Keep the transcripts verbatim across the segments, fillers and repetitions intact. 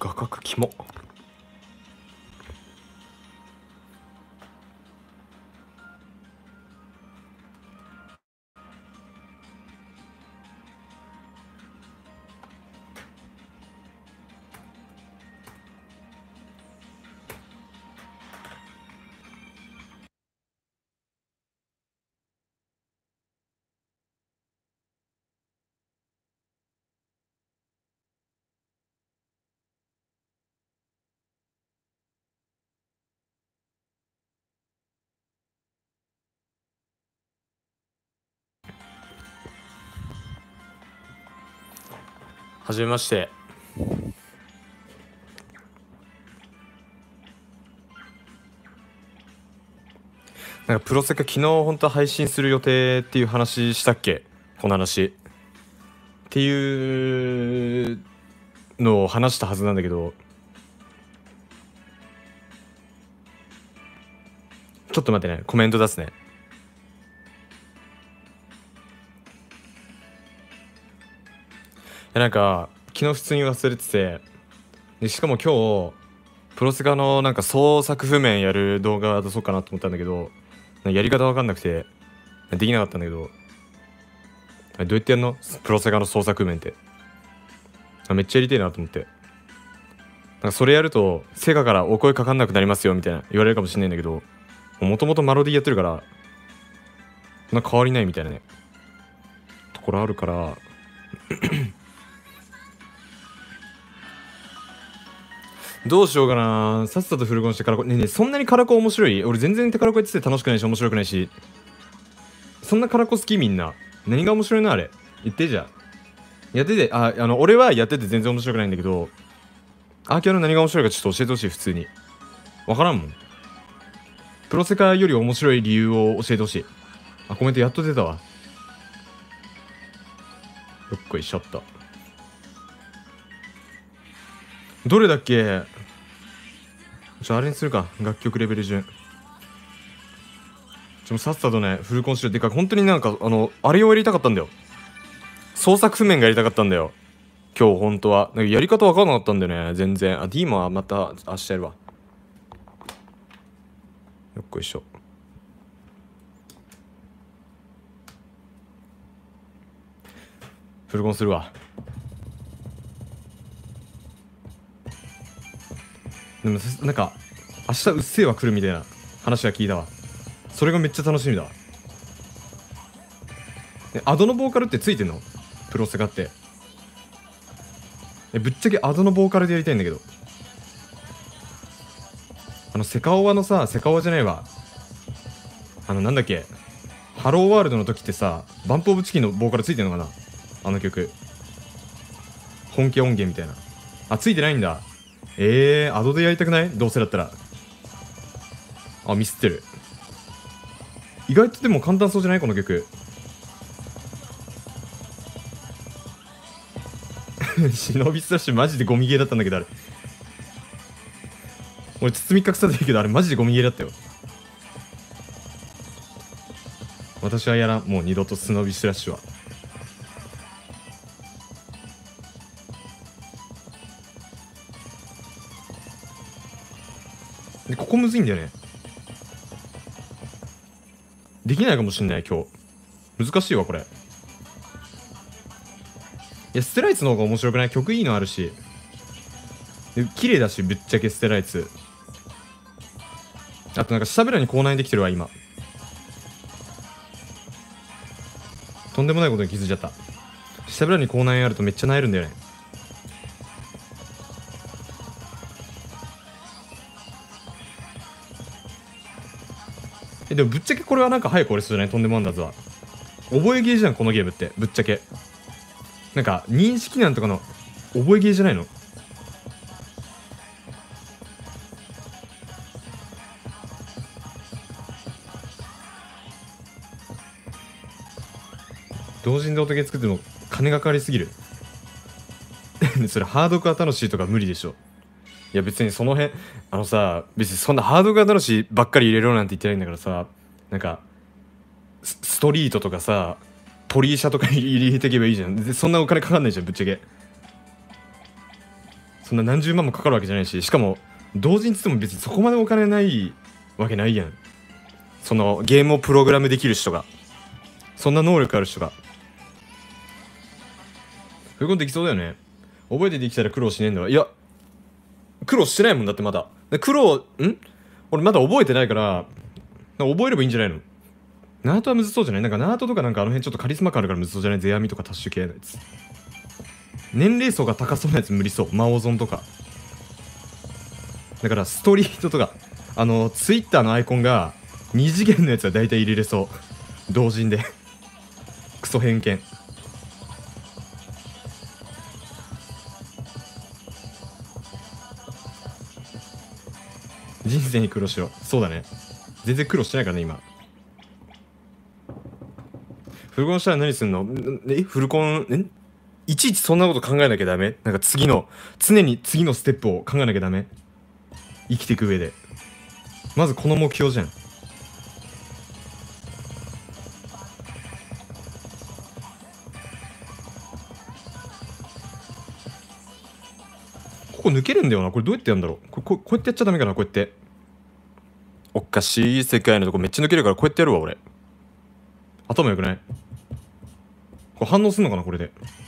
画角キモ。はじめまして。なんかプロセカ昨日本当は配信する予定っていう話したっけ、この話っていうのを話したはずなんだけど、ちょっと待ってね、コメント出すね。なんか昨日普通に忘れてて、でしかも今日プロセカのなんか創作譜面やる動画出そうかなと思ったんだけど、やり方わかんなくてできなかったんだけど、どうやってやんのプロセカの創作譜面って。めっちゃやりてえなと思って。なんかそれやるとセガからお声かかんなくなりますよみたいな言われるかもしれないんだけど、もともとマロディやってるからそんな変わりないみたいなねところあるからどうしようかな。さっさとフルコンしてカラコねえねえ、そんなにカラコ面白い？俺全然カラコやってて楽しくないし面白くないし。そんなカラコ好き？みんな何が面白いのあれ言って。じゃあやってて、ああの俺はやってて全然面白くないんだけど、アーキャの何が面白いかちょっと教えてほしい。普通に分からんもん。プロセカより面白い理由を教えてほしい。あ、コメントやっと出たわ。よっこいしょっと。どれだっけ？ちょあれにするか、楽曲レベル順。ちょさっさとねフルコンしよう。てか本当になんかあのあれをやりたかったんだよ。創作譜面がやりたかったんだよ今日。本当はなんかやり方分かんなかったんだよね全然。あ、ディーマはまた明日やるわ。よっこいしょ。フルコンするわ。でもなんか明日うっせぇわ来るみたいな話は聞いたわ。それがめっちゃ楽しみだわ。アドのボーカルってついてんの？プロセカって。え、ぶっちゃけアドのボーカルでやりたいんだけど。あのセカオワのさ、セカオワじゃないわ、あのなんだっけ、ハローワールドの時ってさ、バンプオブチキンのボーカルついてんのかな、あの曲。本家音源みたいな。あ、ついてないんだ。えー、アドでやりたくない？どうせだったら。あ、ミスってる。意外とでも簡単そうじゃないこの曲。忍びスラッシュマジでゴミゲーだったんだけど、あれ俺包み隠さないけどあれマジでゴミゲーだったよ。私はやらん、もう二度とスノビスラッシュは。でここむずいんだよね。できないかもしんない今日。難しいわこれ。いやステライツの方が面白くない？曲いいのあるしで綺麗だし、ぶっちゃけステライツ。あとなんか下ベラに口内できてるわ今。とんでもないことに気づいちゃった。下ベラに口内あるとめっちゃ萎えるんだよね。えでもぶっちゃけこれはなんか早く折れそうじゃない？とんでもワンダーズは覚えゲーじゃんこのゲームって。ぶっちゃけなんか認識なんとかの覚えゲーじゃないの？同人で音ゲー作っても金がかかりすぎる。それハード化楽しいとか無理でしょ。いや別にその辺あのさ、別にそんなハード化楽しいばっかり入れろなんて言ってないんだからさ、なんかスストリートとかさポリーシャとか入れていけばいいじゃん。でそんなお金かかんないじゃんぶっちゃけ。 そんな何十万もかかるわけじゃないし、しかも同時につっても別にそこまでお金ないわけないやん。そのゲームをプログラムできる人が、そんな能力ある人が、そういうことできそうだよね。覚えてできたら苦労しねえんだわ。いや苦労してないもんだって。まだ苦労ん俺まだ覚えてないから、覚えればいいんじゃないの。ナートはむずそうじゃない？なんかナートとかなんかあの辺ちょっとカリスマ感あるからむずそうじゃない？ゼアミとかタッシュ系のやつ。年齢層が高そうなやつ無理そう。魔王ゾンとか。だからストリートとか、あのツイッターのアイコンがに次元のやつは大体入れれそう。同人でクソ偏見。人生に苦労しろ。そうだね、全然苦労してないからね今。フルコンしたら何すんの？えフルコンえいちいちそんなこと考えなきゃダメ？なんか次の常に次のステップを考えなきゃダメ？生きていく上でまずこの目標じゃん。ここ抜けるんだよな。これどうやってやるんだろう。これこうこうやってやっちゃダメかな。こうやっておかしい世界のとこめっちゃ抜けるからこうやってやるわ俺。頭良くない？これ反応すんのかなこれで。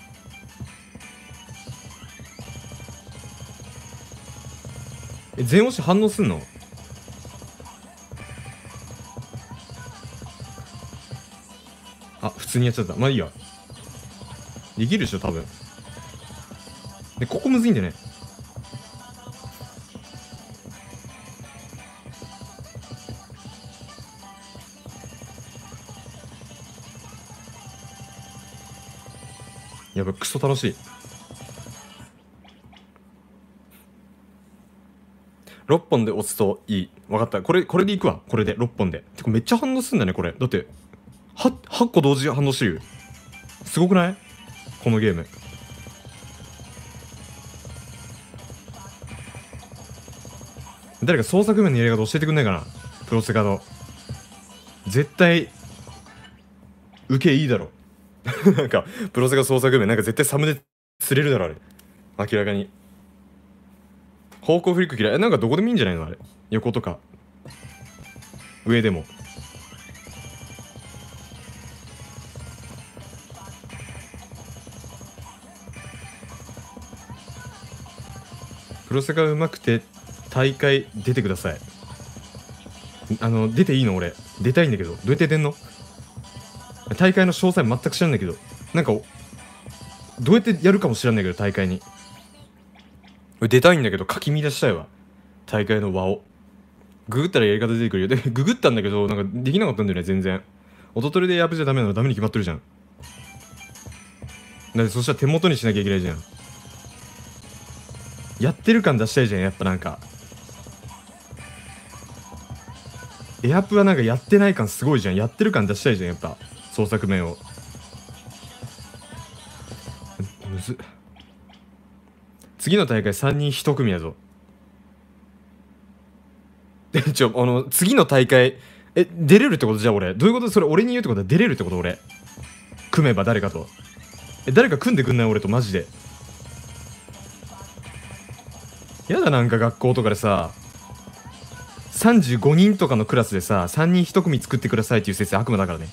え全押し反応すんの？あ普通にやっちゃった。まあいいや、できるでしょ多分。でここむずいんだよね。やばいクソ楽しい。ろっぽんで押すといい。分かった。これこれでいくわ。これでろっぽんで。てかめっちゃ反応すんだねこれ。だってははっこ同時反応してるよ。すごくない？このゲーム。誰か操作面のやり方教えてくんないかな。プロセカの絶対受けいいだろなんかプロセカ操作面なんか絶対サムネ釣れるだろあれ。明らかに方向フリック嫌い。なんかどこでもいいんじゃないのあれ。横とか上でも。プロセカうまくて大会出てください。あの出ていいの？俺出たいんだけど。どうやって出んの？大会の詳細全く知らんだけど、なんかどうやってやるかも知らんないけど大会に出たいんだけど、かき乱したいわ大会の輪を。ググったらやり方出てくるよ。でググったんだけどなんかできなかったんだよね全然。音取りでやぶじゃダメなのダメに決まってるじゃん。だってそしたら手元にしなきゃいけないじゃん。やってる感出したいじゃんやっぱ。なんかエアプはなんかやってない感すごいじゃん。やってる感出したいじゃんやっぱ創作面を。むずっ。次の大会さんにんいち組やぞ。でちょあの次の大会え出れるってこと？じゃあ俺どういうこと？それ俺に言うってことは出れるってこと？俺組めば誰かと。え誰か組んでくんない？俺とマジで。やだなんか学校とかでささんじゅうごにんとかのクラスでささんにんいち組作ってくださいっていう先生悪魔だからね。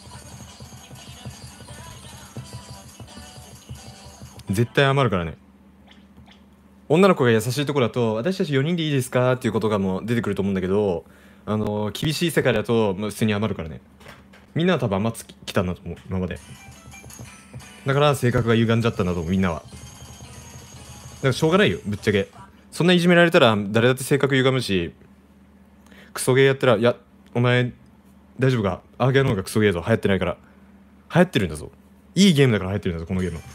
絶対余るからね。女の子が優しいところだと私たちよにんでいいですかっていうことがもう出てくると思うんだけど、あのー厳しい世界だと、まあ、普通に余るからね。みんなは多分余ってきたんだと思う今まで。だから性格が歪んじゃったんだと思うみんなは。だからしょうがないよぶっちゃけ。そんないじめられたら誰だって性格歪むし、クソゲーやったらいやお前大丈夫かアーゲーの方がクソゲーぞ流行ってないから。流行ってるんだぞ。いいゲームだから流行ってるんだぞこのゲーム。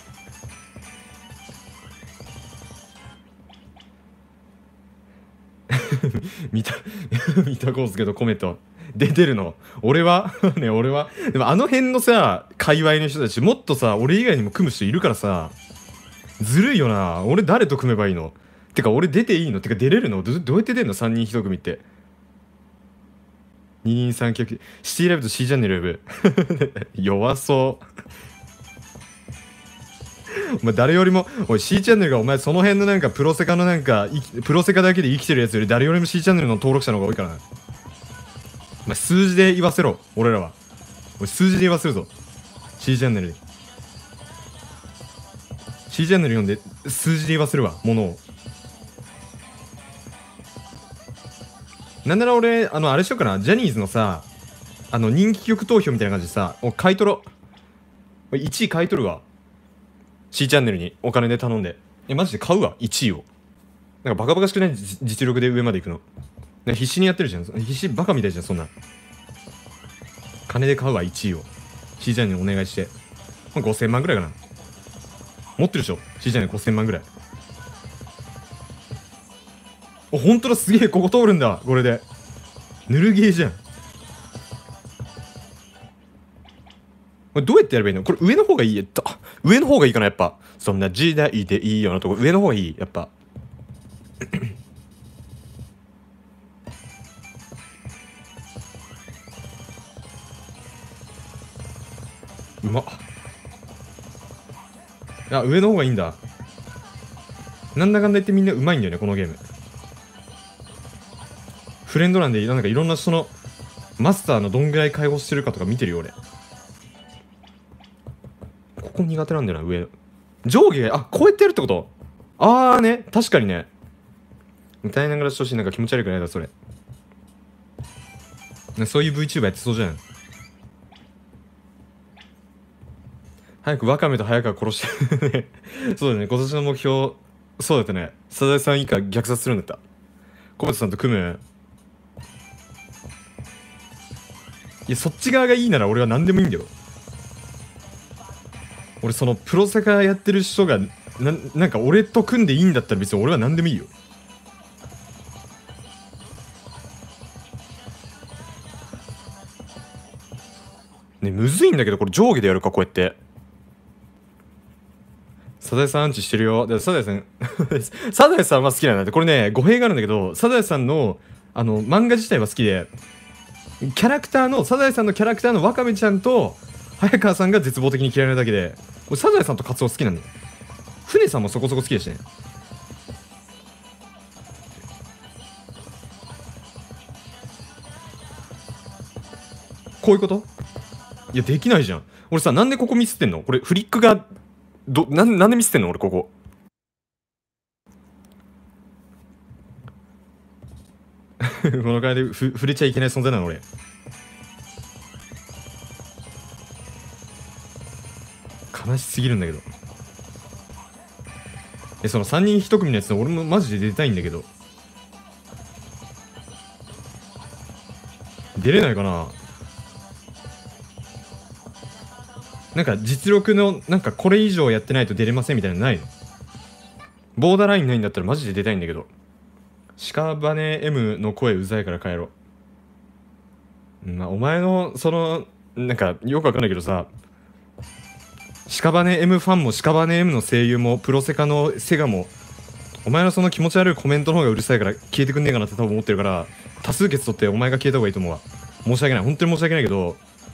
見た見たコースけどコメント出てるの俺はね俺はでもあの辺のさ界隈の人たちもっとさ俺以外にも組む人いるからさずるいよな。俺誰と組めばいいの？てか俺出ていいの？てか出れるの？ ど, どうやって出んの？ さんにんいち組ってににんさん脚シティライブと C チャンネル呼ぶ弱そうお前誰よりも、おい C チャンネルがお前その辺のなんかプロセカのなんかプロセカだけで生きてるやつより誰よりも C チャンネルの登録者の方が多いからな。お前数字で言わせろ、俺らは。おい数字で言わせるぞ C チャンネルで。 C チャンネル読んで数字で言わせるわ、ものを。なんなら俺あのあれしようかな、ジャニーズのさ、あの人気曲投票みたいな感じでさ、お買い取ろう。いちい買い取るわ、 C チャンネルにお金で頼んで。えマジで買うわいちいを。なんかバカバカしくない、実力で上まで行くの。なんか必死にやってるじゃん、必死バカみたいじゃんそんな。金で買うわいちいを C チャンネルお願いして。ごせんまんぐらいかな、持ってるでしょ C チャンネルごせんまんぐらい。おほんとだ、すげえここ通るんだこれで。ぬるゲーじゃんこれ。どうやってやればいいのこれ。上の方がいいやった。上の方がいいかなやっぱ。そんな時代でいいようなとこ上の方がいいやっぱ。うまっ。あ上の方がいいんだ。なんだかんだ言ってみんなうまいんだよねこのゲーム。フレンド欄でなんかいろんな人のマスターのどんぐらい解放してるかとか見てるよ俺。ここ苦手なんだよな上。上下あこうやってやるってこと。あーね確かにね。歌いながらしてほしい。なんか気持ち悪くないだそれ。そういう VTuber やってそうじゃん。早くワカメと早川殺してそうだね、今年の目標。そうだったね、サザエさん以下虐殺するんだった。小松さんと組む。いやそっち側がいいなら俺は何でもいいんだよ。俺そのプロセカやってる人がななんか俺と組んでいいんだったら別に俺は何でもいいよ。ねむずいんだけどこれ上下でやるかこうやって。サザエさんアンチしてるよ。でサザエさんサザエさんは好きなんだって。これね語弊があるんだけど、サザエさんのあの漫画自体は好きで、キャラクターのサザエさんのキャラクターのワカメちゃんと早川さんが絶望的に嫌いなだけで、俺サザエさんとカツオ好きなんだよ。船さんもそこそこ好きだしね。こういうこと。いやできないじゃん。俺さなんでここミスってんのこれ。フリックがどななんでミスってんの俺ここ。この回でふ触れちゃいけない存在なの俺。悲しすぎるんだけど。えそのさんにんひと組のやつ俺もマジで出たいんだけど出れないかな。なんか実力のなんかこれ以上やってないと出れませんみたいなのないの。ボーダーラインないんだったらマジで出たいんだけど。屍 M の声うざいから帰ろう。まあお前のそのなんかよくわかんないけどさ、屍 M ファンも屍 M の声優もプロセカのセガもお前のその気持ち悪いコメントの方がうるさいから消えてくんねえかなって多分思ってるから、多数決取ってお前が消えた方がいいと思うわ。申し訳ない本当に申し訳ないけど、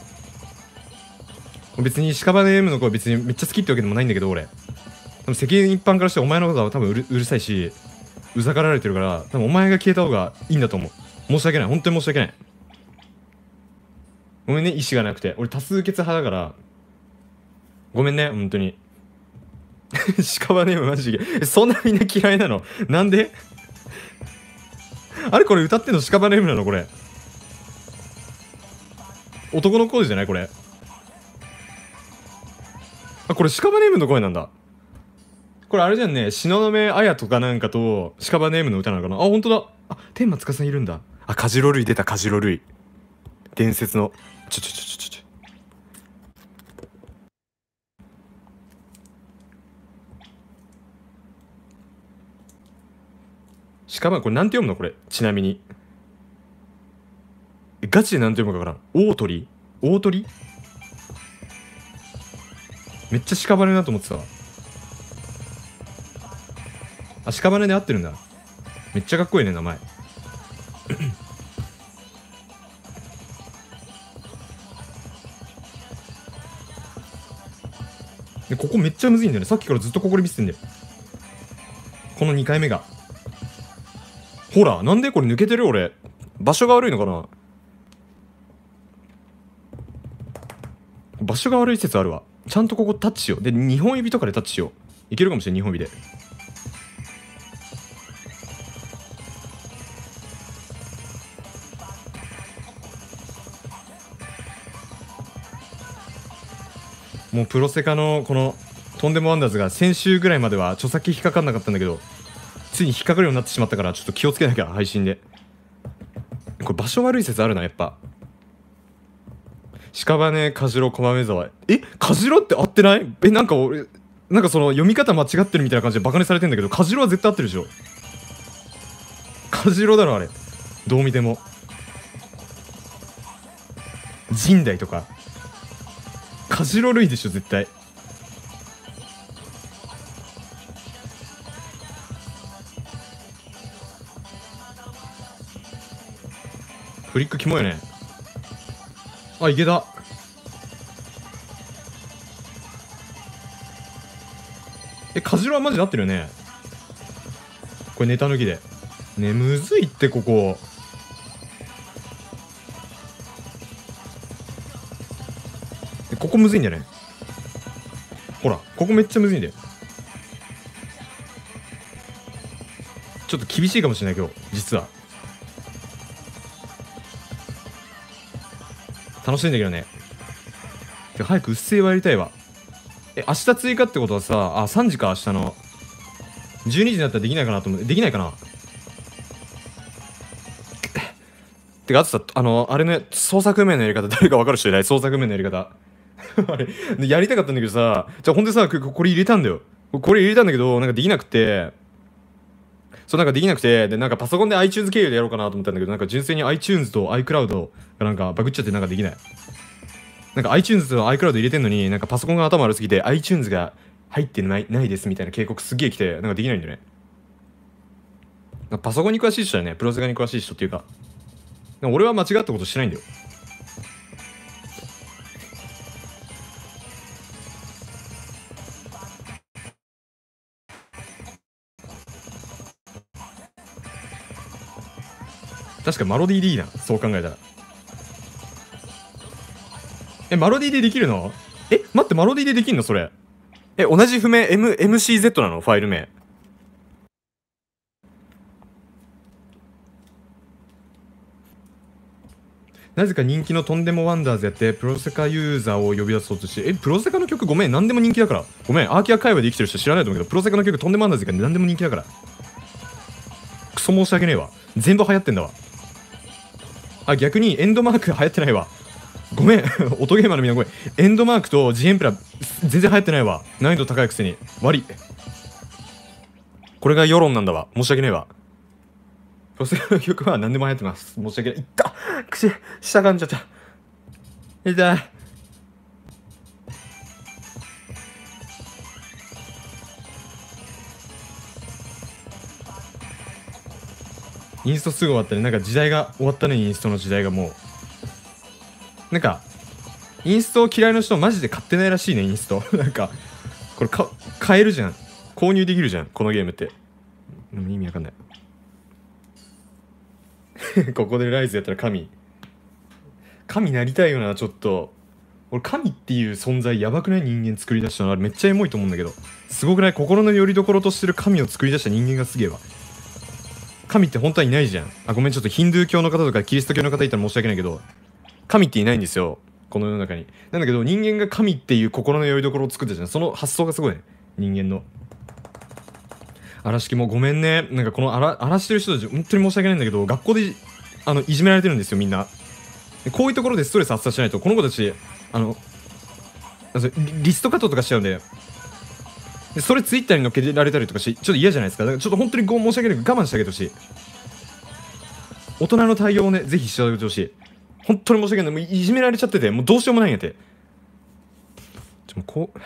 別に屍 M の子は別にめっちゃ好きってわけでもないんだけど俺、多分世間一般からしてお前のことは多分うるうるさいしうざがられてるから、多分お前が消えた方がいいんだと思う。申し訳ない本当に申し訳ない。ごめんね意思がなくて。俺多数決派だからごめんね本当に。屍 M マジでそんなみんな嫌いなのなんで。あれこれ歌ってんの屍 M なのこれ。男の声じゃないこれ。あこれ屍 M の声なんだ。これあれじゃんね、東雲綾とかなんかと屍 M の歌なのかな。あ本当だ。あ天馬司いるんだ。あカジロ類出た。カジロ類伝説の。ちょちょちょちょちょちょ屍これなんて読むのこれ。ちなみにえガチでなんて読むかからん。大鳥大鳥めっちゃ屍だなと思ってたわ。あ屍で合ってるんだ。めっちゃかっこいいね名前。 でここめっちゃむずいんだよね。さっきからずっとここで見せてんだよ。このにかいめが。ほら、なんでこれ抜けてる俺。場所が悪いのかな。場所が悪い説あるわ。ちゃんとここタッチしよう。で、にほん指とかでタッチしよう。いけるかもしれん、にほん指で。もうプロセカのこのとんでもワンダーズが先週ぐらいまでは著作権引っかかんなかったんだけど、ついに引っかかるようになってしまったから、ちょっと気をつけなきゃ、配信で。これ場所悪い説あるな、やっぱ。屍、カジロ、駒目沢。え、カジロって合ってない？え、なんか俺、なんかその読み方間違ってるみたいな感じでバカにされてんだけど、カジロは絶対合ってるでしょ。カジロだろ、あれ。どう見ても。神代とか。カジロ類でしょ、絶対。フリックキモいよね。あ、池田。え、カジロはマジで合ってるよね。これネタ抜きで。ね、むずいってここ。ここむずいんだよね。ほら、ここめっちゃむずいんだよ。ちょっと厳しいかもしれない今日、実は。楽しいんだけどね。早くうっせぇはやりたいわ。え、明日追加ってことはさ、あ、さんじか、明日の。じゅうにじになったらできないかなと思って、できないかな。てか、あとさ、あの、あれね、創作面のやり方、誰か分かる人いない？創作面のやり方。あれ、やりたかったんだけどさ、じゃあほんとさ、これ入れたんだよ。これ入れたんだけど、なんかできなくて、そうなんかできなくて、で、なんかパソコンで iTunes 経由でやろうかなと思ったんだけど、なんか純粋に iTunes と iCloud がなんかバグっちゃってなんかできない。なんか iTunes と iCloud 入れてんのに、なんかパソコンが頭悪すぎて iTunes が入ってない、ないですみたいな警告すげえ来て、なんかできないんだよね。なんかパソコンに詳しい人だよね。プロセカに詳しい人っていうか。でも俺は間違ったことしてないんだよ。確かマロディでいいな、そう考えたら。え、マロディでできるの？え、待って、マロディでできんのそれ。え、同じ譜面 M、エムシーゼット なのファイル名。なぜか人気のとんでもワンダーズやってプロセカユーザーを呼び出そうとして、え、プロセカの曲ごめん、何でも人気だから。ごめん、アーキア界隈で生きてる人知らないと思うけど、プロセカの曲とんでもワンダーズが何でも人気だから。クソ申し訳ねえわ。全部流行ってんだわ。あ、逆にエンドマーク流行ってないわ。ごめん、音ゲーマーのみんなごめん。エンドマークとジエンプラ全然流行ってないわ。難易度高いくせに。悪い。これが世論なんだわ。申し訳ねえわ。プロセカの曲は何でも流行ってます。申し訳ない。いった口、下噛んじゃった。痛い。インストすぐ終わったね。なんか時代が終わったね、インストの時代がもう。なんか、インスト嫌いの人マジで買ってないらしいね、インスト。なんか、これか、買えるじゃん。購入できるじゃん、このゲームって。うん、意味わかんない。ここでライズやったら神。神なりたいよな、ちょっと。俺、神っていう存在やばくない？人間作り出したの。あれめっちゃエモいと思うんだけど。すごくない？心の拠り所としてる神を作り出した人間がすげえわ。神って本当はいないじゃん。あ、ごめん、ちょっとヒンドゥー教の方とかキリスト教の方いたら申し訳ないけど、神っていないんですよ。この世の中に。なんだけど、人間が神っていう心の拠り所を作ったじゃん。その発想がすごいね。人間の。嵐木もごめんね。なんかこの荒らしてる人たち、本当に申し訳ないんだけど、学校で、あの、いじめられてるんですよ、みんな。こういうところでストレス発散しないと、この子たち、あの、リリストカットとかしちゃうんで、でそれツイッターに載っけられたりとかし、ちょっと嫌じゃないですか。だからちょっと本当にご申し訳ないけど、我慢してあげてほしい。大人の対応をね、ぜひしてあげてほしい。本当に申し訳ない。もういじめられちゃってて、もうどうしようもないんやて。ちょ、もうこう。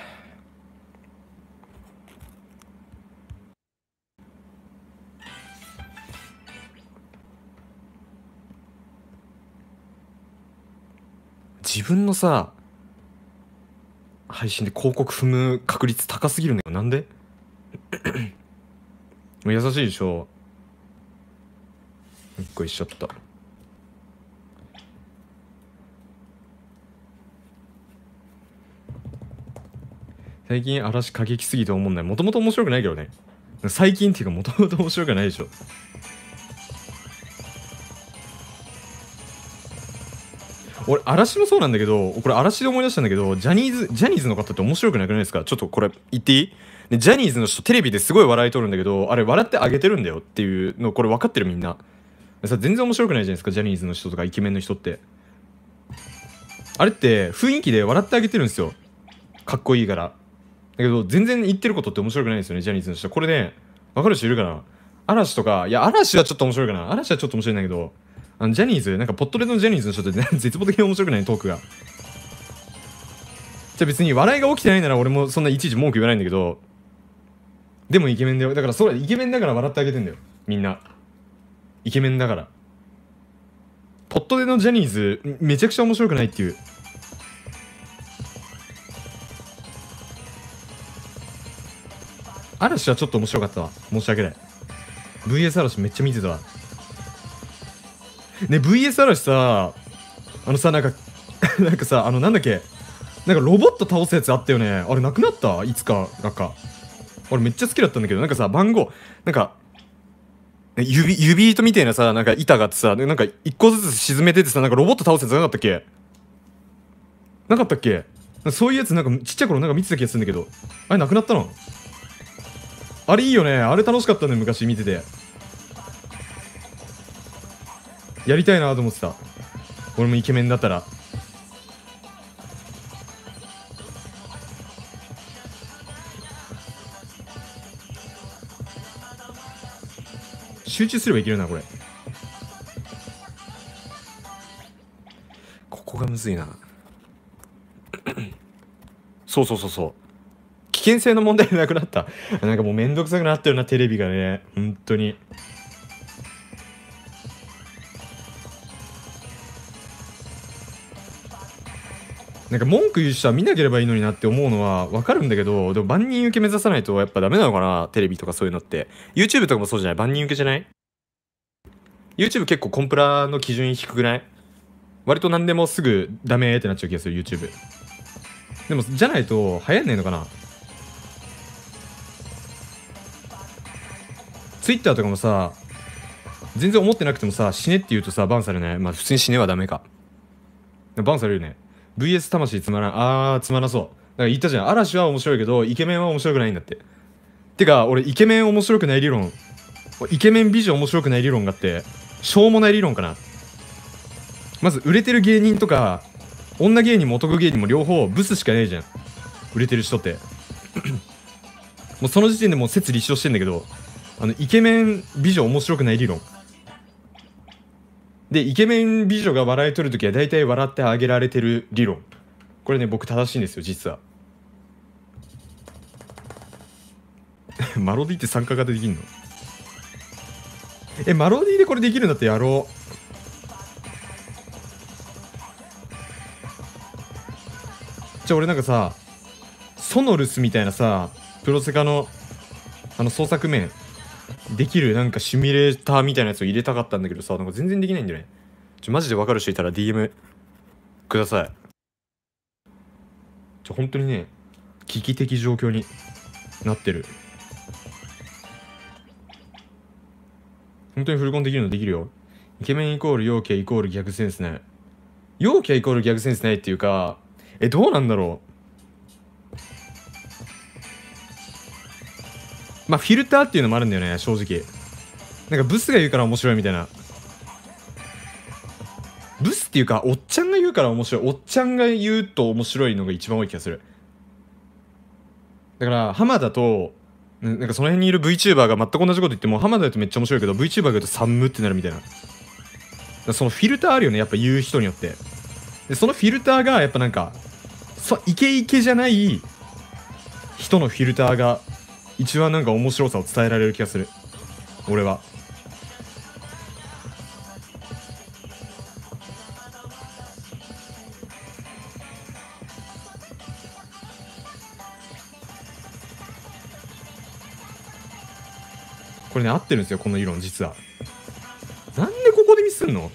自分のさ、 配信で広告踏む確率高すぎるんだよ。なんで優しいでしょ。一個しちゃった。最近嵐過激すぎて思んない。もともと面白くないけどね。最近っていうかもともと面白くないでしょ。俺嵐もそうなんだけど、これ嵐で思い出したんだけど、ジャニーズジャニーズの方って面白くなくないですか？ちょっとこれ言っていい？でジャニーズの人テレビですごい笑い取るんだけど、あれ笑ってあげてるんだよっていうのこれ分かってるみんな。さ全然面白くないじゃないですか、ジャニーズの人とかイケメンの人って。あれって雰囲気で笑ってあげてるんですよ、かっこいいから。だけど全然言ってることって面白くないんですよね、ジャニーズの人。これね、分かる人いるかな？嵐とか、いや嵐はちょっと面白いかな。嵐はちょっと面白いんだけど、あのジャニーズなんかポットレのジャニーズの人って、ね、絶望的に面白くないトークが。じゃあ別に笑いが起きてないなら俺もそんないちいち文句言わないんだけど、でもイケメンだよ。だからそれイケメンだから笑ってあげてんだよみんな。イケメンだから。ポットでのジャニーズめちゃくちゃ面白くないっていう。嵐はちょっと面白かったわ、申し訳ない。 ブイエス 嵐めっちゃ見てたわ。ね ブイエス 嵐さ、あのさなんかなんかさ、あのなんだっけ、なんかロボット倒すやつあったよね。あれなくなった？いつかがか。俺めっちゃ好きだったんだけど、なんかさ番号なんか指指糸みたいなさ、なんか板があってさ、なんか一個ずつ沈めててさ、なんかロボット倒すやつなかったっけ？なかったっけ？そういうやつなんかちっちゃい頃なんか見てた気がするんだけど、あれなくなったの？あれいいよね。あれ楽しかったね、昔見てて。やりたいなと思ってた。俺もイケメンだったら。集中すればいけるなこれ。ここがむずいなそうそうそうそう、危険性の問題なくなった。なんかもうめんどくさくなったよな、テレビがね、本当に。なんか文句言う人は見なければいいのになって思うのは分かるんだけど、でも万人受け目指さないとやっぱダメなのかな、テレビとかそういうのって。 YouTube とかもそうじゃない？万人受けじゃない？ YouTube 結構コンプラの基準低くない？割と何でもすぐダメってなっちゃう気がする YouTube。 でもじゃないと流行んないのかな。 Twitter とかもさ、全然思ってなくてもさ死ねって言うとさバンされない？まあ普通に死ねはダメか、バンされるよね。 ブイエス 魂つまらん。あーつまらそう。だから言ったじゃん、嵐は面白いけどイケメンは面白くないんだって。てか俺イケメン面白くない理論、イケメン美女面白くない理論があって、しょうもない理論かな。まず売れてる芸人とか女芸人も男芸人も両方ブスしかないじゃん、売れてる人ってもうその時点でもう説立証してんだけど、あのイケメン美女面白くない理論で、イケメン美女が笑い取るときは大体笑ってあげられてる理論、これね僕正しいんですよ実はマロディって参加型できんの？えマロディでこれできるんだってやろう。じゃあ俺なんかさ、ソノルスみたいなさ、プロセカのあの創作面できるなんかシミュレーターみたいなやつを入れたかったんだけどさ、なんか全然できないんだよね。ちょマジで分かる人いたら ディーエム ください。ちょ本当にね危機的状況になってる。本当にフルコンできるのできるよ。イケメンイコール陽キャイコールギャグセンスない。陽キャイコールギャグセンスないっていうか、えどうなんだろう。まあフィルターっていうのもあるんだよね正直。なんかブスが言うから面白いみたいな。ブスっていうかおっちゃんが言うから面白い。おっちゃんが言うと面白いのが一番多い気がする。だから浜田となんかその辺にいる VTuber が全く同じこと言っても、浜田だとめっちゃ面白いけど VTuber が言うと寒ってなるみたいな。だからそのフィルターあるよねやっぱ言う人によって。でそのフィルターがやっぱなんかそイケイケじゃない人のフィルターが一番なんか面白さを伝えられる気がする俺は。 これね合ってるんですよこの理論実は。なんでここでミスんの。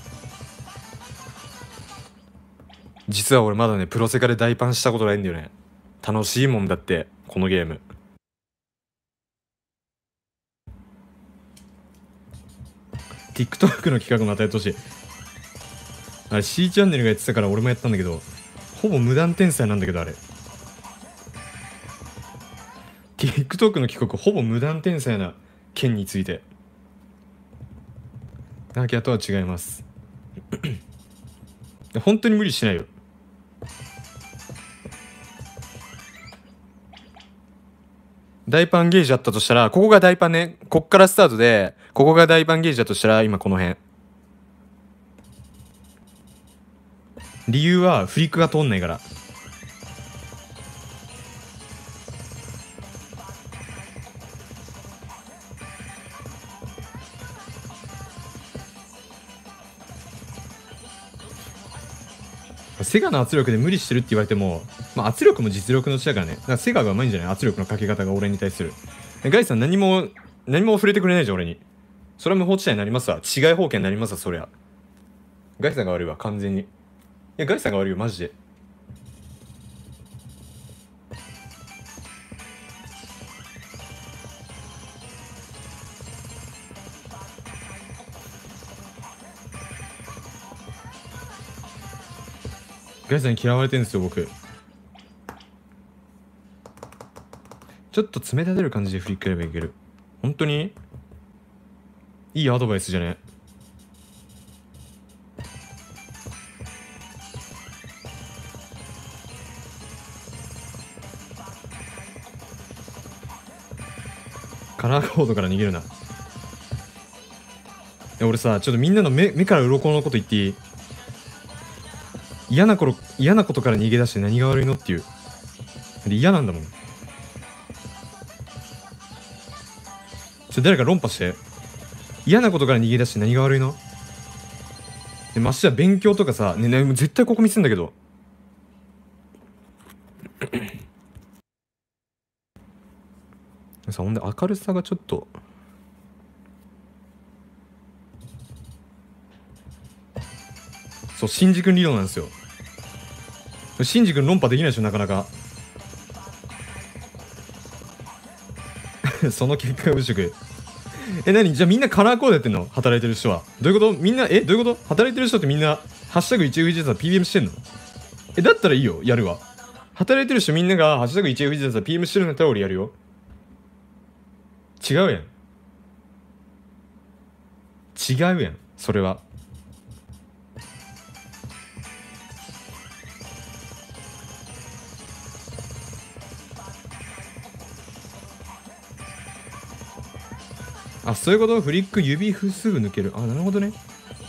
実は俺まだねプロセカで大パンしたことないんだよね。楽しいもんだってこのゲーム。TikTok の企画もまたやってほしい。あれ C チャンネルがやってたから俺もやったんだけど、ほぼ無断転載なんだけどあれ TikTok の企画ほぼ無断転載な件についてアーキャとは違います本当に無理しないよ。大パンゲージあったとしたら、ここが大パンね、こっからスタートでここが大パンゲージだとしたら今この辺。理由はフリックが通んないから。セガの圧力で無理してるって言われても、まあ、圧力も実力のうちだからね。だからセガがうまいんじゃない、圧力のかけ方が俺に対する。ガイさん何も何も触れてくれないじゃん俺に。それは無法地帯になりますわ。違い保険になりますわそりゃ。ガイさんが悪いわ完全に。いやガイさんが悪いよマジで。ガイさんに嫌われてるんですよ僕。ちょっと冷た出る感じで振り返ればいける。本当にいいアドバイスじゃね。カラーコードから逃げるな。いや俺さちょっとみんなの目目から鱗のこと言っていい。嫌な頃嫌なことから逃げ出して何が悪いのっていう。で嫌なんだもん。ちょ誰か論破して。嫌なことから逃げ出して何が悪いの。でましてや勉強とかさねね絶対ここミスんだけどさ。ほんで明るさがちょっとそうシンジ君理論なんですよ。シンジ君論破できないでしょなかなかその結果が無職。え何じゃあみんなカラーコードやってんの働いてる人は。どういうことみんな。えどういうこと働いてる人ってみんなハッシュタグ いちエフジー だったら ピーエム してんの。えだったらいいよやるわ。働いてる人みんながハッシュタグ いちエフジー だったら ピーエム してるんだったら俺やるよ。違うやん違うやんそれは。あそういうこと。フリック指すぐ抜ける。あなるほどね。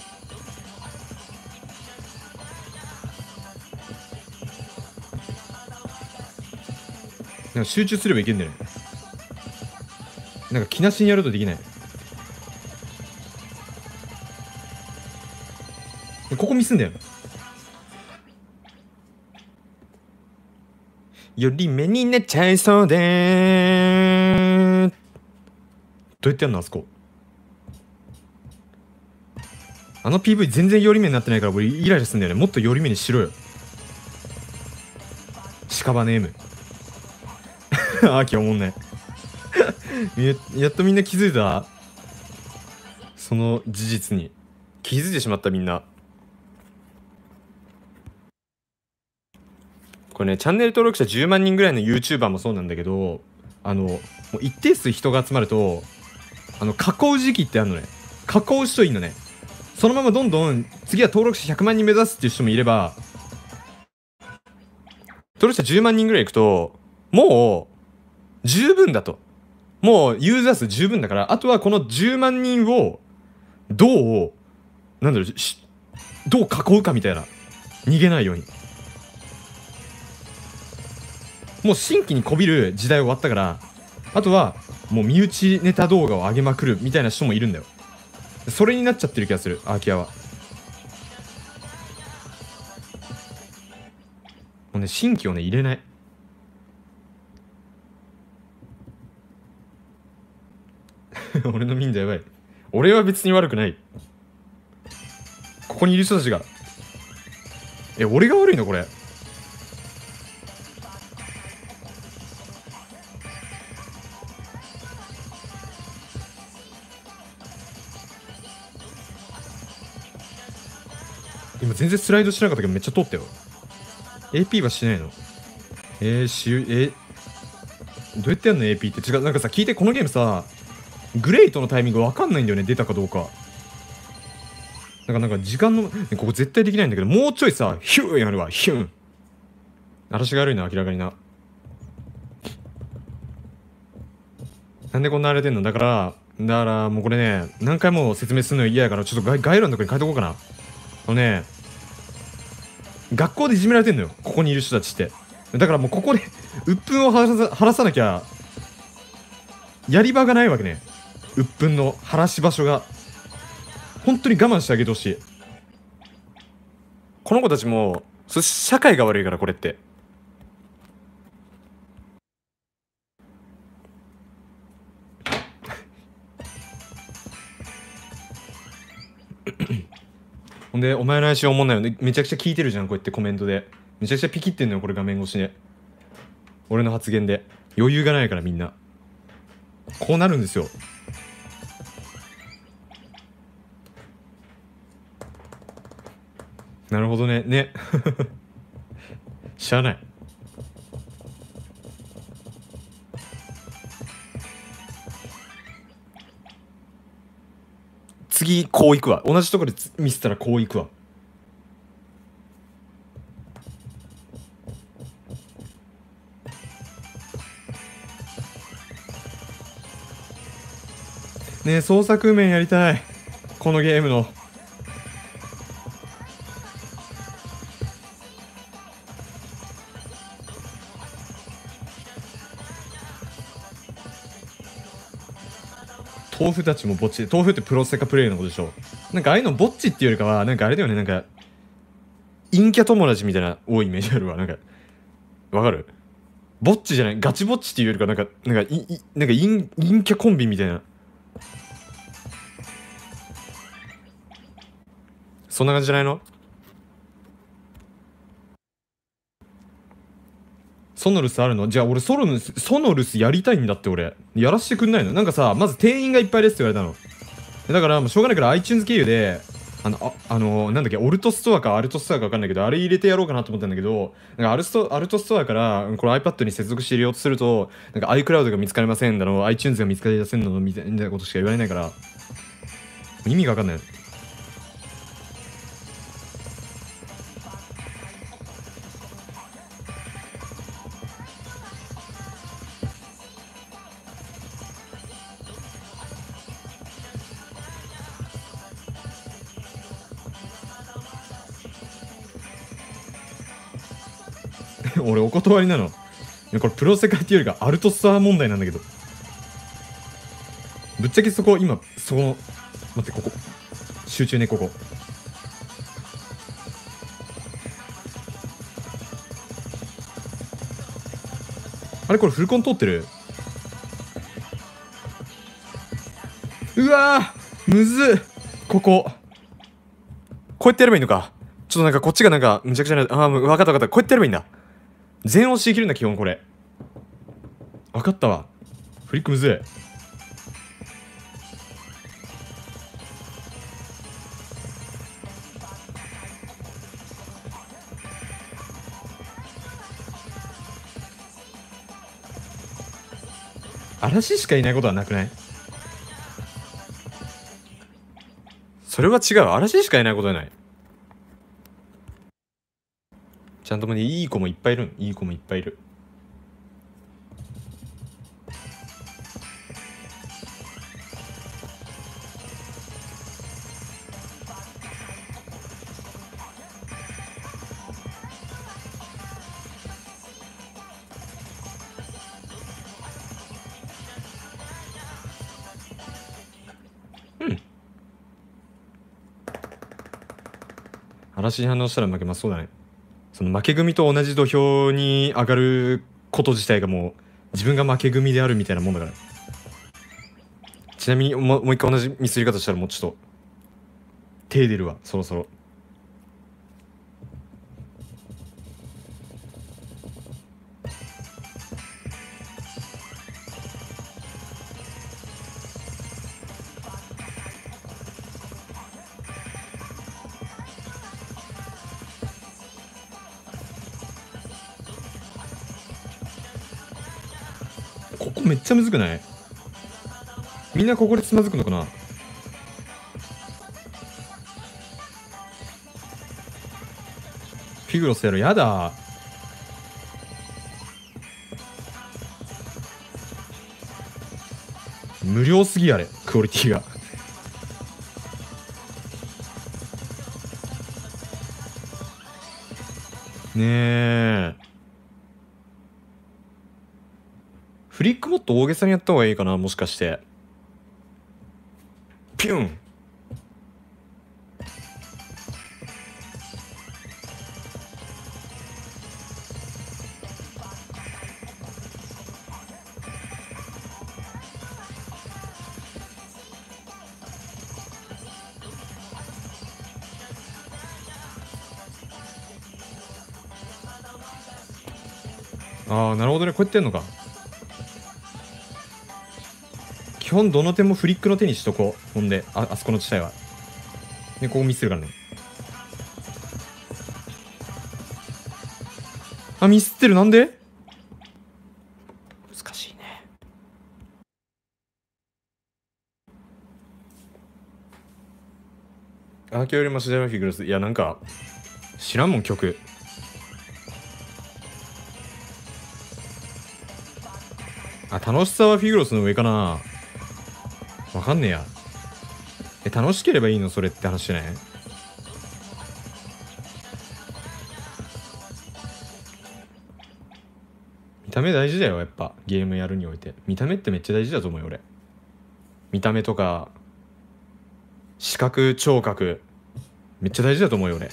なんか集中すればいけんだよね。なんか気なしにやるとできない。ここミスんだよ。より目になっちゃいそうでー。どうやってやんのあそこ。あの ピーブイ 全然寄り目になってないから俺イライラすんだよね。もっと寄り目にしろよ屍 M あーきおもんないやっとみんな気づいた。その事実に気づいてしまったみんな。これねチャンネル登録者じゅうまんにんぐらいの YouTuber もそうなんだけど、あのもう一定数人が集まるとあの囲う時期ってあるのね。囲う人いいのね。そのままどんどん次は登録者ひゃくまんにん目指すっていう人もいれば、登録者じゅうまんにんぐらいいくともう十分だと、もうユーザー数十分だから、あとはこのじゅうまんにんをどうなんだろうどう囲うかみたいな。逃げないように。もう新規にこびる時代終わったから、あとはもう身内ネタ動画を上げまくるみたいな人もいるんだよ。それになっちゃってる気がするアーキアは。もうね新規をね入れない俺のミンダやばい。俺は別に悪くない。ここにいる人たちが。え、俺が悪いのこれ。今全然スライドしなかったけどめっちゃ通ったよ。 エーピー はしないの。えー、しゅえどうやってやんの エーピー って。違う、なんかさ聞いて、このゲームさグレイトのタイミングわかんないんだよね、出たかどうか。なんかなんか時間のここ絶対できないんだけど、もうちょいさヒューやるわ、ヒュン。私が悪いな、明らかにな。なんでこんな荒れてんの。だからだからもうこれね、何回も説明するの嫌やから、ちょっと概概要欄のとこに書いとこうかな。あのね、学校でいじめられてんのよ、ここにいる人たちって。だからもうここで鬱憤を晴らさ晴らさなきゃやり場がないわけね。鬱憤の晴らし場所が。本当に我慢してあげてほしい。この子たちもそ社会が悪いから、これってほんで、お前の話おもんないよね。めちゃくちゃ聞いてるじゃん、こうやってコメントで。めちゃくちゃピキってんのよ、これ画面越しで。俺の発言で。余裕がないからみんな。こうなるんですよ。なるほどね。ね。しゃあない。次、こういくわ。同じところでミスったらこういくわ。ねえ、創作面やりたい。このゲームの。豆腐たちもぼっちで、豆腐ってプロセカプレイのことでしょ。なんかああいうのぼっちっていうよりかは、なんかあれだよね、なんか陰キャ友達みたいな多いイメージあるわ。なんかわかる。ぼっちじゃない、ガチぼっちっていうよりか、なんかなんかいいなんか陰陰キャコンビみたいな、そんな感じじゃないの。ソノルスあるの。じゃあ俺ソロヌスソノルスやりたいんだって。俺やらしてくんないの。なんかさ、まず定員がいっぱいですって言われたの。だからもうしょうがないから iTunes 経由で、あの、あ、あのー、なんだっけ、オルトストアかアルトストアか分かんないけど、あれ入れてやろうかなと思ったんだけど、なんかアルストアルトストアからこれ iPad に接続して入れようとすると、なんか iCloud が見つかりませんだの、iTunes が見つかりませんだのみたいなことしか言われないから、意味が分かんない。俺お断りなの。いやこれプロセカっていうよりかアルトストア問題なんだけど、ぶっちゃけそこ今その待って、ここ集中ね、ここ。あれこれフルコン通ってる。うわーむずっ。こここうやってやればいいのか。ちょっとなんかこっちがなんかむちゃくちゃな。ああ、分かった分かった。こうやってやればいいんだ。全押しできるんだ基本。これ分かったわ。フリックむずい。嵐しかいないことはなくない。それは違う。嵐しかいないことはない。ちゃんともね、いい子もいっぱいいる。いい子もいっぱいいる。うん。嵐に反応したら負けます。そうだね。その負け組と同じ土俵に上がること自体がもう自分が負け組であるみたいなもんだから。 ちなみにもうもう一回同じミスり方したらもうちょっと手出るわそろそろ。ここめっちゃむずくない？みんなここでつまずくのかな？フィグロスやろ、やだ。無料すぎあれクオリティが。ねえ、フリックもっと大げさにやった方がいいかな、もしかして。ピュン。ああ、なるほどね、こうやってやんのか。基本どの手もフリックの手にしとこう。ほんで、あ、あそこの地帯は。で、ここミスるからね。あ、ミスってる、なんで？難しいね。アーケオよりマシだよ、フィグロス。いや、なんか、知らんもん、曲。あ、楽しさはフィグロスの上かな。わかんねえや。え、楽しければいいのそれって話じゃない？見た目大事だよ、やっぱ。ゲームやるにおいて。見た目ってめっちゃ大事だと思うよ、俺。見た目とか、視覚、聴覚、めっちゃ大事だと思うよ、俺。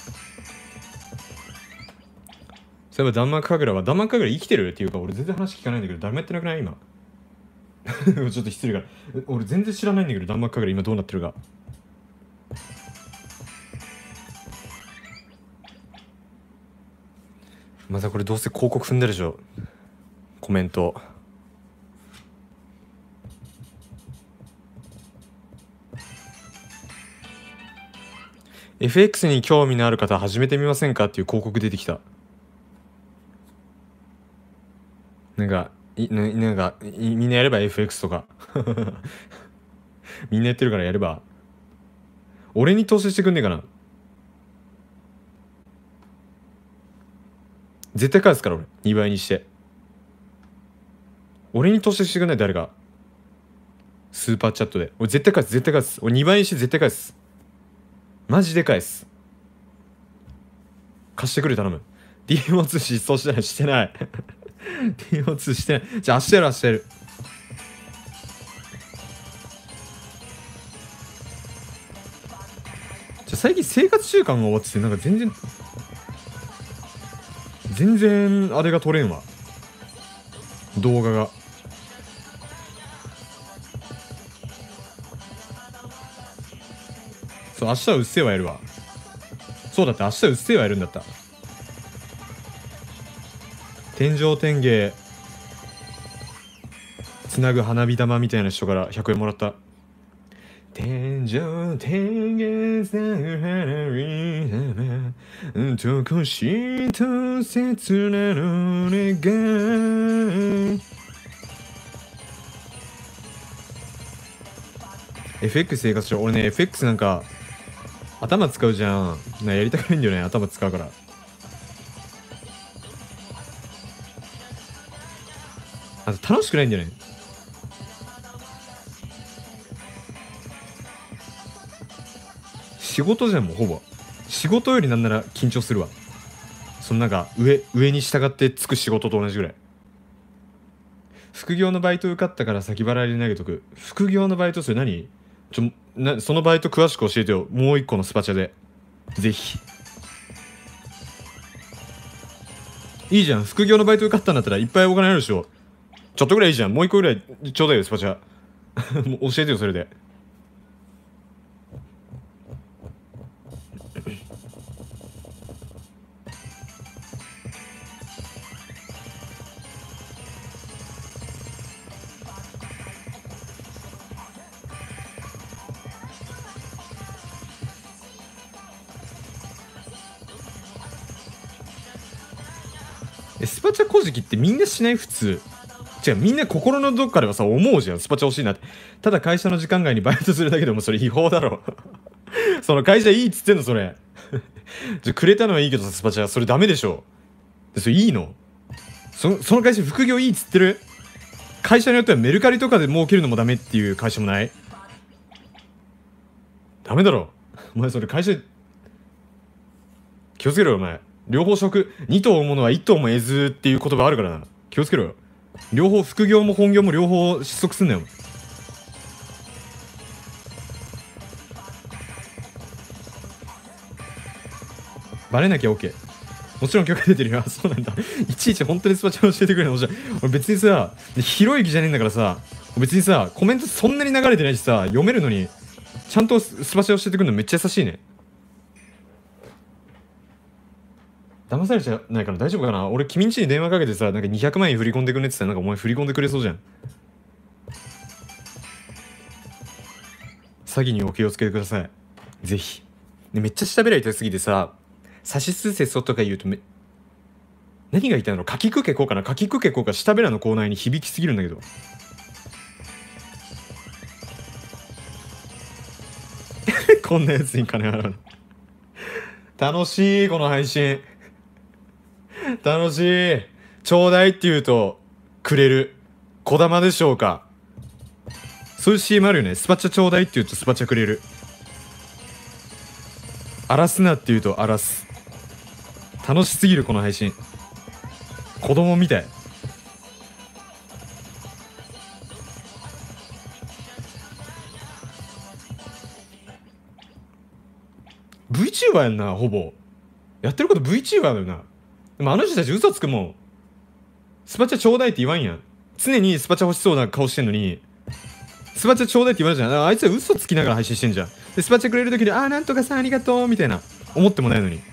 そういえば、ダンマークカグラは、ダンマークカグラ生きてるっていうか、俺全然話聞かないんだけど、誰もやってなくない今。ちょっと失礼から。俺全然知らないんだけど、ダンマークカグラ今どうなってるか。またこれどうせ広告踏んでるでしょ。コメント。エフエックス に興味のある方始めてみませんかっていう広告出てきた。なんか、いななんかいみんなやれば エフエックス とか。みんなやってるからやれば。俺に投資してくんねえかな。絶対返すから俺。にばいにして。俺に投資してくんない誰か。スーパーチャットで。俺絶対返す、絶対返す。俺にばいにして絶対返す。マジで返す。貸してくれ頼む。ディーエムオーツー 失踪してない、してない。ディーエムオーツー してない。じゃあ明日やる、明日やる。じゃあ最近生活習慣が終わってて、なんか全然、全然あれが撮れんわ。動画が。そう、明日はうっせぇわやるわ。そうだって明日うっせぇわやるんだった。天上天下つなぐ花火玉みたいな人からひゃくえんもらった。天上天下つなぐ花火玉とこしと切なの願い。 エフエックス 生活しよう。俺ね エフエックス なんか頭使うじゃん。なやりたくないんだよね、頭使うから。あと楽しくないんだよね。仕事じゃん、もうほぼ仕事よりなんなら緊張するわ。そのなんか上上に従ってつく仕事と同じぐらい。副業のバイト受かったから先払いで投げとく。副業のバイトそれ何？ちょなそのバイト詳しく教えてよ、もう一個のスパチャでぜひ。いいじゃん、副業のバイト受かったんだったらいっぱいお金あるでしょ。ちょっとぐらいいいじゃん、もう一個ぐらいちょうだいよスパチャ。 もう教えてよそれで。えスパチャ小じきってみんなしない？普通違う、みんな心のどっかではさ思うじゃん、スパチャ欲しいなって。ただ会社の時間外にバイトするだけでもそれ違法だろその会社いいっつってんのそれじゃくれたのはいいけどさ、スパチャそれダメでしょ。でそれいいの？そその会社副業いいっつってる？会社によってはメルカリとかで儲けるのもダメっていう会社もない？ダメだろお前。それ会社気をつけろよお前。両方職二頭追うものは一頭も得ずっていう言葉あるからな。気をつけろよ。両方副業も本業も両方失速すんなよ。バレなきゃ OK。 もちろん許可出てるよ。そうなんだ。いちいち本当にスパチャ教えてくれるの？俺別にさひろゆきじゃねえんだからさ、別にさコメントそんなに流れてないしさ読めるのにちゃんとスパチャ教えてくるのめっちゃ優しいね。騙されちゃないから大丈夫かな。俺君んちに電話かけてさなんかにひゃくまん円振り込んでくれって言ったらなんかお前振り込んでくれそうじゃん。詐欺にお気をつけてくださいぜひ。でめっちゃ下べらいたすぎてさ、さしすせそとか言うとめ何が言いたいの？かきくけこうかな。かきくけこうか下べらの口内に響きすぎるんだけどこんなやつに金払うの楽しいこの配信楽しい。ちょうだいって言うとくれる小玉でしょうか。そういう シーエム あるよね。スパチャちょうだいって言うとスパチャくれる。荒らすなって言うと荒らす。楽しすぎるこの配信。子供みたい。VTuber やんな。ほぼやってること VTuber だよな。でもあの人たち嘘つくもん。スパチャちょうだいって言わんやん。常にスパチャ欲しそうな顔してんのにスパチャちょうだいって言われるじゃん。あいつは嘘つきながら配信してんじゃん。でスパチャくれる時にあーなんとかさんありがとうみたいな思ってもないのに。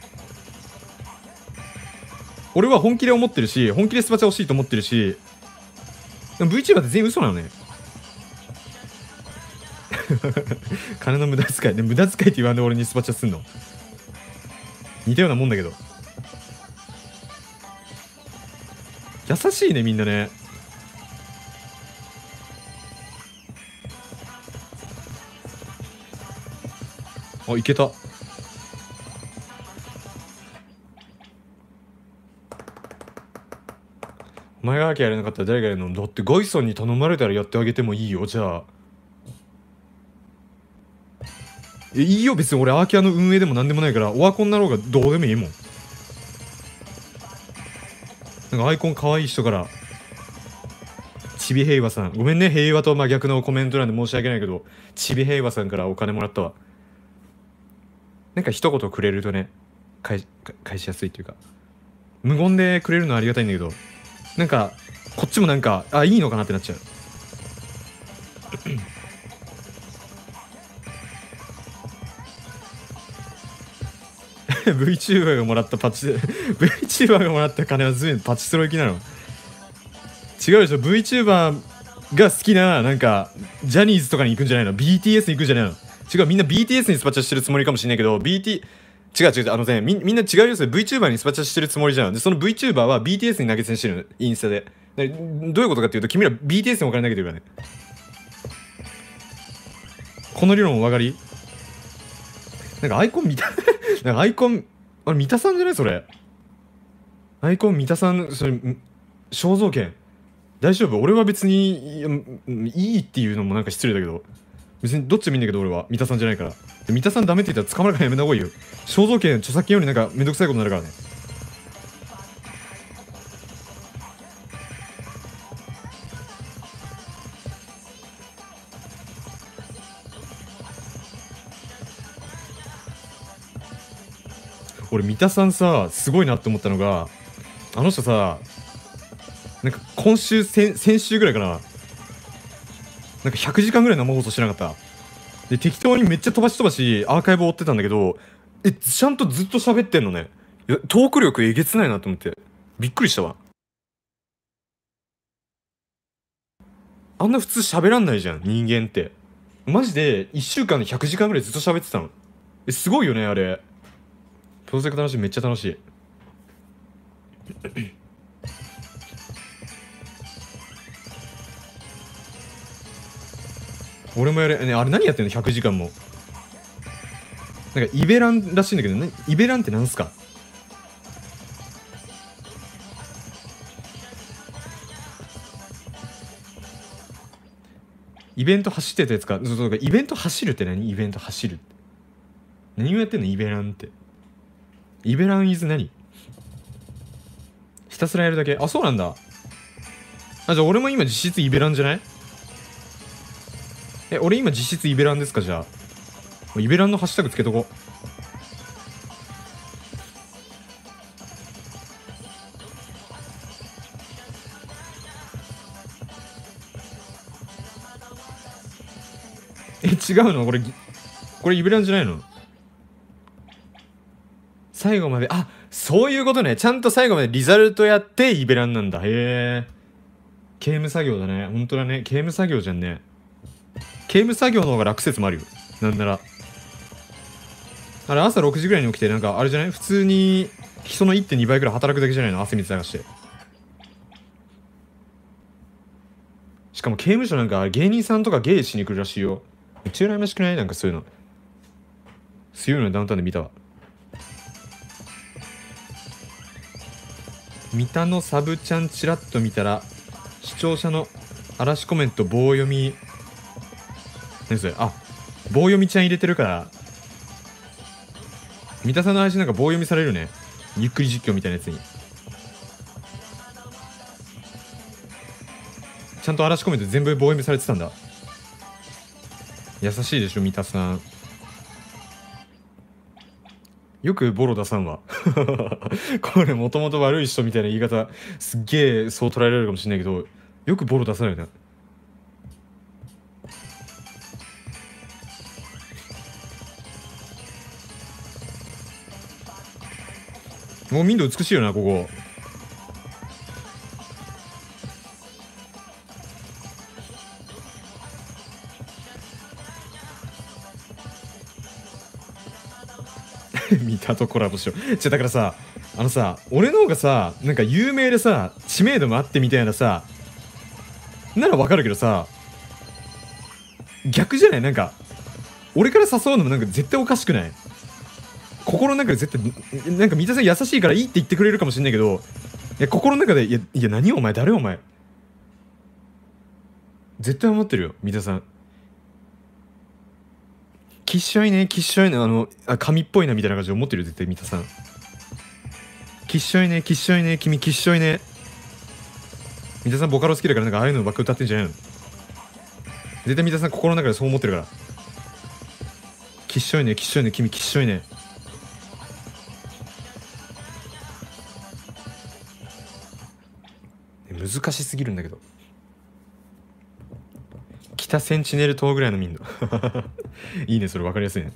俺は本気で思ってるし本気でスパチャ欲しいと思ってるし、でも VTuber って全員嘘なのね金の無駄遣いで無駄遣いって言わんで俺にスパチャすんの似たようなもんだけど。優しいねみんなね。あいけた。お前がアーキやれなかったら誰がやるの？だってガイさんに頼まれたらやってあげてもいいよ。じゃあえいいよ別に。俺アーキャの運営でも何でもないからオワコンになろうがどうでもいいもん。なんかアイコン可愛い人からちび平和さん、ごめんね平和と真逆のコメント欄で申し訳ないけどちび平和さんからお金もらったわ。なんか一言くれるとね返返しやすいというか無言でくれるのはありがたいんだけどなんかこっちもなんかあいいのかなってなっちゃうVTuber がもらったパチVTuber がもらった金は随分パチスロ行きなの。違うでしょ。 VTuber が好きななんかジャニーズとかに行くんじゃないの？ ビーティーエス に行くんじゃないの？違う、みんな ビーティーエス にスパチャしてるつもりかもしれないけど ビーティー 違う違う違うあのねみみんな違うよ。それ VTuber にスパチャしてるつもりじゃん。でその VTuber は ビーティーエス に投げ銭してるのインスタで。でどういうことかっていうと君ら ビーティーエス にお金投げてるからね。この理論お分かり？なんかアイコン見たなんかアイコンあれ三田さんじゃないそれ。アイコン三田さんそれ肖像権大丈夫？俺は別にいいっていうのもなんか失礼だけど別にどっちもいいんだけど俺は三田さんじゃないから。で三田さんダメって言ったら捕まるからやめた方がいいよ。肖像権著作権よりなんかめんどくさいことになるからね。俺三田さんさすごいなって思ったのがあの人さなんか今週先先週ぐらいかななんかひゃくじかんぐらい生放送してなかった。で適当にめっちゃ飛ばし飛ばしアーカイブ追ってたんだけど、えちゃんとずっと喋ってんのね。いやトーク力えげつないなと思ってびっくりしたわ。あんな普通喋らんないじゃん人間って。マジでいっしゅうかんでひゃくじかんぐらいずっと喋ってたの。えすごいよねあれ。プロジェクト楽しい、めっちゃ楽しい。俺もやれね。あれ何やってんのひゃくじかんも。なんかイベランらしいんだけど、ね、イベランってなんすか。イベント走ってたやつか。そうそうか、イベント走るって何。イベント走るって何をやってんのイベランって。イベランイズ何。ひたすらやるだけ。あそうなんだ。あじゃあ俺も今実質イベランじゃない。え俺今実質イベランですか。じゃあイベランのハッシュタグつけとこう。え違うのこれ。これイベランじゃないの。最後まで。あそういうことね。ちゃんと最後までリザルトやってイベランなんだ。へえ刑務作業だね。ほんとだね刑務作業じゃんね。刑務作業の方が楽説もあるよ。なんならあれ朝ろくじぐらいに起きてなんかあれじゃない。普通に人の いってんに 倍ぐらい働くだけじゃないの。汗水流して。しかも刑務所なんか芸人さんとか芸しに来るらしいよ。めっちゃ羨ましくない。なんかそういうの水曜日のダウンタウンで見たわ。三田のサブちゃんチラッと見たら視聴者の嵐コメント棒読み。何それ。あ棒読みちゃん入れてるから三田さんの配信なんか棒読みされるね。ゆっくり実況みたいなやつにちゃんと嵐コメント全部棒読みされてたんだ。優しいでしょ三田さん。よくボロ出さんわこれもともと悪い人みたいな言い方すっげえそう捉えられるかもしれないけど、よくボロ出さないよね。もう民度美しいよなここ見たとコラボしよう。じゃだからさあのさ俺の方がさなんか有名でさ知名度もあってみたいなさならわかるけどさ逆じゃない。なんか俺から誘うのもなんか絶対おかしくない。心の中で絶対なんか三田さん優しいからいいって言ってくれるかもしれないけど、いや心の中でいやいや何お前誰お前絶対思ってるよ三田さん。きっしょいねきっしょいねあのあ神っぽいなみたいな感じで思ってるよ絶対三田さん。きっしょいねきっしょいね君きっしょいね。三田さんボカロ好きだからなんかああいうのばっか歌ってんじゃないの。絶対三田さん心の中でそう思ってるから。きっしょいねきっしょいね君きっしょいね。難しすぎるんだけど。北センチネル島ぐらいの民度いいねそれ分かりやすいね。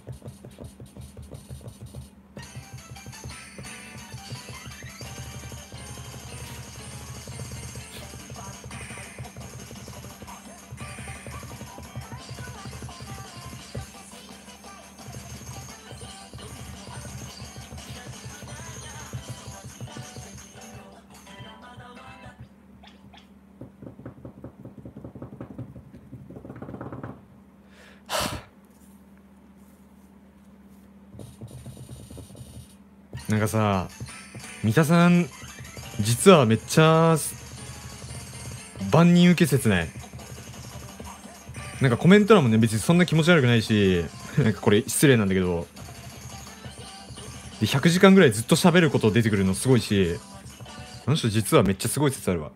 なんかさ三田さん実はめっちゃ万人受け説ない。なんかコメント欄もね別にそんな気持ち悪くないしなんかこれ失礼なんだけどでひゃくじかんぐらいずっと喋ること出てくるのすごいし、あの人実はめっちゃすごい説あるわ。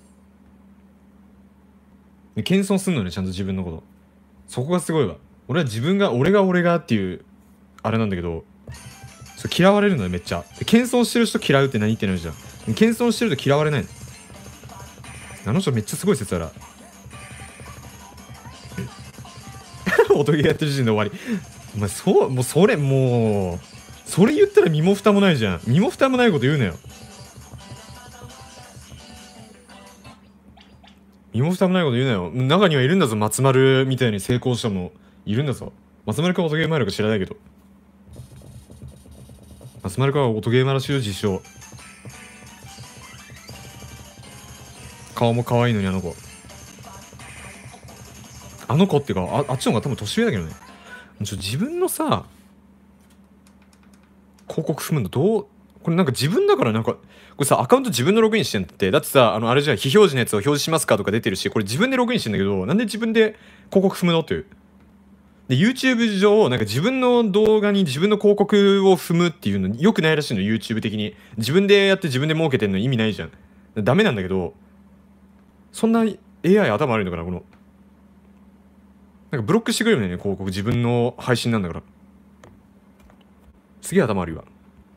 で謙遜すんのねちゃんと自分のこと。そこがすごいわ。俺は自分が俺が俺がっていうあれなんだけど、そう嫌われるのよめっちゃ。謙遜してる人嫌うって何言ってないじゃん。謙遜してると嫌われないの。あの人めっちゃすごい説ある。 音ゲーやってる時点で終わり。お前そうもうそれもうそれ言ったら身も蓋もないじゃん。身も蓋もないこと言うなよ。身も蓋もないこと言うなよ。中にはいるんだぞ、松丸みたいに成功したのいるんだぞ。松丸か音ゲーマーか知らないけど、松丸かは音ゲーマーらしいよ、自称。顔も可愛いのにあの子。あの子っていうか、ああっちの方が多分年上だけどね。ちょ自分のさ広告踏むのどう、これなんか自分だからなんかこれさアカウント自分のログインしてんだって。だってさあのあれじゃん、非表示のやつを表示しますかとか出てるし、これ自分でログインしてんだけど、なんで自分で広告踏むのっていう。で YouTube 上なんか自分の動画に自分の広告を踏むっていうのよくないらしいの。 YouTube 的に自分でやって自分で儲けてんの意味ないじゃん。ダメなんだけど、そんな エーアイ 頭悪いのかな。このなんかブロックしてくれるよね、広告。自分の配信なんだから。すげえ頭悪いわ。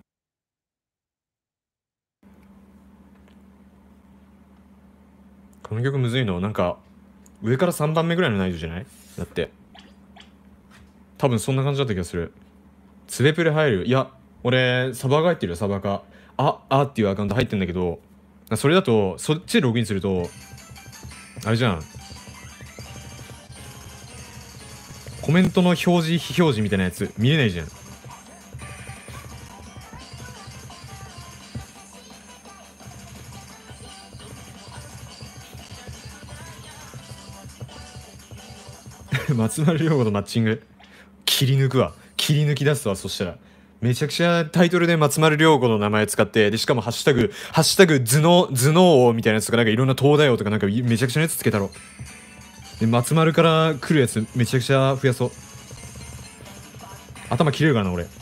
この曲むずいのなんか上からさんばんめぐらいの難易度じゃない？だって多分そんな感じだった気がする。ツベプレ入る。いや俺サバが入ってるよ。サバがああっていうアカウント入ってんだけど、それだとそっちでログインするとあれじゃん、コメントの表示非表示みたいなやつ見れないじゃん。松丸亮吾とマッチング切り抜くわ。切り抜き出すわ。そしたらめちゃくちゃタイトルで松丸亮吾の名前使って、でしかもハッシュタグハッシュタグ頭脳頭脳王みたいなやつとかなんかいろんな東大王とかなんかめちゃくちゃなやつつけたろ。で松丸から来るやつめちゃくちゃ増やそう。頭切れるからな俺。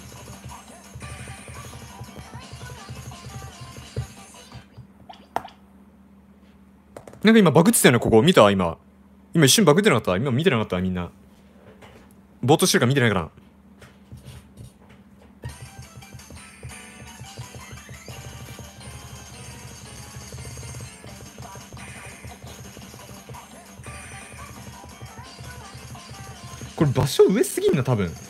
なんか今バグってたよね。ここ見た？今今一瞬バグってなかった？今見てなかった？みんなぼーっとしてるから見てないから。これ場所上すぎんな多分。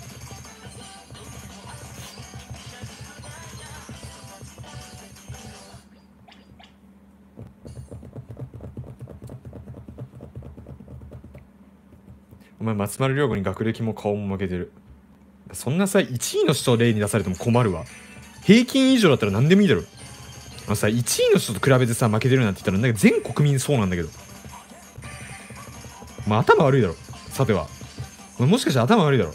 お前松丸亮吾に学歴も顔も負けてる。そんなさいちいの人例に出されても困るわ。平均以上だったら何でもいいだろ。あのさいちいの人と比べてさ負けてるなんて言ったらなんか全国民そうなんだけど、まあ頭悪いだろ。さてはもしかして頭悪いだろ。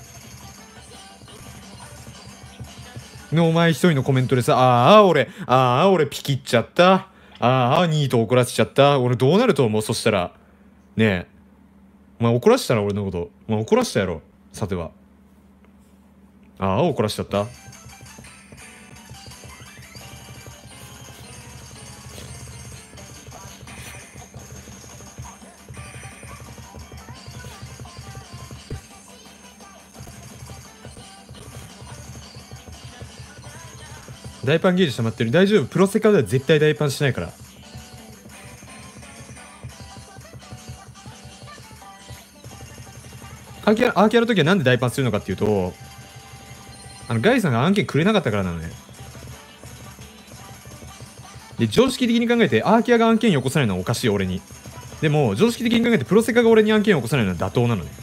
でお前一人のコメントでさ、ああ俺ああ俺ピキっちゃった、ああニート怒らせちゃった、俺どうなると思う？そしたらねえ、お前怒らせたら俺のこと、お前怒らせたやろ。さてはああ怒らせちゃった。大パンゲージ溜まってる。大丈夫。プロセカでは絶対大パンしないから。アーキャアーキャの時はなんで大パンするのかっていうと、あのガイさんが案件くれなかったからなのね。で常識的に考えてアーキャが案件よこさないのはおかしい俺に。でも常識的に考えてプロセカが俺に案件を起こさないのは妥当なのね。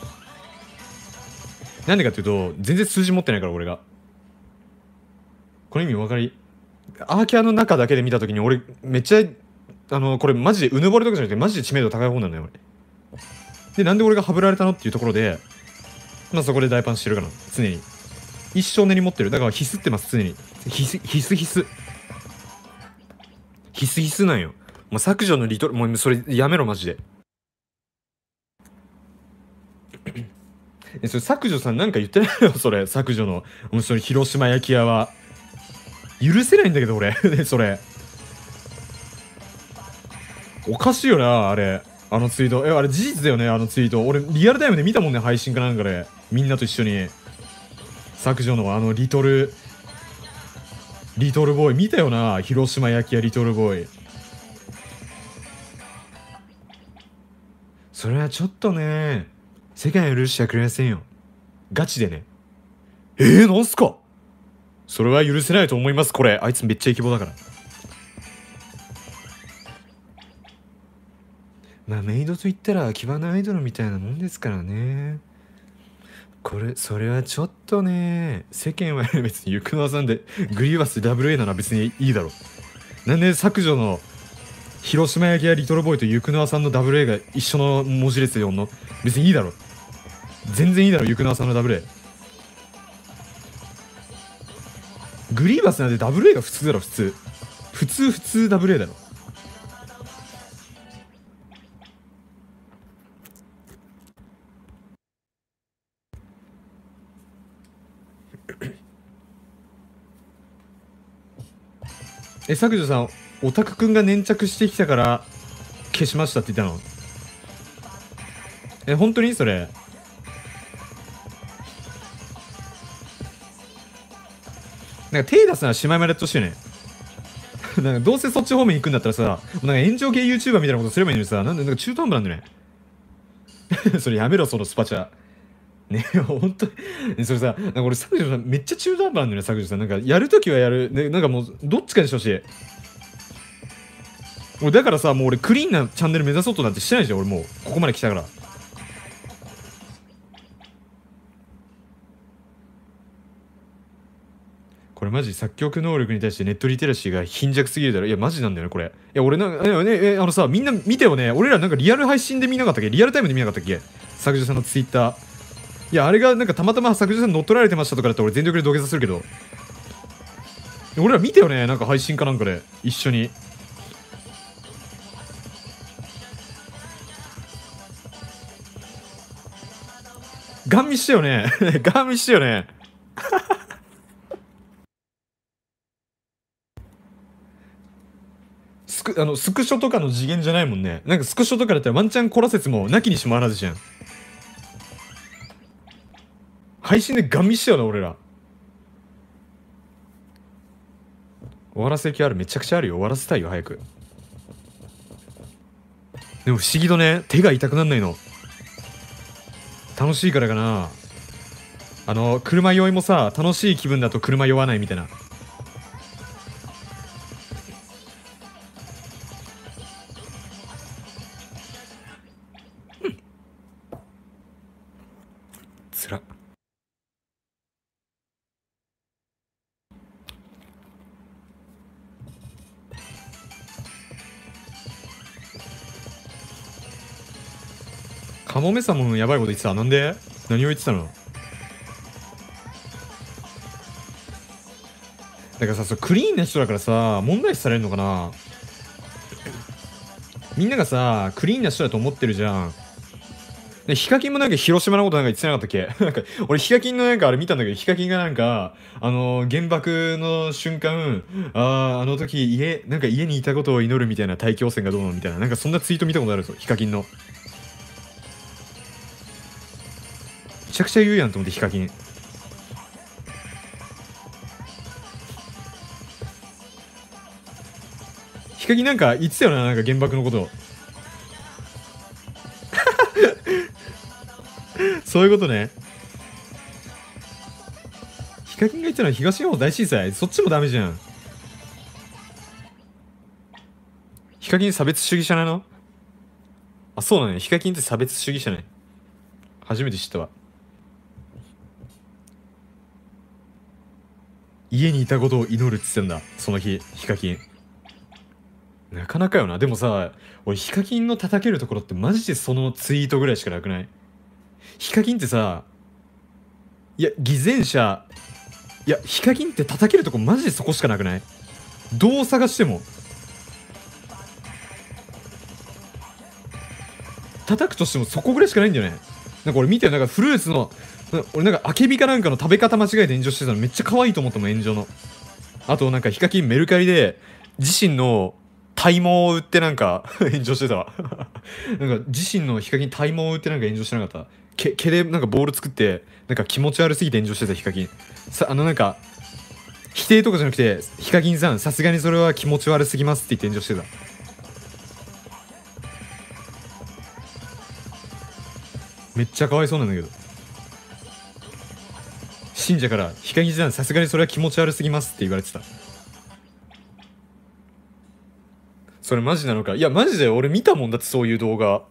なんでかっていうと全然数字持ってないから俺が。この意味お分かり？アーキャの中だけで見た時に俺めっちゃあのこれマジでうぬぼれとかじゃなくてマジで知名度高い方なんだよ俺。でなんで俺がハブられたのっていうところで、まあそこで大パンしてるから常に一生根に持ってる。だからヒスってます常に。ヒスヒスヒスヒスヒスなんよ。もう削除のリトルもうそれやめろマジで。えそれ削除さんなんか言ってないよそれ。削除のもうそれ広島焼き屋は許せないんだけど俺それおかしいよなあれ。あのツイートえあれ事実だよね。あのツイート俺リアルタイムで見たもんね。配信かなんかでみんなと一緒に削除のあのリトルリトルボーイ見たよな。広島焼き屋リトルボーイ。それはちょっとね世界を許してはくれませんよ。ガチでね。えー、なんすか。それは許せないと思います。これあいつめっちゃイケボだから。まあメイドと言ったらキバナアイドルみたいなもんですからね。これそれはちょっとね、世間は別にゆくのわさんでグリーバス ダブリューエー なら別にいいだろ。なんで削除の広島焼きやリトルボーイとゆくのわさんの ダブリューエー が一緒の文字列で読んの。別にいいだろ。全然いいだろ、ゆくのわさんの ダブリューエー。グリーバスなんて ダブリューエー が普通だろ。普通普通普通 ダブリューエー だろ。え、削除さん、オタクくんが粘着してきたから消しましたって言ったの？え、本当にそれ？なんか手出すのはしまいまでやってほしいね。なんかどうせそっち方面行くんだったらさ、なんか炎上系 YouTuber みたいなことすればいいのにさ、なんでなんか中途半端なんだよね。それやめろ、そのスパチャ。ねえ、ほんとに。それさ、なんか俺、削除さんめっちゃ中途半端なんだよね、削除さん。なんかやるときはやる。ね、なんかもう、どっちかにしてほしい。俺だからさ、もう俺クリーンなチャンネル目指そうとなんてしてないじゃん、俺もう。ここまで来たから。これマジ作曲能力に対してネットリテラシーが貧弱すぎるだろ。いやマジなんだよねこれ。いや俺なんかねえあのさ、みんな見てよね。俺らなんかリアル配信で見なかったっけ？リアルタイムで見なかったっけ？作除さんのツイッター。いやあれがなんかたまたま作除さん乗っ取られてましたとかだって俺全力で土下座するけど、俺ら見てよね、なんか配信かなんかで一緒に。ガン見してよね。ガン見してよね。スクあのスクショとかの次元じゃないもんね。なんかスクショとかだったらワンチャンコラ説もなきにしもあらずじゃん。配信でガン見してよな俺ら。終わらせる気ある？めちゃくちゃあるよ。終わらせたいよ早く。でも不思議とね、手が痛くなんないの。楽しいからかな。あの車酔いもさ、楽しい気分だと車酔わないみたいな。つらっ。カモメさんもやばいこと言ってた。なんで？何を言ってたの？だからさ、そうクリーンな人だからさ、問題視されるのかな。みんながさ、クリーンな人だと思ってるじゃん。でヒカキンもなんか広島のことなんか言ってなかったっけ？なんか俺ヒカキンのなんかあれ見たんだけど、ヒカキンがなんかあのー、原爆の瞬間、あああの時家なんか家にいたことを祈るみたいな、大気汚染がどうのみたいな、なんかそんなツイート見たことあるぞ、ヒカキンの。めちゃくちゃ言うやんと思って、ヒカキン。ヒカキンなんか言ってたよな、なんか原爆のこと。そういうことね。ヒカキンが言ったのは東日本大震災、そっちもダメじゃん。ヒカキン差別主義者なの？あ、そうなのよ。ヒカキンって差別主義者ね。初めて知ったわ。家にいたことを祈るって言ってたんだ、その日、ヒカキン。なかなかよな。でもさ、俺ヒカキンの叩けるところってマジでそのツイートぐらいしかなくない？ヒカキンってさ、いや偽善者、いやヒカキンって叩けるとこマジでそこしかなくない？どう探しても。叩くとしてもそこぐらいしかないんだよね。なんか俺見てよ、なんかフルーツの俺なんかアケビかなんかの食べ方間違えて炎上してたのめっちゃ可愛いと思ったもん、炎上の。あとなんかヒカキンメルカリで自身の体毛を売ってなんか炎上してたわ。なんか自身のヒカキン体毛を売ってなんか炎上してなかった？毛毛でなんかボール作ってなんか気持ち悪すぎて炎上してたヒカキン。さあのなんか否定とかじゃなくて、ヒカキンさんさすがにそれは気持ち悪すぎますって言って炎上してた。 めっちゃかわいそうなんだけど、信者からヒカキンさんさすがにそれは気持ち悪すぎますって言われてた。それマジなのか。いやマジで俺見たもんだって、そういう動画。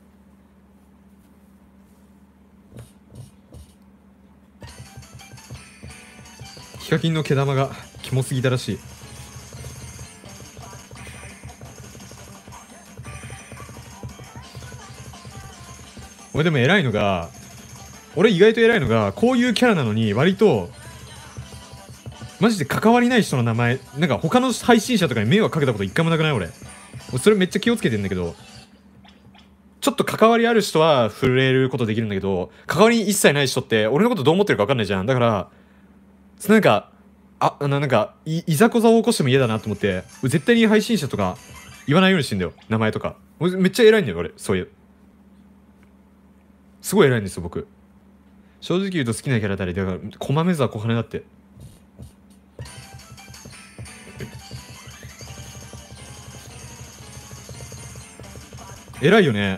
ヒカキンの毛玉がキモすぎたらしい。俺でも偉いのが、俺意外と偉いのが、こういうキャラなのに割とマジで関わりない人の名前、なんか他の配信者とかに迷惑かけたこと一回もなくない？俺それめっちゃ気をつけてんだけど、ちょっと関わりある人は触れることできるんだけど、関わり一切ない人って俺のことどう思ってるか分かんないじゃん。だからなんかあなんか い, いざこざを起こしても嫌だなと思って、絶対に配信者とか言わないようにしてんだよ、名前とか。俺めっちゃ偉いんだよ俺、そういうすごい偉いんですよ僕。正直言うと好きなキャラ誰だから、駒目沢小羽だって。偉いよね。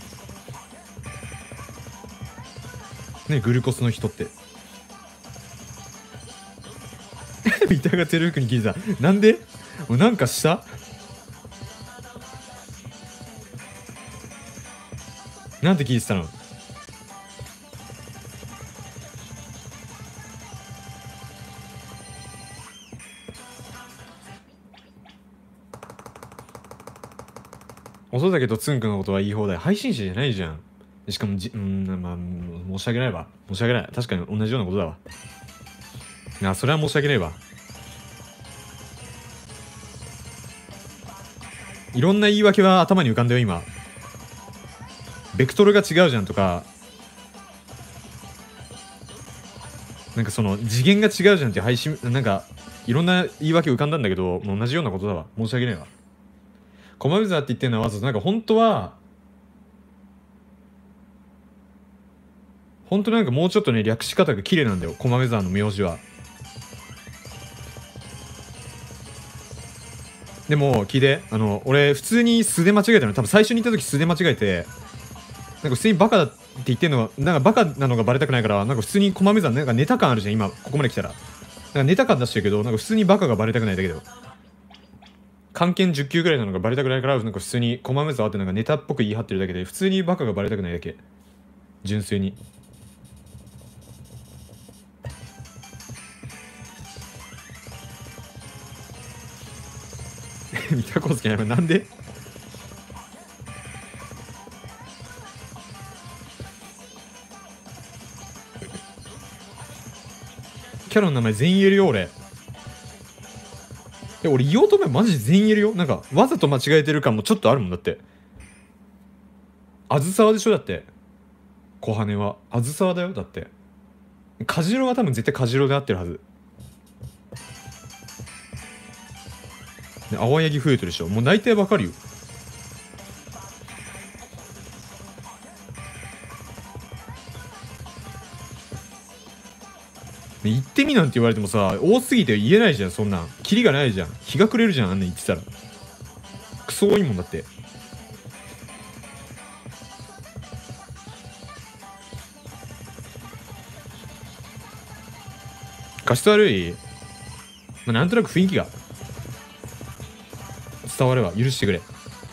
ね、グルコスの人って三田が照福に聞いてた。なんでなんかしたなんて聞いてたの？遅だけどつんくんのことは言い放題。配信者じゃないじゃん。しかもじうんまあ申し訳ないわ、申し訳ない。確かに同じようなことだわ。あ、それは申し訳ないわ。いろんな言い訳は頭に浮かんだよ今。ベクトルが違うじゃんとか、なんかその次元が違うじゃんって配信、なんかいろんな言い訳浮かんだんだけど、もう同じようなことだわ。申し訳ないわ。コマウザーって言ってるのはわざと、なんか本当は本当なんかもうちょっとね略し方が綺麗なんだよ、コマウザーの名字は。でも聞いて、あの俺普通に素で間違えたの。多分最初に言った時素で間違えて、なんか普通にバカだって言ってんのが、なんかバカなのがバレたくないから、なんか普通にコマウザーなんかネタ感あるじゃん今ここまで来たら。なんかネタ感出してるけど、なんか普通にバカがバレたくないだけだよ。漢検じゅっ級ぐらいなのがバレたくないから、なんか普通にコマウザーってなんかネタっぽく言い張ってるだけで、普通にバカがバレたくないだけ。純粋に。見たことない。なんでキャラの名前全員言えるよ俺。え、俺言おうと思えばマジで全員言えるよ。なんかわざと間違えてる感もちょっとあるもんだって。あずさわでしょだって。小羽はあずさわだよだって。カジロは多分絶対カジロで合ってるはず。ね、青柳増えてるでしょ。もう大体わかるよ。ね、言ってみなんて言われてもさ、多すぎて言えないじゃん。そんなんキリがないじゃん。日が暮れるじゃん、あんな言ってたら。クソ多いもんだって。画質悪い、まあ、なんとなく雰囲気が伝われば許してくれ。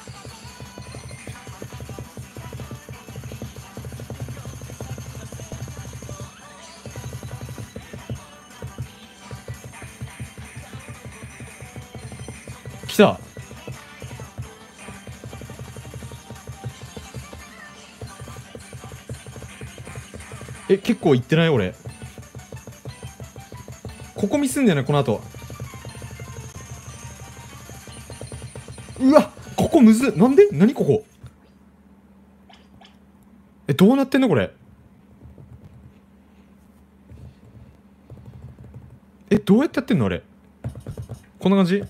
来た。え、結構行ってない俺。ここミスんだよねこの後。うわ、ここむずっ。なんで？何ここ。え、どうなってんのこれ。え、どうやってやってんのあれ。こんな感じ。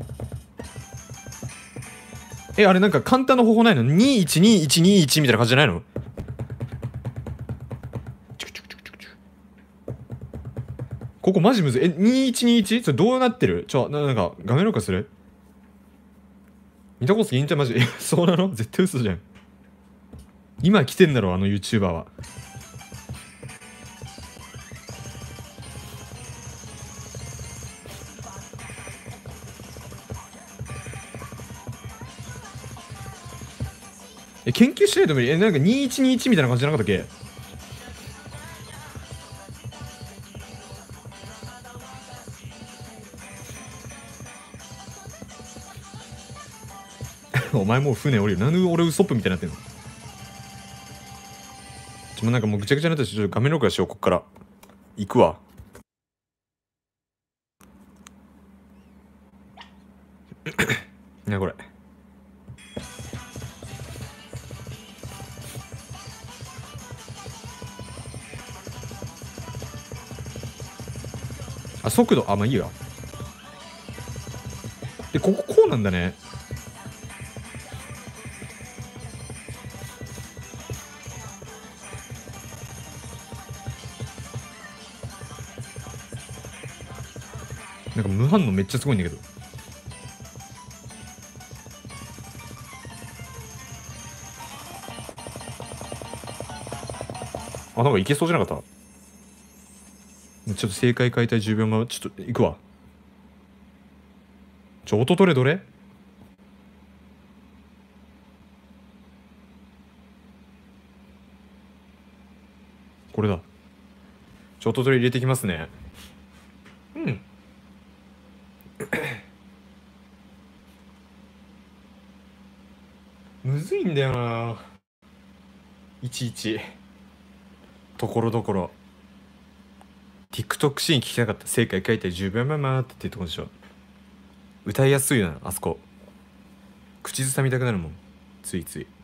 え、あれなんか簡単な方法ないの？ にいちにいちにいち みたいな感じじゃないの？ここマジむずい。え、にいちにいち？それどうなってる？ちょ、な、なんか画面録画する？見たこといいんじゃマジ。え、そうなの？絶対嘘じゃん。 今来てんだろあの YouTuber は。え、研究しないと無理。え、なんかにいちにいちみたいな感じじゃなかったっけ？お前もう船降りる。なんで俺ウソップみたいになってんの？ちょ、なんかもうぐちゃぐちゃになったし、ちょっと画面録画しよう、こっから。行くわ。なこれ。あ、速度、あ、まあいいよ。で、こここうなんだね。なんか無反応めっちゃすごいんだけど。あ、なんかいけそうじゃなかった？ちょっと正解解体じゅうびょうまえ、ちょっと行くわ。ちょ、音取れどれ？これだ。ちょ、音取れ入れてきますね。うん。むずいんだよな。いちいち。ところどころ。TikTok シーン聞きたかった。正解書いてじゅうびょうまえ待ってってとこでしょ。歌いやすいよな、あそこ。口ずさみたくなるもん。ついつい。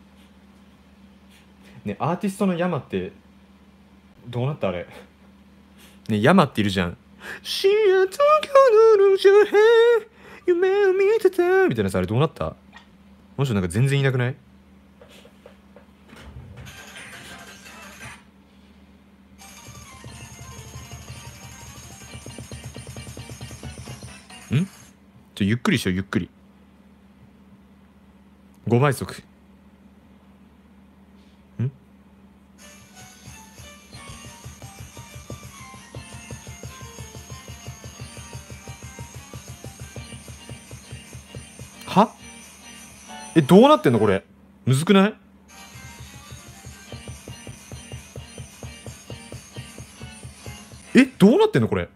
ね、アーティストのヤマってどうなったあれ。ね、ヤマっているじゃん。深夜東京の路上へ夢を見てたみたいなさ、あれどうなった？もしなんか全然いなくない？んちょ、ゆっくりしよう、ゆっくり。ごばい速。んは？え、どうなってんのこれ。むずくない？え、どうなってんのこれ。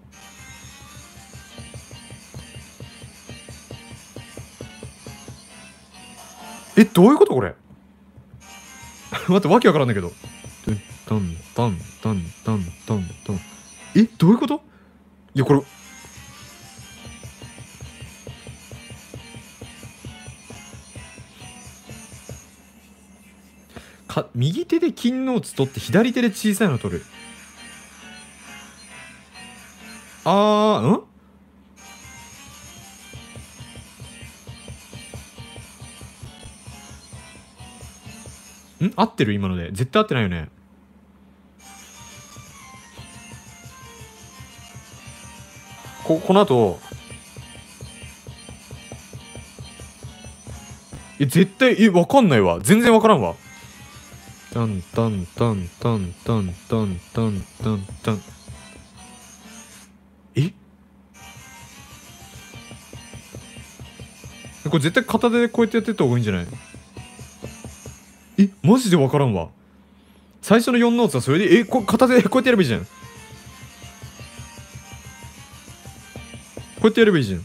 え、どういうことこれ。待って、わけわからんだけど。タンタンタンタンタンタン。え、どういうこと？いや、これ。か、右手で金ノーツ取って左手で小さいの取る。あー、んん合ってる今ので。絶対合ってないよね。こ、この後。え、絶対、え、わかんないわ。全然わからんわ。タンタンタンタンタンタンタンタンタン。え、これ絶対片手でこうやってやってった方がいいんじゃない？え、マジでわからんわ。最初のよんノーツはそれで、え、こ片手でこうやってやればいいじゃん。こうやってやればいいじゃん。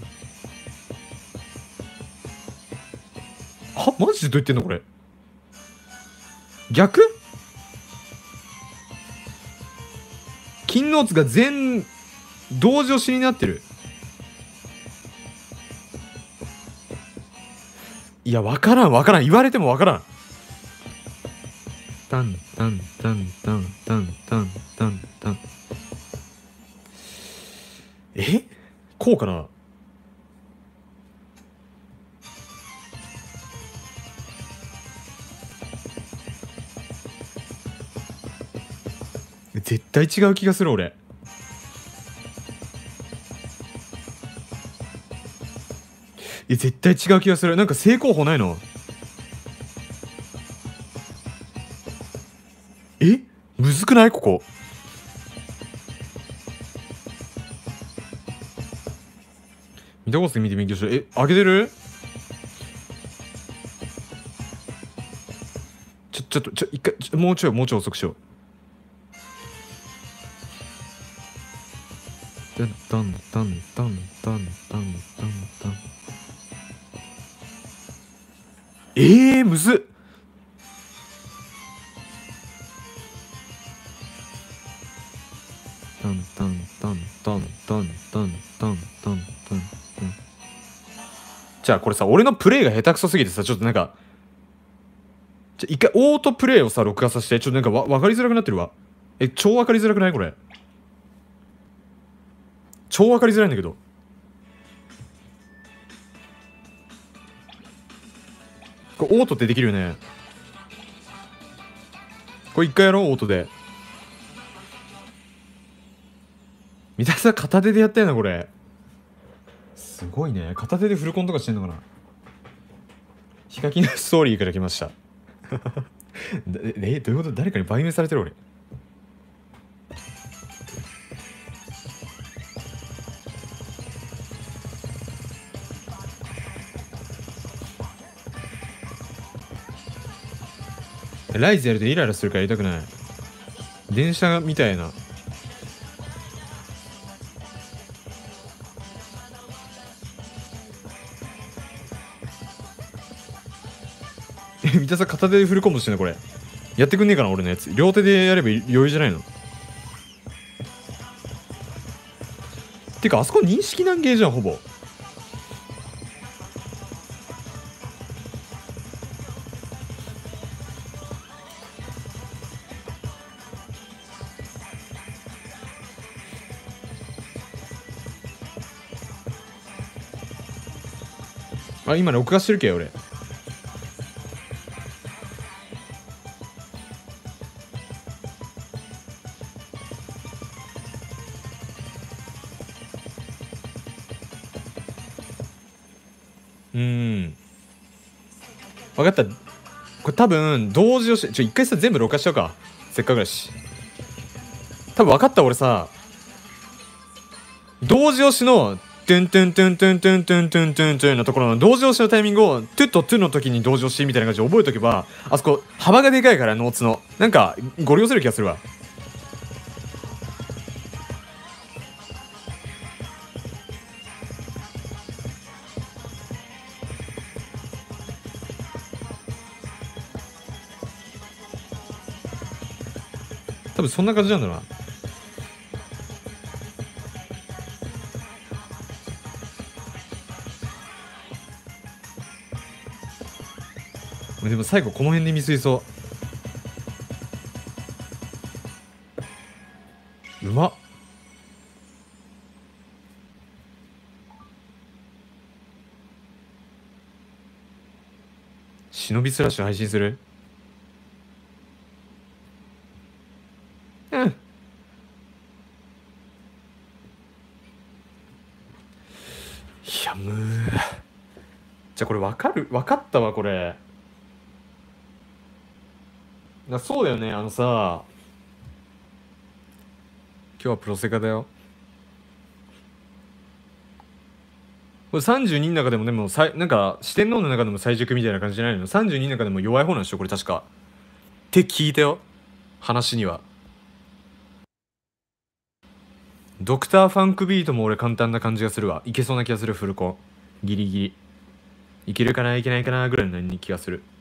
は、マジでどう言ってんのこれ。逆？金ノーツが全同時押しになってる。いや、わからんわからん。言われてもわからん。タンタンタンタンタンタンタンタン。え、こうかな。絶対違う気がする俺。いや絶対違う気がする。なんか正攻法ないの？ えむずくないここ。見たコースで見て勉強しろ。え、上げてる？ちょ、ちょっと、ちょ、一回、ちょもうちょい、もうちょい遅くしよう。タンタンタンタンタンタンタンタン。えー、むずっ。タンタンタンタンタンタンタンタンタン。じゃあこれさ、俺のプレイが下手くそすぎてさ、ちょっとなんか、じゃ一回オートプレイをさ、録画させて、ちょっとなんかわ分かりづらくなってるわ。え、超分かりづらくないこれ。超分かりづらいんだけど。これオートってできるよね。これ一回やろう、オートで。三田さん片手でやったよな、これ。すごいね。片手でフルコンとかしてんのかな。ヒカキンのストーリーから来ました。え、どういうこと？誰かに売名されてる俺。ライズやるとイライラするからやりたくない。電車みたいな。え、三田さん片手でフルコンボしてんのこれ。やってくんねえかな俺のやつ。両手でやれば余裕じゃないの？てかあそこ認識難ゲーじゃんほぼ。あ、今録画してるけ俺。うーん。分かった。これ多分同時押し、ちょ一回さ全部録画しようか。せっかくだし。多分分かった。俺さ同時押しのトゥントゥントゥントゥントゥントゥントゥントゥントゥンのところの同時押しのタイミングをトゥとトゥの時に同時押しみたいな感じで覚えとけば、あそこ幅がでかいからノーツのなんかゴリ押せる気がするわ。多分そんな感じなんだろうな。でも最後この辺でミスいそう。うまっ。忍びスラッシュ配信する？うん。いやむー。じゃあこれ分かる？分かったわこれ。だそうだよね。あのさ、今日はプロセカだよ。これさんじゅうにの中でもでもさいなんか四天王の中でも最熟みたいな感じじゃないの？ さんじゅうに の中でも弱い方なんでしょこれ確か。って聞いたよ話には。ドクターファンクビートも俺簡単な感じがするわ。いけそうな気がする。フルコンギリギリいけるかないけないかなぐらいの気がする。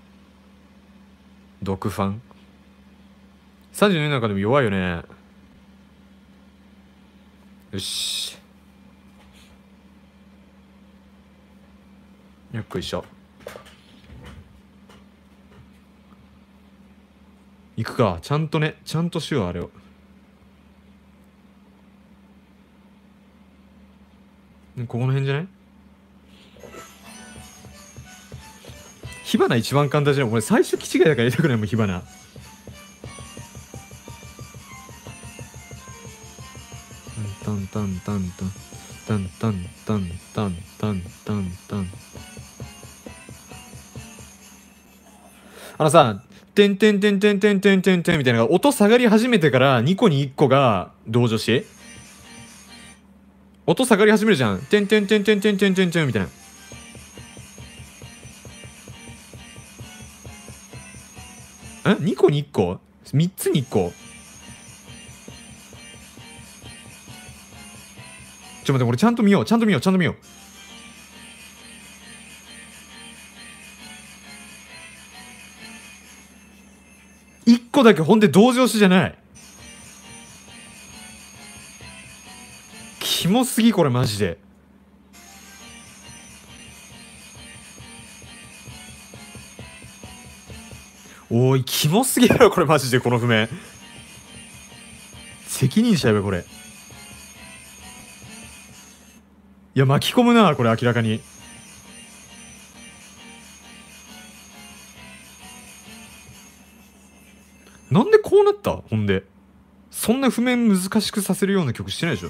ドクファンさんじゅうにの中でも弱いよね。よし、よっこいしょ。行くか。ちゃんとね、ちゃんとしようあれを。ここの辺じゃない？火花一番簡単じゃん。俺最初気違いだからやりたくないもん火花。タンタンタンタンタンタンタンタンタンタンタン。あのさ、 てんてんてんてんてんてんてんてんみたいな音下がり始めてからにこにいっこが同助詞。音下がり始めるじゃん。てんてんてんてんてんてんてんてんみたいな。ん ?に 個にいっこ ?みっ つにいっこちょっと待って、俺ちゃんと見よう。ちゃんと見よう。ちゃんと見よう。いっこだけほんで同助詞じゃない。キモすぎこれマジで。おいキモすぎだろこれマジで。この譜面責任者やべこれ。いや巻き込むなこれ明らかに。なんでこうなった。ほんでそんな譜面難しくさせるような曲してないでしょ。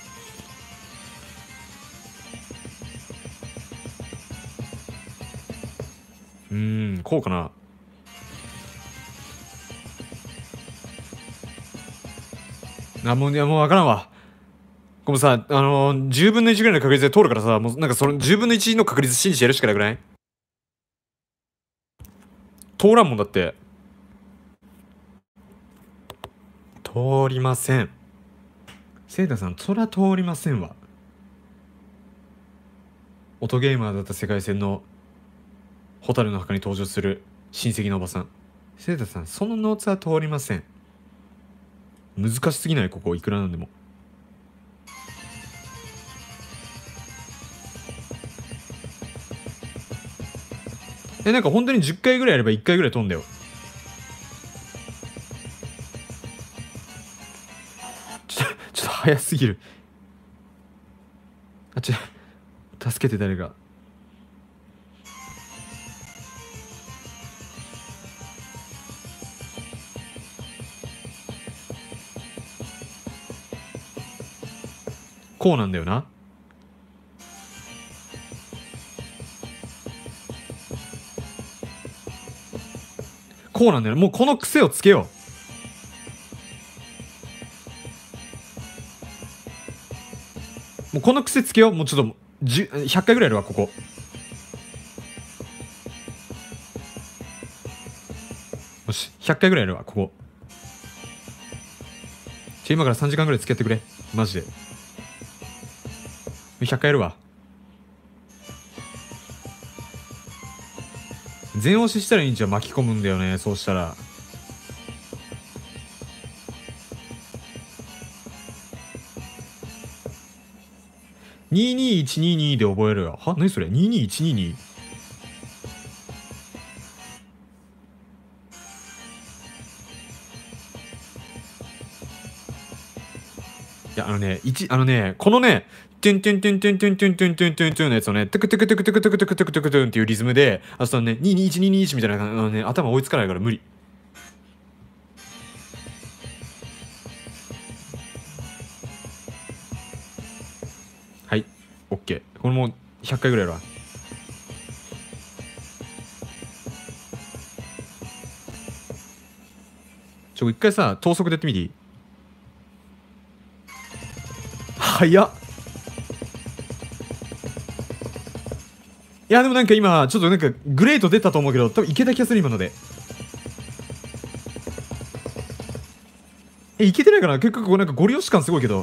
うーんこうかな。あもういやもう分からんわ。このさあのー、じゅうぶんのいちぐらいの確率で通るからさ、もうなんかそのじゅうぶんのいちの確率信じてやるしかなくない。通らんもんだって。通りません。セイタさんそりゃ通りませんわ。音ゲーマーだった世界線の蛍の墓に登場する親戚のおばさん。セイタさんそのノーツは通りません。難しすぎないここいくらなんでも。えなんか本当にじゅっかいぐらいやればいっかいぐらい飛んだよ。ちょっとちょっと早すぎる。あちょ助けて誰か。こうなんだよな。こうなんだよね。もうこの癖をつけよう。もうこの癖つけよう。もうちょっとひゃっかいぐらいやるわここ。よしひゃっかいぐらいやるわここ。じゃ今からさんじかんぐらい付き合ってくれマジで。ひゃっかいやるわ。全押ししたらいいんじゃん。巻き込むんだよねそうしたら。にーにーいちにーにーで覚えるよ。は何それ にーにーいちにーにー。 いやあのねいちあのねこのねトゥントゥントゥントゥントゥントゥントゥントゥントゥントゥンのやつをねトゥクトゥクトゥクトゥクトゥクトゥクトゥクトゥクトゥンっていうリズムで、あとねにーにーいちにーにーいちみたいな感じのね頭追いつかないから無理。はい OK。 これもうひゃっかいぐらいやるわ。ちょ一回さ等速でやってみていい。早っ。いやでもなんか今ちょっとなんかグレート出たと思うけど多分いけた気がする今ので。えいけてないかな。結構なんかゴリ押し感すごいけど。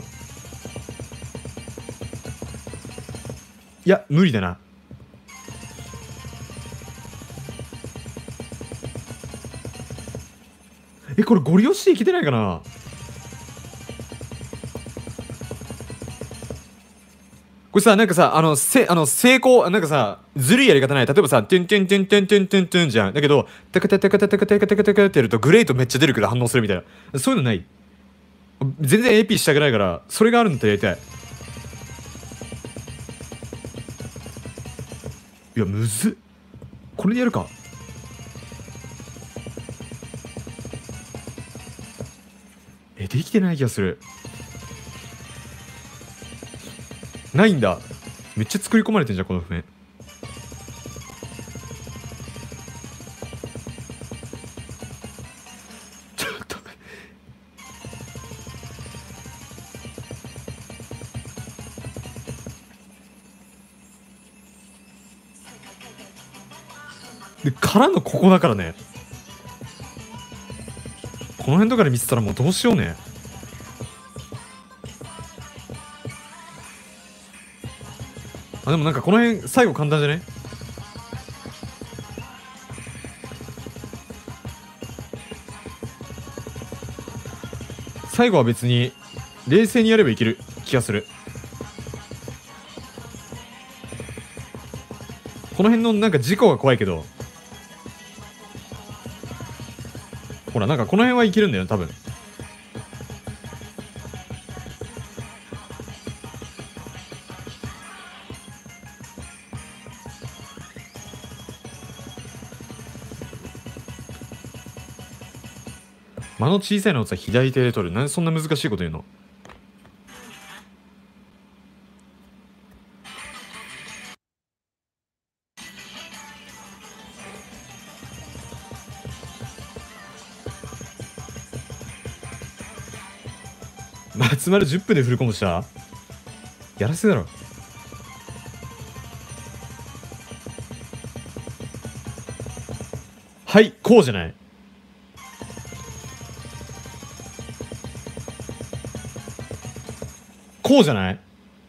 いや無理だな。えこれゴリ押しでいけてないかな。これさなんかさあのせあの成功なんかさずるいやり方ない。例えばさトゥントゥントゥントゥントゥントゥントゥンじゃん。だけどタカタタカタタカタカタカタカってやるとグレートめっちゃ出るけど反応するみたいな。そういうのない。全然 エーピー したくないからそれがあるんだったらやりたい。いやむずっ。これでやるか。えできてない気がする。ないんだ。めっちゃ作り込まれてんじゃんこの譜面。 でからのここだからね。この辺とかで見てたらもうどうしようね。あ、でもなんかこの辺最後簡単じゃね？最後は別に冷静にやればいける気がする。この辺のなんか事故が怖いけど、ほらなんかこの辺はいけるんだよ多分。間の小さいのをさ左手で取る。なんでそんな難しいこと言うの？松丸じゅっぷんでフルコンボした？やらせだろ。はい、こうじゃない？こうじゃない？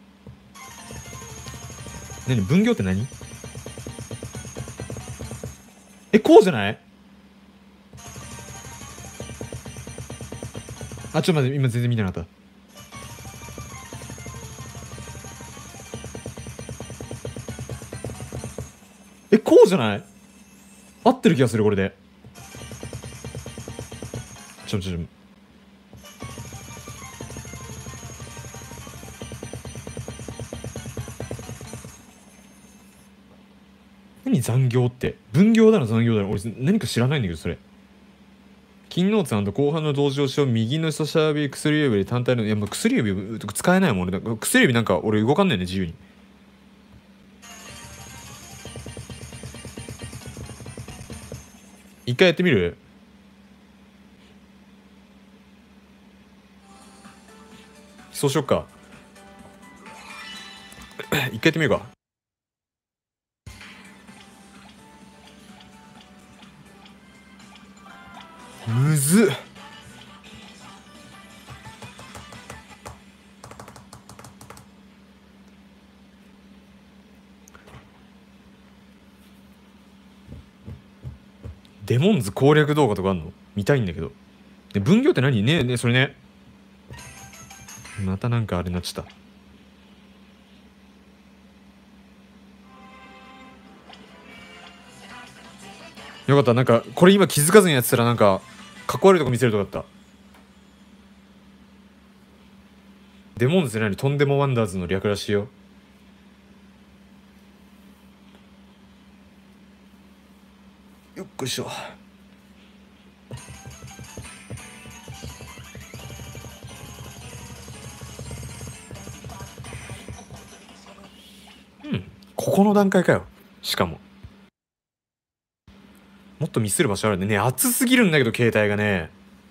何？分業って何？え、こうじゃない？あ、ちょっと待って、今全然見てなかった。え、こうじゃない？合ってる気がするこれで。ちょちょちょ。何残業って？分業だな残業だな。俺何か知らないんだけどそれ。金ノーツ後半の同時押しを右の人差し指薬指で単体の、いやもう薬指使えないもん俺。薬指なんか俺動かんないね自由に。一回やってみる？そうしよっか。一回やってみるか。むずっ。デモンズ攻略動画とかあんの？見たいんだけど。で分業って何？ねえねえそれね。またなんかあれになっちゃった。よかった。なんかこれ今気づかずにやってたらなんかかっこ悪いとこ見せるとこだった。デモンズって何？とんでもワンダーズの略らしいよ。よっこいしょ。うん、ここの段階かよ。しかももっとミスる場所あるんでね。熱すぎるんだけど携帯がね。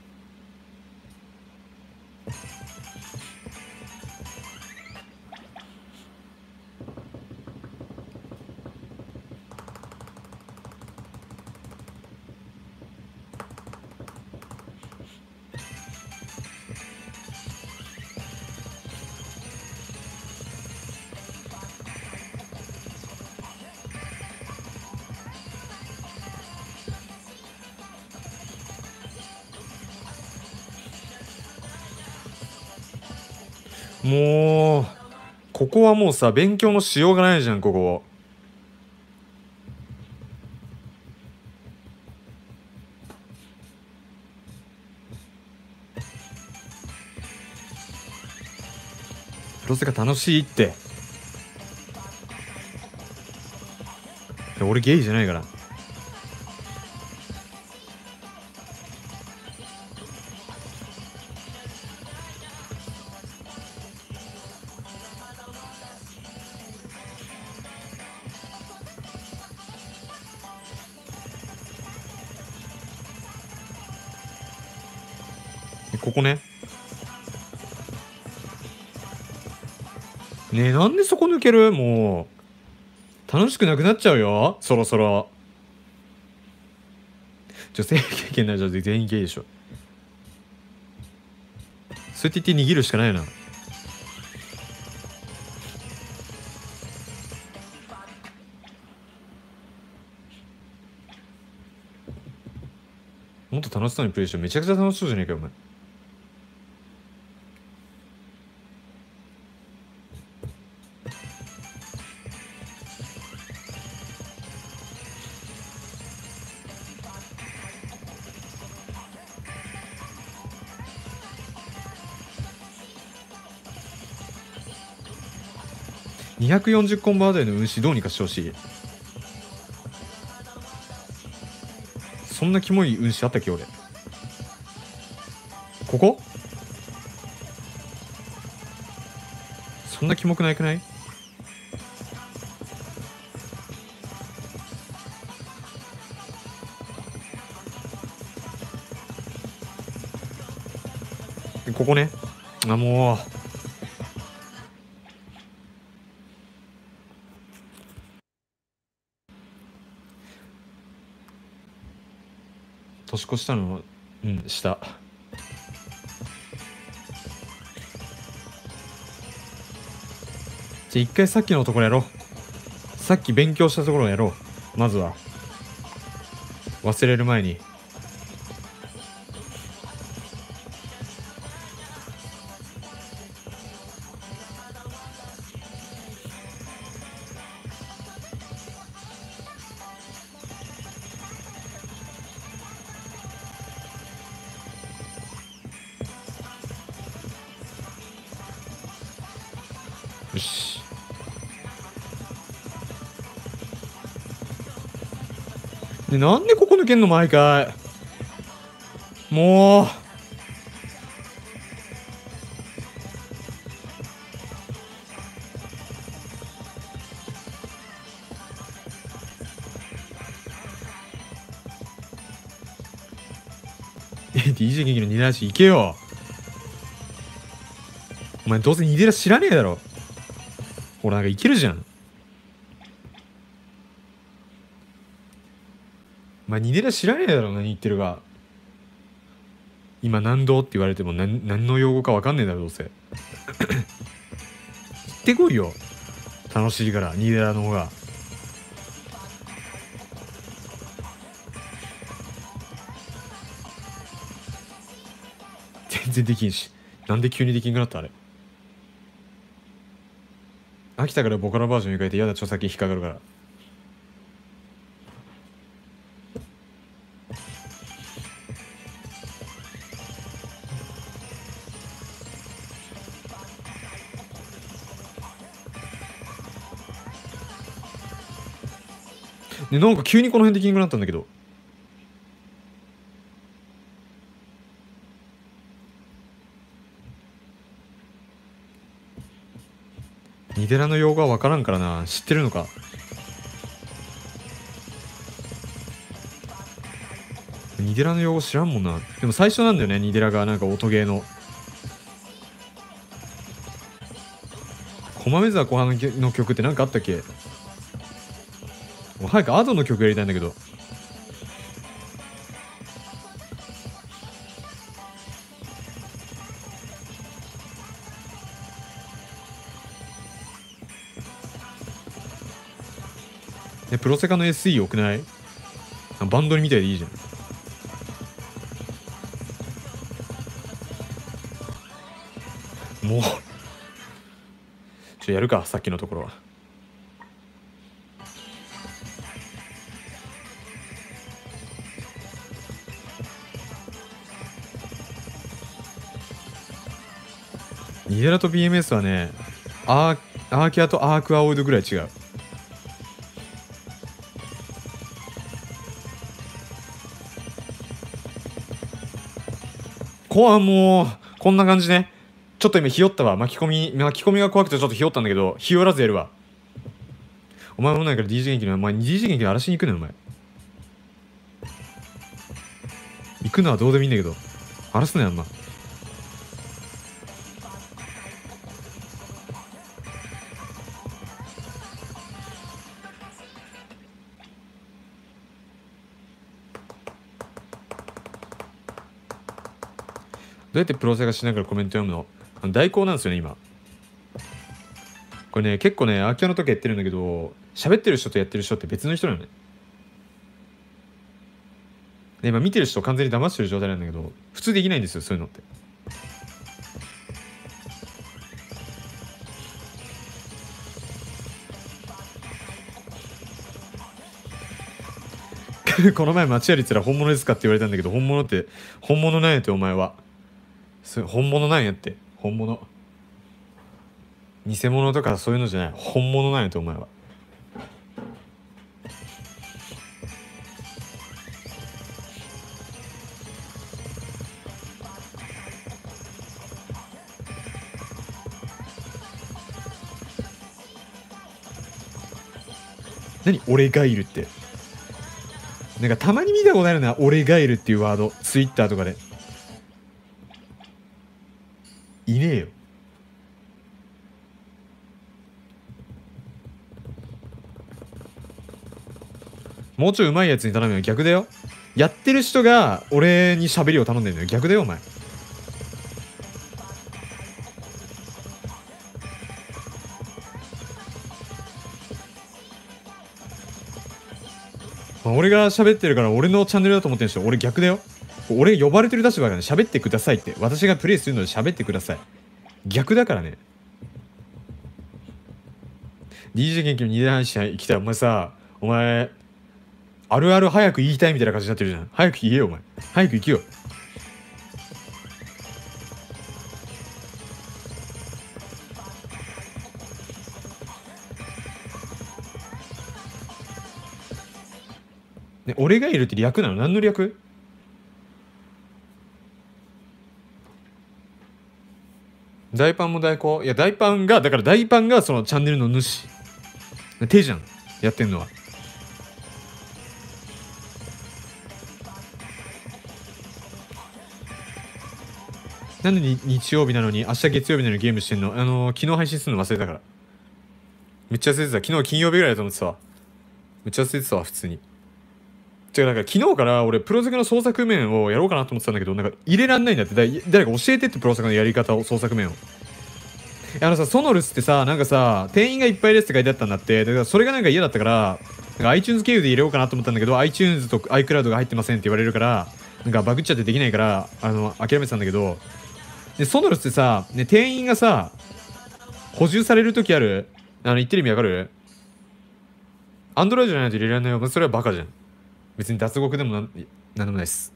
もうここはもうさ勉強のしようがないじゃんここ。プロセが楽しいって。俺ゲイじゃないから。ここね。ねえなんでそこ抜ける？もう楽しくなくなっちゃうよそろそろ。 女性経験ない女性全員ゲイでしょ。そうやって言って逃げるしかないよな。もっと楽しそうにプレイしよう。めちゃくちゃ楽しそうじゃねえかよお前。にひゃくよんじゅうコンボあたりの運指どうにかしてほしい。そんなキモい運指あったっけ俺。ここそんなキモくないくない？ここね。あ、もう年越したの、うんした。じゃあ一回さっきのところやろう。さっき勉強したところやろう。まずは忘れる前に。よし。で、なんでここ抜けんの毎回。もう。え、ディージェー 劇のニデラシ行けよ。お前どうせニデラ知らねえだろ。ほらなんかいけるじゃん。お前ニデラ知らねえだろ何言ってるか。今何度って言われても何何の用語か分かんねえだろどうせ。行ってこいよ。楽しいからニデラの方が。全然できんし。なんで急にできんくなったあれ。飽きたからボカロバージョンに変えてやだ著作権引っかかるから。でなんか急にこの辺できんくなったんだけど。ニデラの用語は分からんからな。知ってるのか。ニデラの用語知らんもんな。でも最初なんだよねニデラがなんか音ゲーの。駒目沢後半の曲って何かあったっけ。もう早くアドの曲やりたいんだけど。え、プロセカの エスイー 多くない？バンドにみたいでいいじゃん。もうちょやるかさっきのところは。ニデラと ビーエムエス はね、アーアーキャとアークアオイドぐらい違う。こわもうこんな感じね。ちょっと今ひよったわ。巻き込み巻き込みが怖くてちょっとひよったんだけど、ひよらずやるわ。お前もないから ディージェー 劇のお前 ディージェー 劇の荒らしに行くねんお前。行くのはどうでもいいんだけど荒らすねあんま。 うやってプロセがしながらコメント読むの？あの代行なんですよね今。これね結構ね空き家の時やってるんだけど、喋ってる人とやってる人って別の人なのね。で今見てる人を完全に騙してる状態なんだけど、普通できないんですよそういうのって。この前街歩いてたら本物ですかって言われたんだけど、本物って本物なんやってお前は。それ本物なんやって。本物。偽物とかそういうのじゃない、本物なんやってお前は。何俺がいるって。なんかたまに見たことあるな、俺がいるっていうワード、ツイッターとかで。いねえよ。もうちょいうまいやつに頼むよ。逆だよ。やってる人が俺に喋りを頼んでんのよ。逆だよお前。まあ俺が喋ってるから俺のチャンネルだと思ってるでしょ。俺逆だよ。俺呼ばれてる立場がね、喋ってくださいって。私がプレイするので喋ってください。逆だからね。ディージェー 研究のにだい配信来たらお前さ、お前あるある早く言いたいみたいな感じになってるじゃん。早く言えよお前。早く行けよ。ね、俺がいるって略なの？何の略？大パンも代行？いや大パンがだから大パンがそのチャンネルの主手じゃんやってんのは。なんでに日曜日なのに明日月曜日なのにゲームしてんの？あのー、昨日配信するの忘れたから。めっちゃ忘れてた。昨日金曜日ぐらいだと思ってたわ。めっちゃ忘れてたわ普通に。違う、なんか昨日から俺プロセクの創作面をやろうかなと思ってたんだけど、なんか入れらんないんだって。誰か教えてってプロセクのやり方を、創作面を。あのさ、ソノルスってさ、なんかさ、店員がいっぱいですって書いてあったんだって。だからそれがなんか嫌だったから、なんか iTunes 経由で入れようかなと思ったんだけど、iTunes と iCloud が入ってませんって言われるから、なんかバグっちゃってできないから、あの、諦めてたんだけど、で、ソノルスってさ、ね、店員がさ、補充されるときある？あの、言ってる意味わかる？ Android じゃないと入れられないよ。それはバカじゃん。別に脱獄でもなん、なんでもないっす。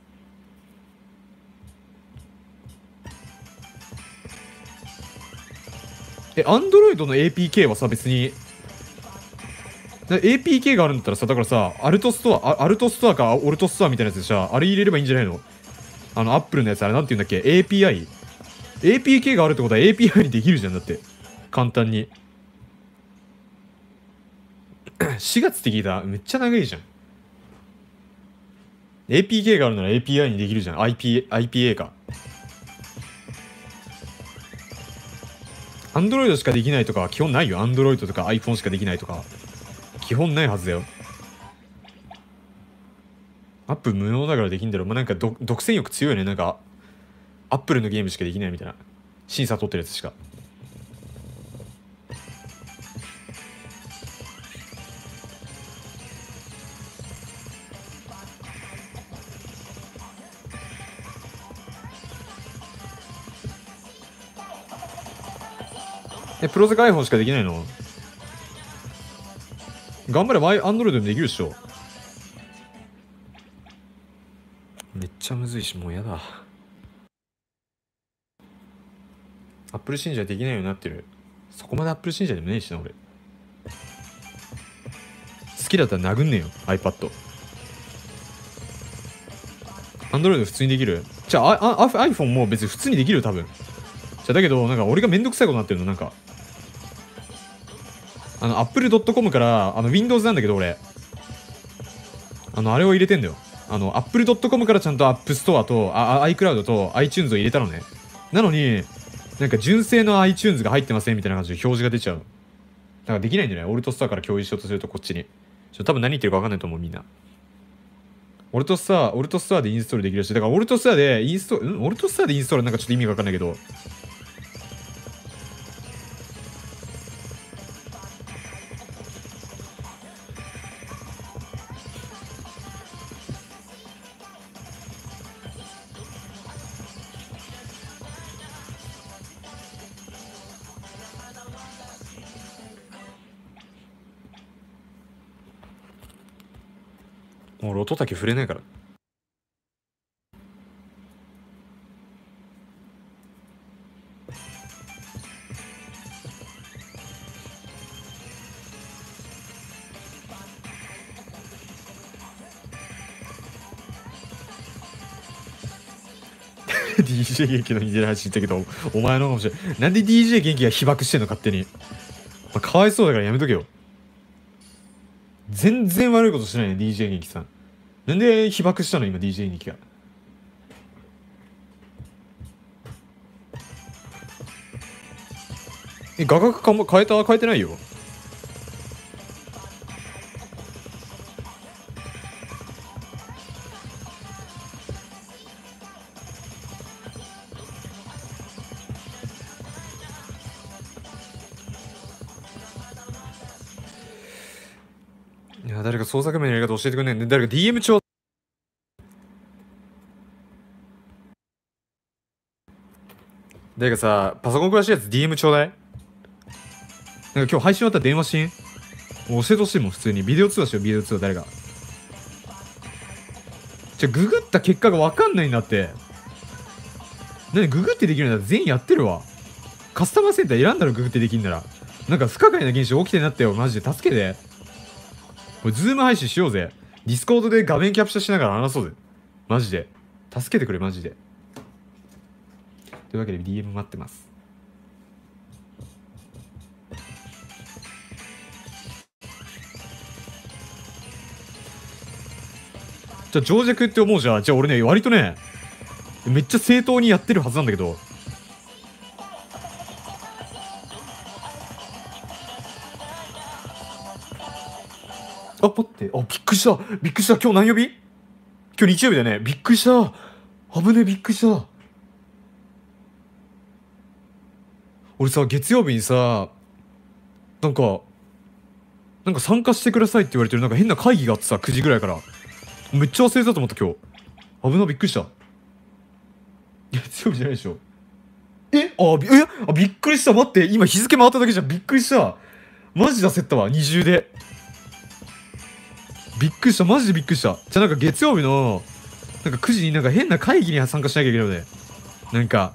え、アンドロイドの エーピーケー はさ、別に、エーピーケー があるんだったらさ、だからさ、アルトストア、アルトストアかオルトストアみたいなやつでさ、あれ入れればいいんじゃないの？あの、アップルのやつ、あれなんて言うんだっけ？ エーピーアイ？ エーピーケー があるってことは エーピーアイ にできるじゃん、だって。簡単に。しがつって聞いた？めっちゃ長いじゃん。エーピーケー があるなら エーピーアイ にできるじゃん。アイピー、アイピーエー か。Android しかできないとかは基本ないよ。Android とか iPhone しかできないとか。基本ないはずだよ。アップ無能だからできんだろ。まあ、なんか独占欲強いね。なんか、アップルのゲームしかできないみたいな。審査取ってるやつしか。え、プロセカ iPhone しかできないの？頑張れば Android でもできるっしょ。めっちゃむずいし、もうやだ。アップル信者できないようになってる。そこまでアップル信者でもねえしな、俺。好きだったら殴んねえよ、iPad。Android 普通にできる？じゃあ、ああ iPhone も別に普通にできるよ、多分。じゃあ、だけど、なんか俺がめんどくさいことになってるの、なんか。あの、アップルドットコム から、あの、Windows なんだけど、俺。あの、あれを入れてんだよ。あの、アップルドットコム からちゃんと App Store と、あ、iCloud と iTunes を入れたのね。なのに、なんか純正の iTunes が入ってませんみたいな感じで表示が出ちゃう。だからできないんだよね。オルトスターから共有しようとするとこっちに。ちょ、多分何言ってるか分かんないと思う、みんな。 俺とスター、俺とスターでインストールできるし、だから俺とスターでインストール、うん俺とスターでインストールなんかちょっと意味がわかんないけど、もう俺音だけ触れないから。ディージェー 元気の似てる話言ったけど、お前のかもしれない。なんで ディージェー 元気が被爆してんの勝手に。まあ、かわいそうだからやめとけよ。全然悪いことしてないね、ディージェー 元気さん。なんで被爆したの今、ディージェー 元気が。え、画角かも変えた変えてないよ。いや、誰か創作名のやり方教えてくんねん。誰か ディーエム ちょう。誰かさ、パソコン詳しいやつ ディーエム ちょうだい。なんか今日配信終わったら電話しん。もう教えてほしいもん、普通に。ビデオ通話しよう、ビデオ通話誰か。じゃ、ググった結果がわかんないんだって。なに、ググってできるんだったら全員やってるわ。カスタマーセンター選んだらググってできんなら。なんか不可解な現象起きてなったよ、マジで。助けて。これ、ズーム配信しようぜ。ディスコードで画面キャプチャーしながら話そうぜ。マジで。助けてくれ、マジで。というわけで ディーエム 待ってます。じゃあ、情弱って思うじゃん。じゃあ俺ね、割とね、めっちゃ正当にやってるはずなんだけど。あ、待って。あ、びっくりした。びっくりした。今日何曜日？今日日曜日だね。びっくりした。危ね、びっくりした。俺さ、月曜日にさ、なんか、なんか参加してくださいって言われてるなんか変な会議があってさ、くじぐらいから。めっちゃ忘れてたと思った今日。危な、びっくりした。月曜日じゃないでしょ。えあび、えあ、びっくりした。待って。今日付回っただけじゃん。びっくりした。マジ焦ったわ。二重で。びっくりした。マジでびっくりした。じゃあなんか月曜日の、なんかくじになんか変な会議に参加しなきゃいけないので。なんか、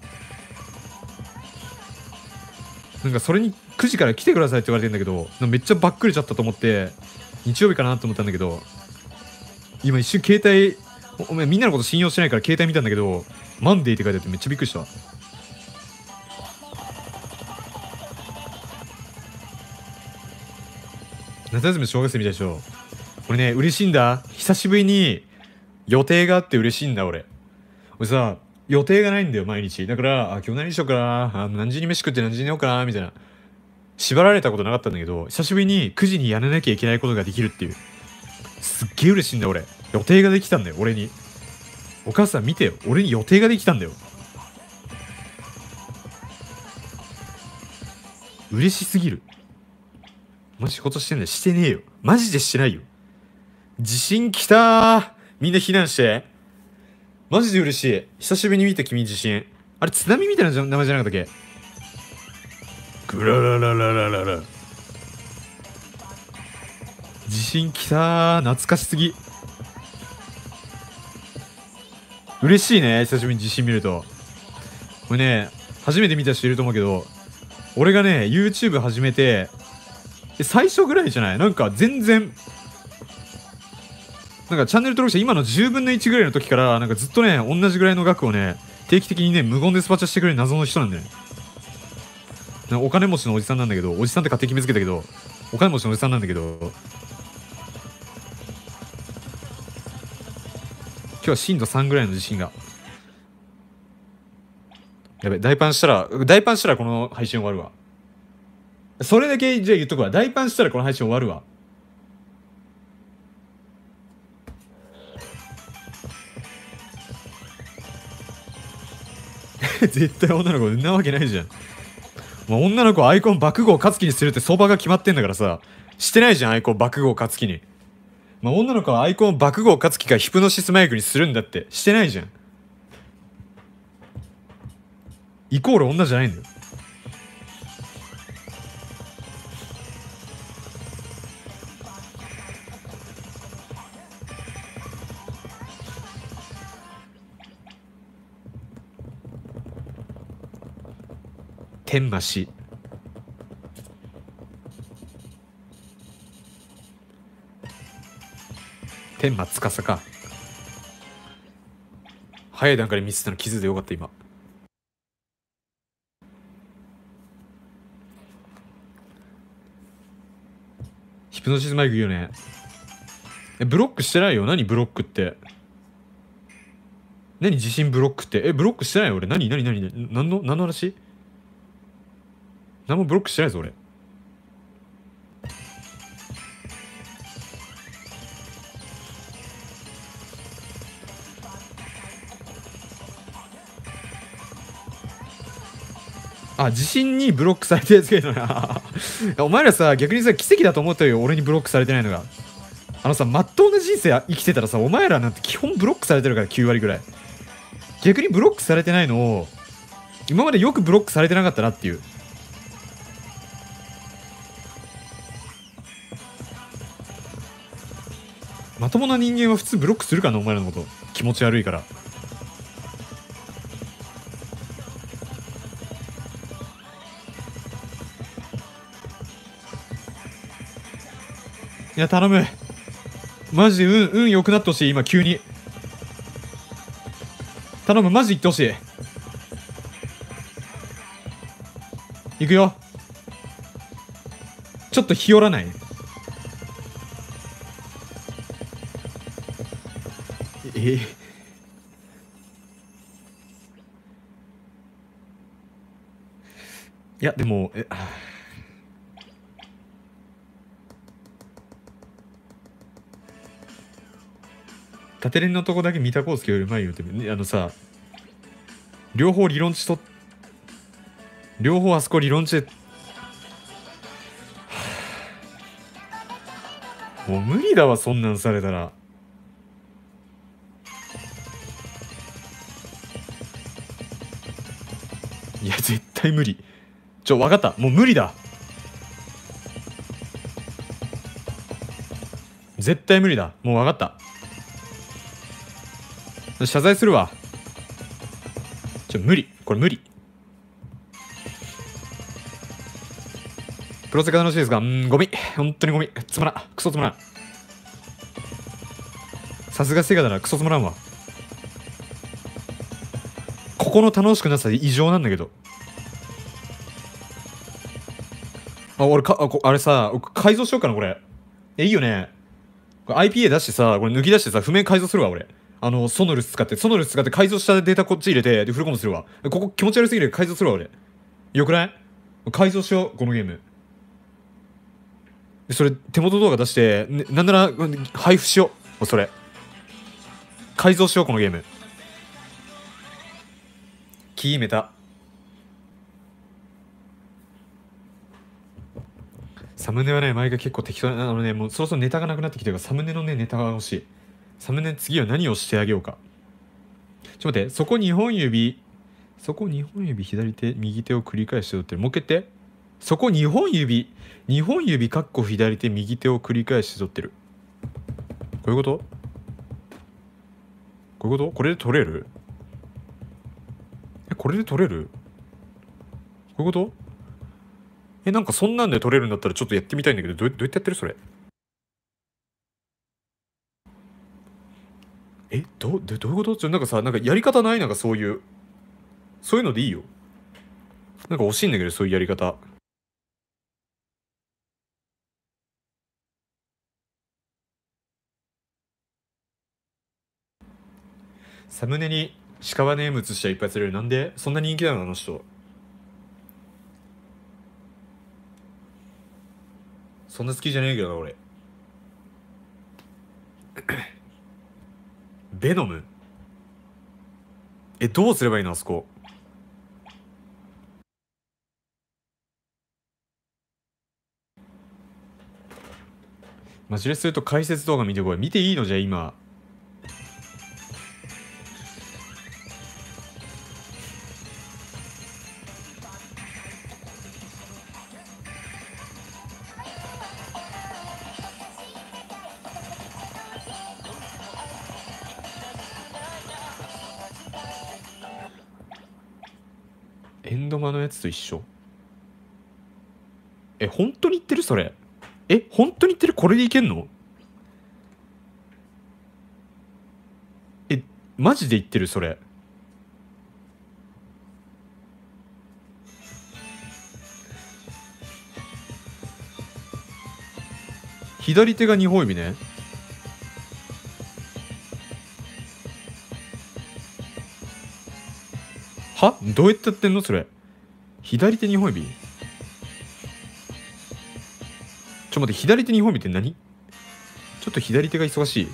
なんかそれにくじから来てくださいって言われてんだけど、めっちゃばっくりちゃったと思って、日曜日かなと思ったんだけど、今一瞬携帯、お前みんなのこと信用してないから携帯見たんだけど、マンデーって書いてあってめっちゃびっくりした。夏休み小学生みたいでしょ。俺ね、嬉しいんだ。久しぶりに予定があって嬉しいんだ、俺。俺さ、予定がないんだよ、毎日。だから、あ、今日何しようかな。あ、何時に飯食って何時に寝ようかな、みたいな。縛られたことなかったんだけど、久しぶりにくじにやらなきゃいけないことができるっていう。すっげえ嬉しいんだ、俺。予定ができたんだよ、俺に。お母さん見てよ。俺に予定ができたんだよ。嬉しすぎる。もう仕事してんだよ。してねえよ。マジでしてないよ。地震来たー。みんな避難して。マジで嬉しい。久しぶりに見た君地震。あれ津波みたいな名前じゃなかったっけ？グラララララララ。地震来たー。懐かしすぎ。嬉しいね。久しぶりに地震見ると。これね、初めて見た人いると思うけど、俺がね、YouTube 始めて、最初ぐらいじゃない？なんか全然、なんかチャンネル登録者今のじゅうぶんのいちぐらいの時からなんかずっとね同じぐらいの額をね定期的にね無言でスパチャしてくれる謎の人なんだよね。なんかお金持ちのおじさんなんだけど、おじさんって勝手に決めつけたけどお金持ちのおじさんなんだけど、今日は震度さんぐらいの地震が。やべ、大パンしたら大パンしたらこの配信終わるわ。それだけじゃあ言っとくわ。大パンしたらこの配信終わるわ。 絶対女の子んなわけないじゃん。まあ、女の子アイコン爆豪勝樹にするって相場が決まってんだからさ、してないじゃんアイコン爆豪勝樹に。まあ、女の子はアイコン爆豪勝樹かヒプノシスマイクにするんだって。してないじゃん。イコール女じゃないんだよ。天馬氏天馬司か。早い段階で見せたの気づいてよかった今。ヒプノシスマイクいいよね。えブロックしてないよ。何ブロックって。何自信ブロックって。えブロックしてないよ俺。何何何何何の何の話。何もブロックしてないぞ俺。あ、自信にブロックされてるやつがいるのやお前らさ、逆にさ、奇跡だと思ったよ。俺にブロックされてないのが。あのさ、まっとうな人生生きてたらさ、お前らなんて基本ブロックされてるからきゅう割ぐらい。逆にブロックされてないのを、今までよくブロックされてなかったなっていう。まともな人間は普通ブロックするかな、お前らのこと。気持ち悪いから。いや頼むマジで運運良くなってほしい今急に頼むマジ言ってほしい。行くよ。ちょっと日和らない。えー、いやでもえ縦連のとこだけ見たこうすけよりうまいよって、ね、あのさ両方理論値と両方あそこ理論値でもう無理だわそんなんされたら。いや絶対無理。ちょ分かったもう無理だ絶対無理だもう分かった。謝罪するわ。ちょ無理これ無理。プロセカ楽しいですがうんゴミ本当にゴミつまらんクソつまらん。さすがセガだなクソつまらんわ。ここの楽しくなさ異常なんだけど。あ俺か あ, こあれさ改造しようかなこれ。えいいよね。アイピーエー 出してさこれ抜き出してさ譜面改造するわ俺。あのソノルス使ってソノルス使って改造したデータこっち入れてでフルコムするわ。ここ気持ち悪すぎる改造するわ俺。よくない。改造しようこのゲームで。それ手元動画出して、ね、なんなら配布しよう。それ改造しようこのゲーム。キーメタサムネはね前が結構適当なあのねもうそろそろネタがなくなってきてるからサムネのねネタが欲しい。サムネ次は何をしてあげようか。ちょっと待ってそこにほん指そこにほん指左手右手を繰り返して踊ってる。もう一回言って。そこにほん指にほん指かっこ左手右手を繰り返して撮ってる。こういうこと。こういうこと。これで撮れる。えこれで撮れる。こういうこと。えなんかそんなんで撮れるんだったらちょっとやってみたいんだけどどうどうやってやってるそれ。えどどどういうこと。ちょなんかさなんかやり方ない。なんかそういうそういうのでいいよ。なんか欲しいんだけどそういうやり方。サムネに屍ネーム写したらいっぱい釣れる。なんでそんな人気なのあの人。そんな好きじゃねえけどな俺。ベノムえどうすればいいのあそこ。 マジですると解説動画見てこい。見ていいのじゃあ今。エンドマのやつと一緒。え、本当に言ってるそれ。え、本当に言ってるこれでいけんの？え、マジで言ってるそれ。左手がにほん指ね。は？どうやってやってんのそれ。左手にほん指。ちょ待って、左手にほん指って何？ちょっと左手が忙しい。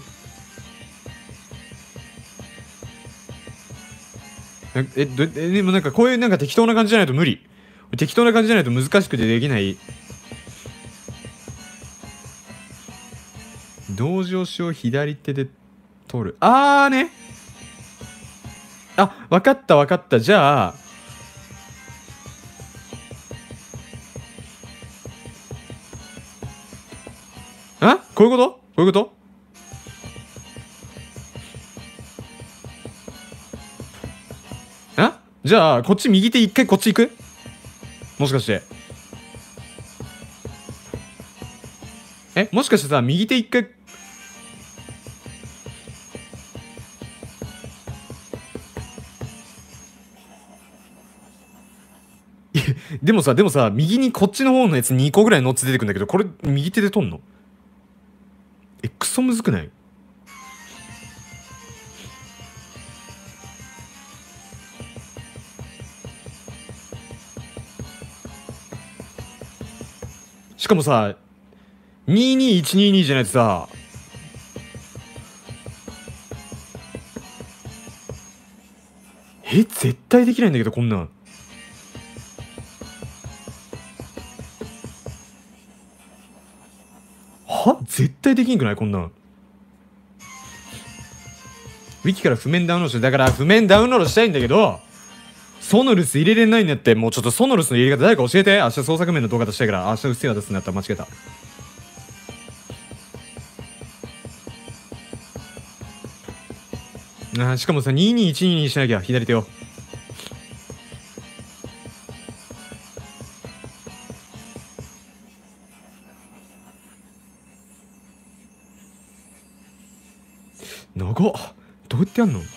え、え、どえでもなんかこういうなんか適当な感じじゃないと無理。適当な感じじゃないと難しくてできない。同時押しを左手で取る。あーね。あ、わかったわかった。じゃあ、あこういうことこういうことあじゃあ、こっち右手一回こっち行く？もしかして。えもしかしてさ、右手一回、でもさ、でもさ、右にこっちの方のやつにこぐらいのっつ出てくんだけど、これ右手で取んの？え、クソむずくない？しかもさ、ににいちににじゃないとさ、え、絶対できないんだけど、こんなん。は絶対できんくないこんなん。ウィキから譜面ダウンロードして、だから譜面ダウンロードしたいんだけど、ソノルス入れれないんだって。もうちょっとソノルスの入れ方誰か教えて。明日創作面の動画出したいから。明日うっせぇわ出すんだったら間違えた。あしかもさ、ににいちににしなきゃ、左手を。長っ。どうやってやんの？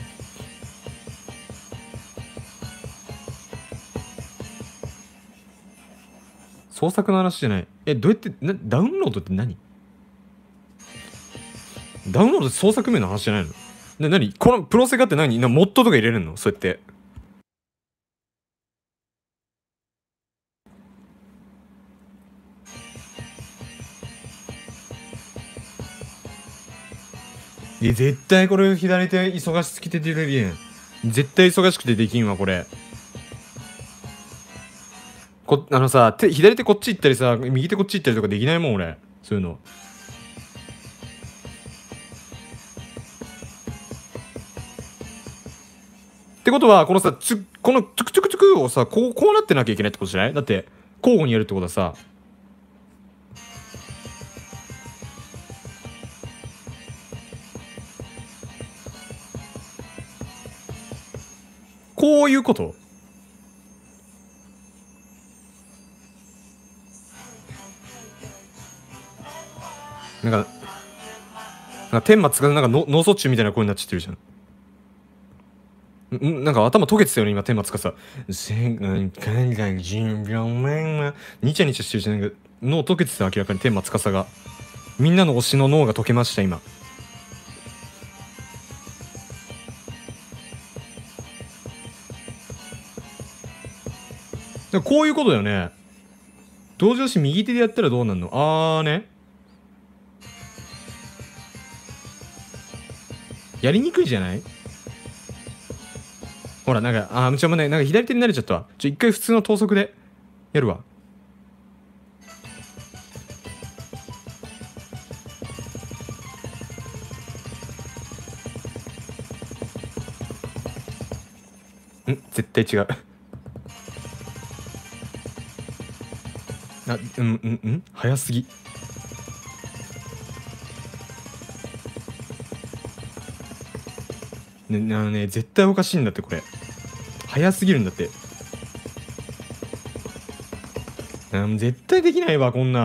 創作の話じゃない。え、どうやって、な、ダウンロードって何？ダウンロードって創作面の話じゃないの？な、何このプロセカって何な、モッドとか入れれんのそうやって。え、絶対これ左手忙しすぎて出れるやん。絶対忙しくてできんわ、これ。こ、あのさ、手、左手こっち行ったりさ、右手こっち行ったりとかできないもん、俺。そういうの。ってことは、このさ、ちゅ、このチュクチュクチュクをさ、こう、こうなってなきゃいけないってことじゃない？だって、交互にやるってことはさ、こういうこと？なんか、なんか天末がなんかの脳卒中みたいな声になっちゃってるじゃん。んなんか頭溶けてたよね、今、天末がさ。せん、海外じゅうびょうまえは、ニチャニチャしてるじゃん。なんか脳溶けてた、明らかに天末かさが。みんなの推しの脳が溶けました、今。だこういうことだよね。同情し右手でやったらどうなんの？あーね。やりにくいじゃない？ほら、なんか、あー、ちょ、もうね、なんか左手に慣れちゃったわ。ちょ、一回普通の等速でやるわ。 絶対違う。あ、うんうんうん早すぎ。ね、あのね絶対おかしいんだってこれ。早すぎるんだって。あもう絶対できないわこんなん。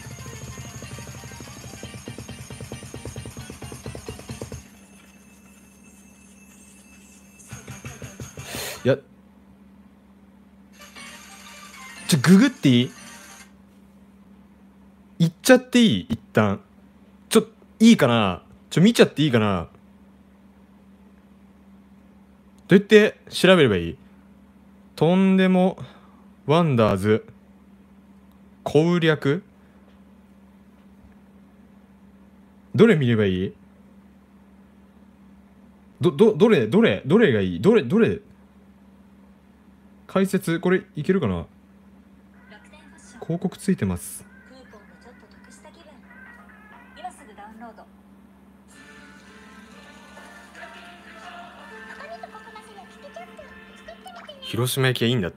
いやちょググっていい？言っちゃっていい？一旦ちょいいかな。ちょ見ちゃっていいかな。どうやって調べればいい？とんでもワンダーズ攻略。どれ見ればいい？どどどれどれどれがいい？どれどれ解説これいけるかな。広告ついてます。広島焼きはいいんだって。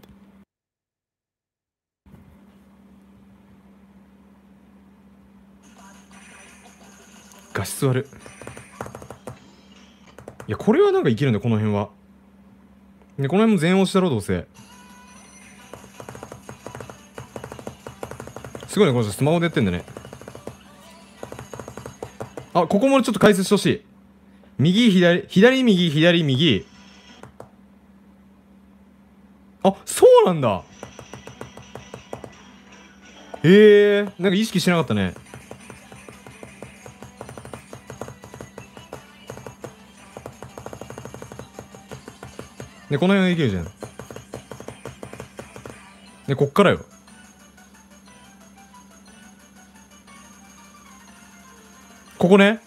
画質悪。いやこれはなんかいけるんだよこの辺は。でこの辺も全押しだろどうせ。すごいねこの人スマホでやってんだね。あここもちょっと解説してほしい。右左左右左右。あそうなんだ。へえー、なんか意識してなかったね。でこの辺いけるじゃん。でこっからよ。ここね。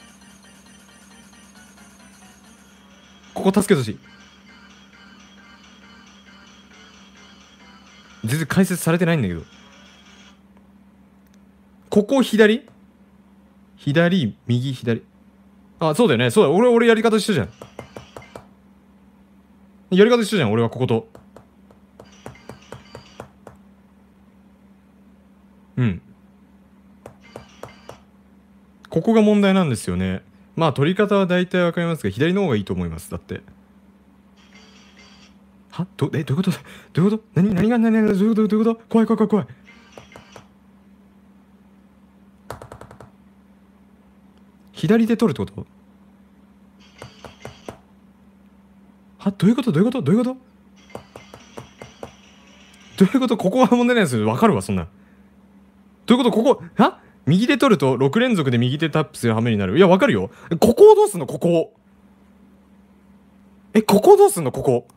ここ助けてほしい。全然解説されてないんだけど。ここ左左右左。あそうだよね。そうだ俺俺やり方一緒じゃん。やり方一緒じゃん俺はここと。うんここが問題なんですよね。まあ取り方は大体わかりますが左の方がいいと思います。だってはどえどういうことどういうこと何何が何がどういうことどういうこと怖い怖い怖い怖い。左で取るってことはどういうことどういうことどういうことどういうことここが問題ないですよ。わかるわそんな。どういうことここは右で取るとろく連続で右手タップする羽目になる。いやわかるよ。ここをどうすんのここえここをどうすんのここ。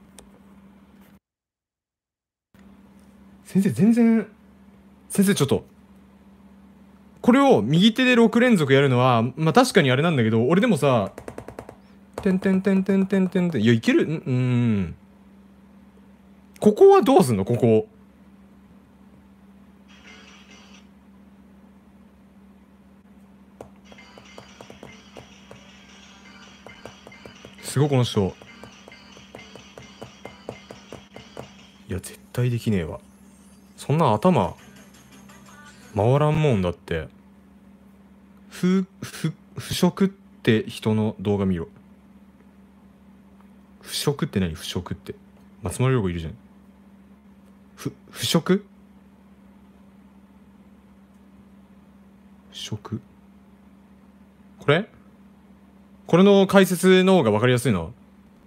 先生全然先生ちょっとこれを右手でろく連続やるのはまあ確かにあれなんだけど俺でもさてんてんてんてんてんてんてんいやいけるんうんここはどうすんのここすごいこの人いや絶対できねえわそんな頭回らんもんだって。ふふ腐食って人の動画見ろ。腐食って何腐食って松丸亮吾いるじゃん。ふ腐食腐食これこれの解説の方が分かりやすいの。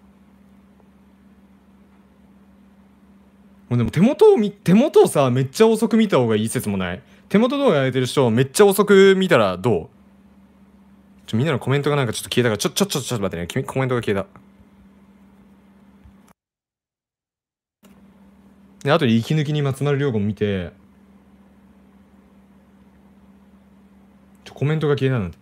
もうでも手元を見手元をさめっちゃ遅く見た方がいい説もない。手元動画上げてる人めっちゃ遅く見たらどう？ちょみんなのコメントがなんかちょっと消えたからちょちょちょちょっと待ってね君コメントが消えた。であとで息抜きに松丸亮吾も見てちょコメントが消えたなんて。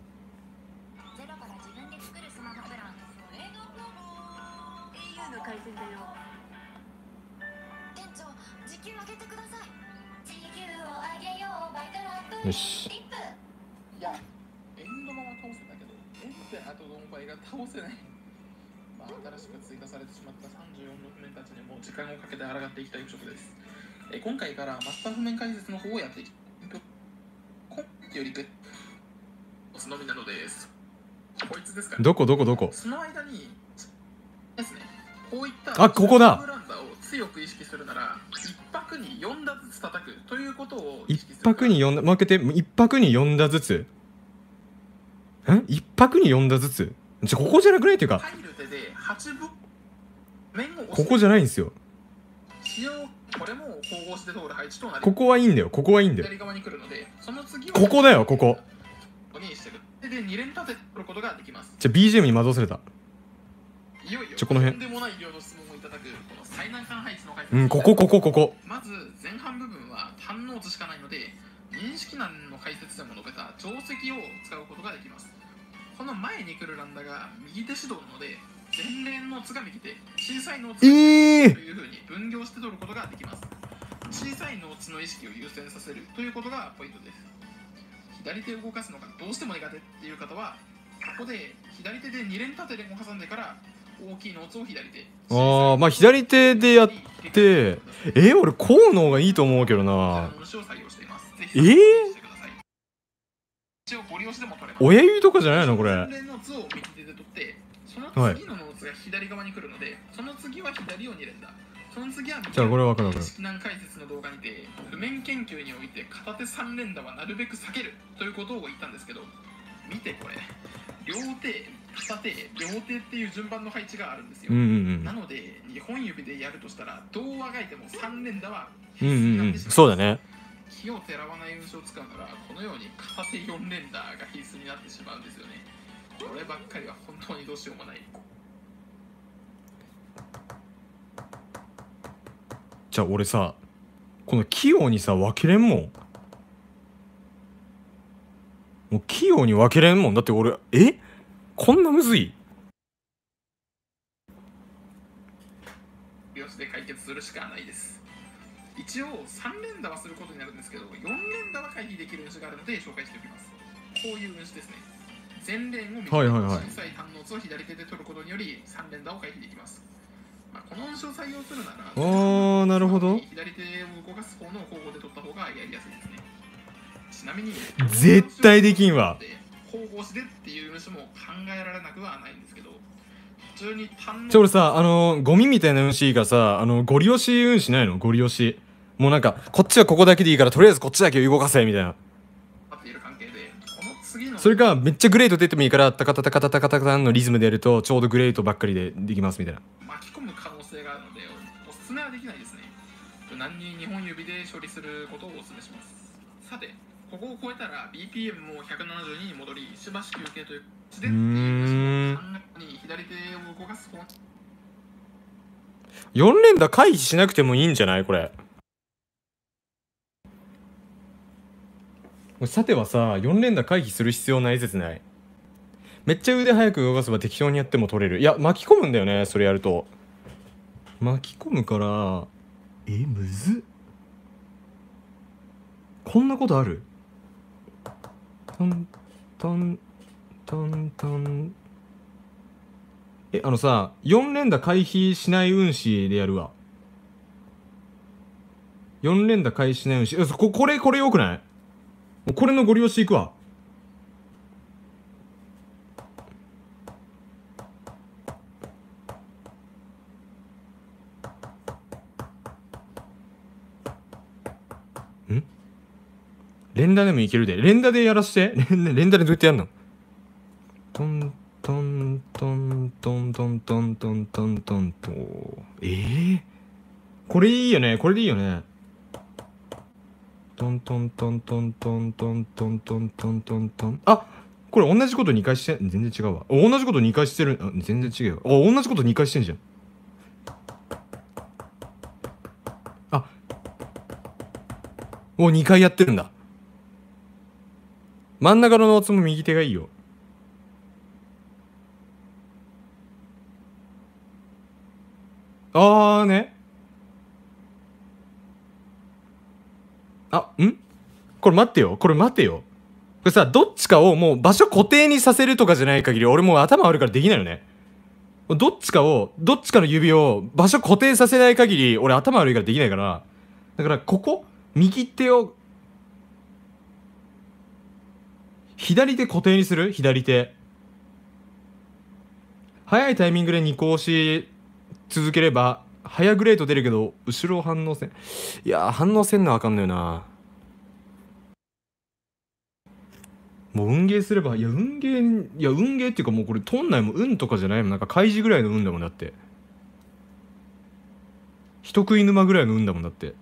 よしいやエンドマは倒せたけどエンペラーとドンパイが倒せない。 まあ、新しく追加されてしまったさんじゅうよんの譜面たちにも時間をかけて抗っていきたい部職です。え今回からマスター譜面解説の方をやっていき今よりペットのみなのです。こいつですかね。 どこどこどこ。 その間にですね、こういったあ、ここだ。 ブランダーを強く意識するなら一拍によん打ずつ叩くということを意一識するから。 泊によん打、負けて一泊によん打ずつ。ん一泊によん打ずつ。じゃここじゃなくないっていうか、 入る手ではちぶ面を押してここじゃないんですよ。 使用これも神々しで通る配置となり、 ここはいいんだよ、ここはいいんだよ。 左側に来るので、その次はここだよ、ここ。 ここにしてる。でに連立て取ることができます。 じゃ ビージーエム に惑わされた。 いよいよちょこの辺とんでもない量の質問をいただくこの最難関配置の解説。 うん、ここここここ。 まず前半部分は反応図しかないので、認識難の解説でも述べた定石を使うことができます。この前に来るランダが右手指導なので、前連の図が右手、小さいの図がえーというふうに分業して取ることができます。小さいの図の意識を優先させるということがポイントです。左手を動かすのがどうしても苦手っていう方は、ここで左手でに連縦連を挟んでから大きいノーツを左手。 ああ、まあ左手でやって、えー、俺こうの方がいいと思うけどな。えー、親指とかじゃないのこれ。 はい。次のノーツが左側に来るので、その次は左をに連打。その次は右。 じゃあこれは分かる分かる。 識難解説の動画にて、譜面研究において片手さん連打はなるべく避けるということを言ったんですけど、見てこれ。両手、片手、両手っていう順番の配置があるんですよ。 うんうんうん、 なので、にほん指でやるとしたら、どうあがいてもさん連打は必須になってしまいます。うんうんうん、そうだね。 気をてらわない運指を使うなら、このように片手よん連打が必須になってしまうんですよね。こればっかりは本当にどうしようもない。 じゃあ俺さ、この器用にさ分けれんもん。もう器用に分けれんもん。だって俺、えこんなむずい。 よしで解決するしかないです。一応さん連打はすることになるんですけど、よん連打は回避できる運指があるので紹介しておきます。こういう運指ですね。前連を右手、 はいはいはい、 小さい反応図を左手で取ることによりさん連打を回避できます。まあ、この運指を採用するなら、 あー、なるほど。 左手を動かす方の交互で取った方がやりやすいですね。ちなみに絶対できんわ。 交互しでっていう運指も考えられなくはないんですけど、普通に単じゃあ俺さ、あのゴミみたいな運指いいからさ、あのゴリ押し運指ないの？ゴリ押し。もうなんかこっちはここだけでいいからとりあえずこっちだけ動かせみたいな。それがめっちゃグレート出てもいいからタカタタカタタカタカタのリズムでやるとちょうどグレートばっかりでできますみたいな。 巻き込む可能性があるのでおすすめはできないですね。何ににほん指で処理することをおすすめします。さてここを超えたら ビーピーエム もひゃくななじゅうにに戻りしばし休憩という形でっていうに左手を動かす方よん連打回避しなくてもいいんじゃないこれ。さてはさ、よん連打回避する必要ない説ない。めっちゃ腕早く動かせば適当にやっても取れる。いや巻き込むんだよね、それやると。巻き込むから、えむずっ。こんなことある？トントントントン。え、あのさ、よん連打回避しない運指でやるわ。よん連打回避しない運指。ここれこれよくない？これのゴリ押しいくわ。ん？連打でもいけるで。連打でやらして。連打でどうやってやんの？トントントントントントントントントンと。えー、これいいよね。これでいいよね。トントントントントントントントントントントン。あ、これ同じことにかいして、全然違うわ。同じことにかいしてる。あ、全然違うよ。あ、同じことにかいしてんじゃん。あ、お、にかいやってるんだ。真ん中のノーツも右手がいいよ。あーね。あ、んこれ待ってよ。これ待ってよ。これさ、どっちかをもう場所固定にさせるとかじゃない限り、俺もう頭あるからできないよね。 どっちかをどっちかの指を場所固定させない限り俺頭悪いからできないから、だからここ右手を左手固定にする。左手早いタイミングでにこ押し続ければ早グレート出るけど後ろ反応せん。いやー反応せんのあかんのよな。もう運ゲーすれば、いや運ゲー、いや運ゲーっていうかもうこれとんないもん運とかじゃないもん。なんか開示ぐらいの運だもん。だって人食い沼ぐらいの運だもん。だって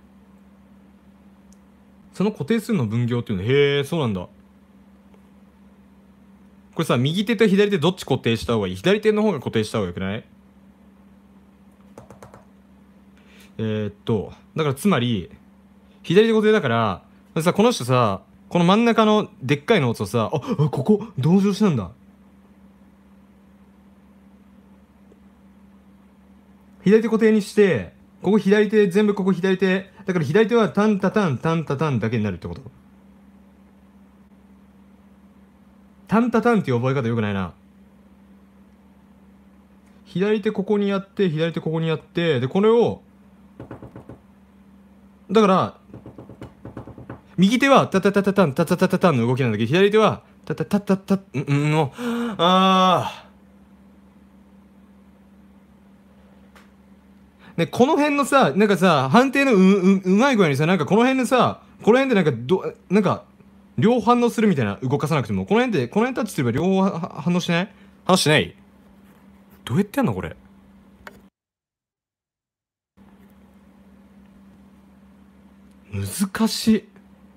その固定するの分業っていうの。へえそうなんだ。これさ右手と左手どっち固定した方がいい？左手の方が固定した方がよくない？えー、っとだからつまり左手固定だからさ、この人さこの真ん中のでっかいのをさ、ああここ同情しなんだ。左手固定にしてここ左手全部ここ左手だから左手はタンタタンタンタタンだけになるってこと。タンタタンっていう覚え方よくないな。左手ここにやって左手ここにやってでこれをだから右手はタタタタタンタタタタタンの動きなんだけど左手はタタタタタうんうんのあーね、この辺のさなんかさ判定のうううまい具合にさなんかこの辺でさこの辺でなんかどなんか両反応するみたいな。動かさなくてもこの辺でこの辺タッチすれば両方反応しない？反応しない？どうやってやんのこれ。難しい。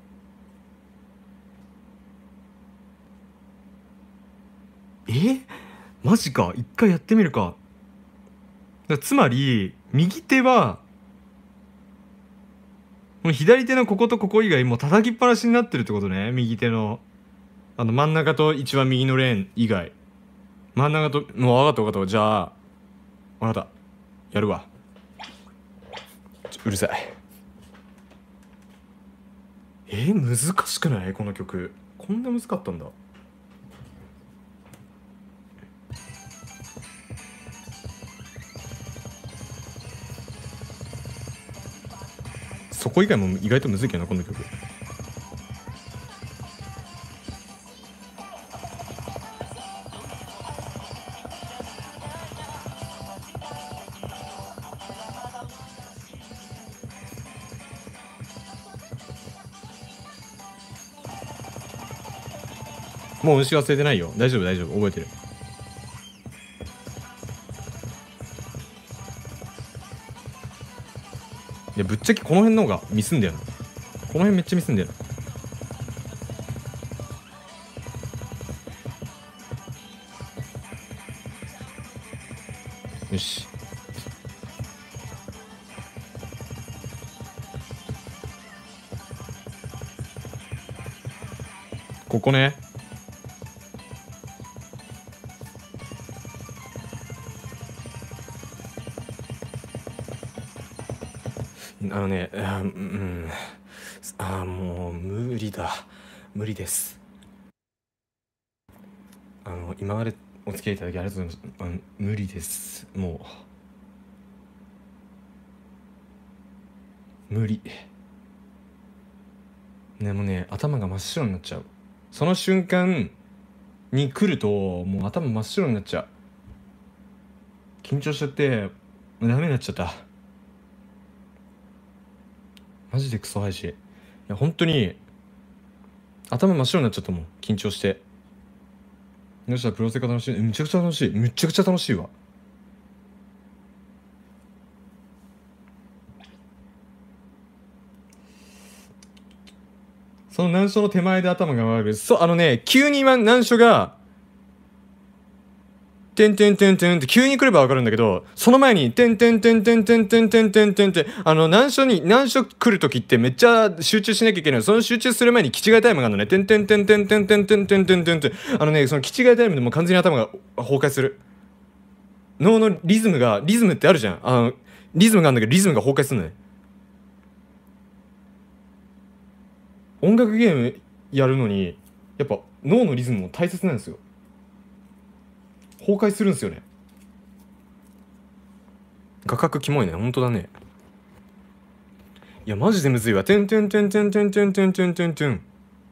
えマジか。一回やってみるか。だつまり右手はもう左手のこことここ以外もう叩きっぱなしになってるってことね。右手のあの真ん中と一番右のレーン以外真ん中ともう分かった分かった。じゃあ分かったやるわ。うるさい。えー、難しくない？この曲こんな難かったんだ。そこ以外も意外とむずいけどなこの曲。もう虫忘れてないよ。大丈夫大丈夫覚えてる。いやぶっちゃけこの辺の方がミスんだよな。この辺めっちゃミスんだよな。よしここね。あのねあうんあもう無理だ無理です。あの今までお付き合いいただきありがとうございます。あの無理ですもう無理。でもね頭が真っ白になっちゃう。その瞬間に来るともう頭真っ白になっちゃう。緊張しちゃってダメになっちゃった。マジでクソ配信。いや本当に頭真っ白になっちゃったもん緊張して。どうしたらプロセカ楽しい？めちゃくちゃ楽しい。めちゃくちゃ楽しいわ。その難所の手前で頭が回る。そうあのね急に今難所がてんてんてんてんって急に来れば分かるんだけど、その前にてんてんてんてんてんてんてんてんてんってあの難所に難所来る時ってめっちゃ集中しなきゃいけない。その集中する前に気違いタイムがあるのね。てんてんてんてんてんてんてんてんてんてんってあのねその気違いタイムでもう完全に頭が崩壊する。脳のリズムがリズムってあるじゃん。あのリズムがあるんだけどリズムが崩壊するのね。音楽ゲームやるのにやっぱ脳のリズムも大切なんですよ。崩壊するんですよね。 画角キモいね。ほんとだね。いやマジでむずいわ。てんてんてんてんてんてんてんてんてんてん。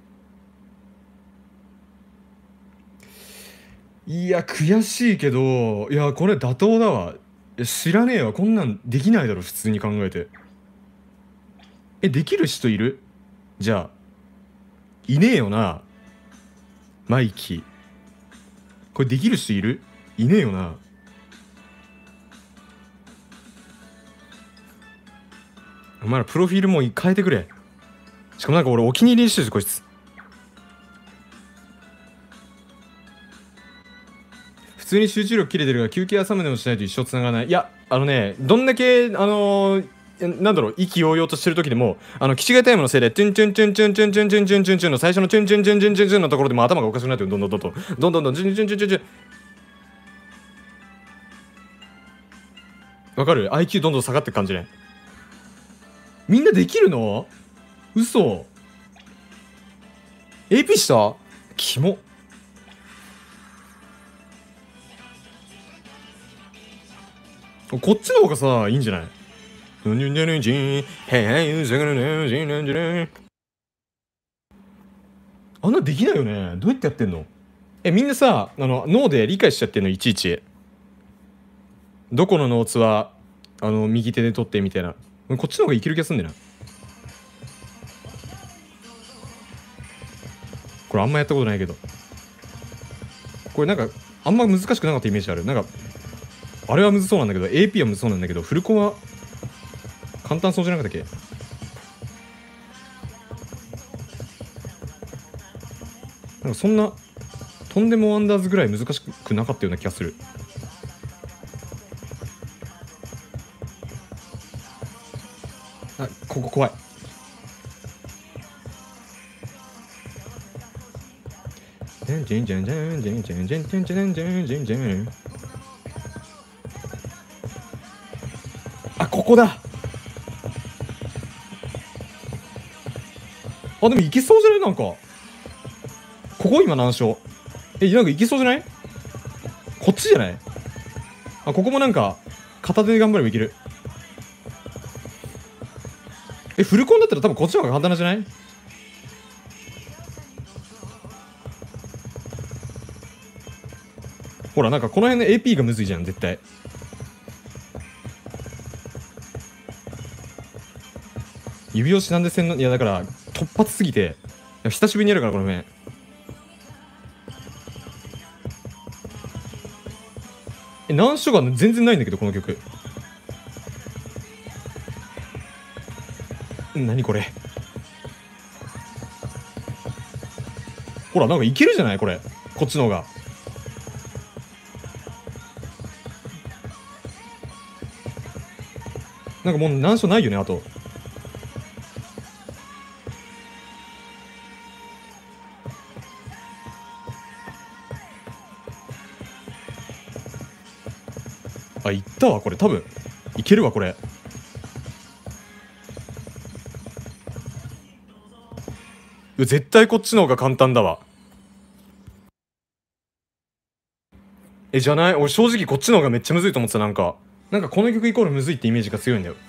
いや悔しいけど、いやこれ妥当だわ。いや知らねえわ、こんなんできないだろ普通に考えて。えできる人いる？じゃあいねえよな。マイキ。これできる人いる？いねえよな。お前らプロフィールもう変えてくれ。しかもなんか俺お気に入りにしてるしこいつ。普通に集中力切れてるから休憩挟むでもしないと一生つながらない。いやあのね、どんだけあのー、なんだろう、意気揚々としてる時でも、あの、キチガイタイムのせいで、トゥントゥントゥントゥントゥントゥントゥントゥントゥントゥンの最初のトゥントゥントゥントゥントゥントゥンのところでも頭がおかしくなってる。どんどんどんどんどんどんどんトゥントゥントゥントゥントゥン。わかる？ アイキュー どんどん下がってく感じね。みんなできるの？嘘。 エーピー した？キモ。こっちの方がさいいんじゃない？あんなできないよね。どうやってやってんの？えみんなさ、あの脳で理解しちゃってんの、いちいちどこのノーツはあの右手で取ってみたいな。こっちの方がいける気がすんだよな。これあんまやったことないけど、これなんかあんま難しくなかったイメージある。なんかあれはむずそうなんだけど エーピー はむずそうなんだけど、フルコンは簡単そうじゃなかったっけ？なんかそんなとんでもワンダーズぐらい難しくなかったような気がする。あ、ここ怖い。あ、ここだ。あ、でもいけそうじゃない？なんかここ今難所。え、なんかいけそうじゃない？こっちじゃない？あ、ここもなんか片手で頑張ればいける。え、フルコンだったら多分こっちの方が簡単なんじゃない？ほらなんかこの辺の エーピー がむずいじゃん絶対。指押しなんでせんの？いやだから突発すぎて久しぶりにやるからこの辺。え、難所が全然ないんだけどこの曲。何これ。ほらなんかいけるじゃないこれ、こっちの方が。なんかもう難所ないよねあと。あ、いったわこれ。多分いけるわこれ。絶対こっちの方が簡単だわ。え、じゃない？俺正直こっちの方がめっちゃむずいと思ってた。なんかなんかこの曲イコールむずいってイメージが強いんだよ。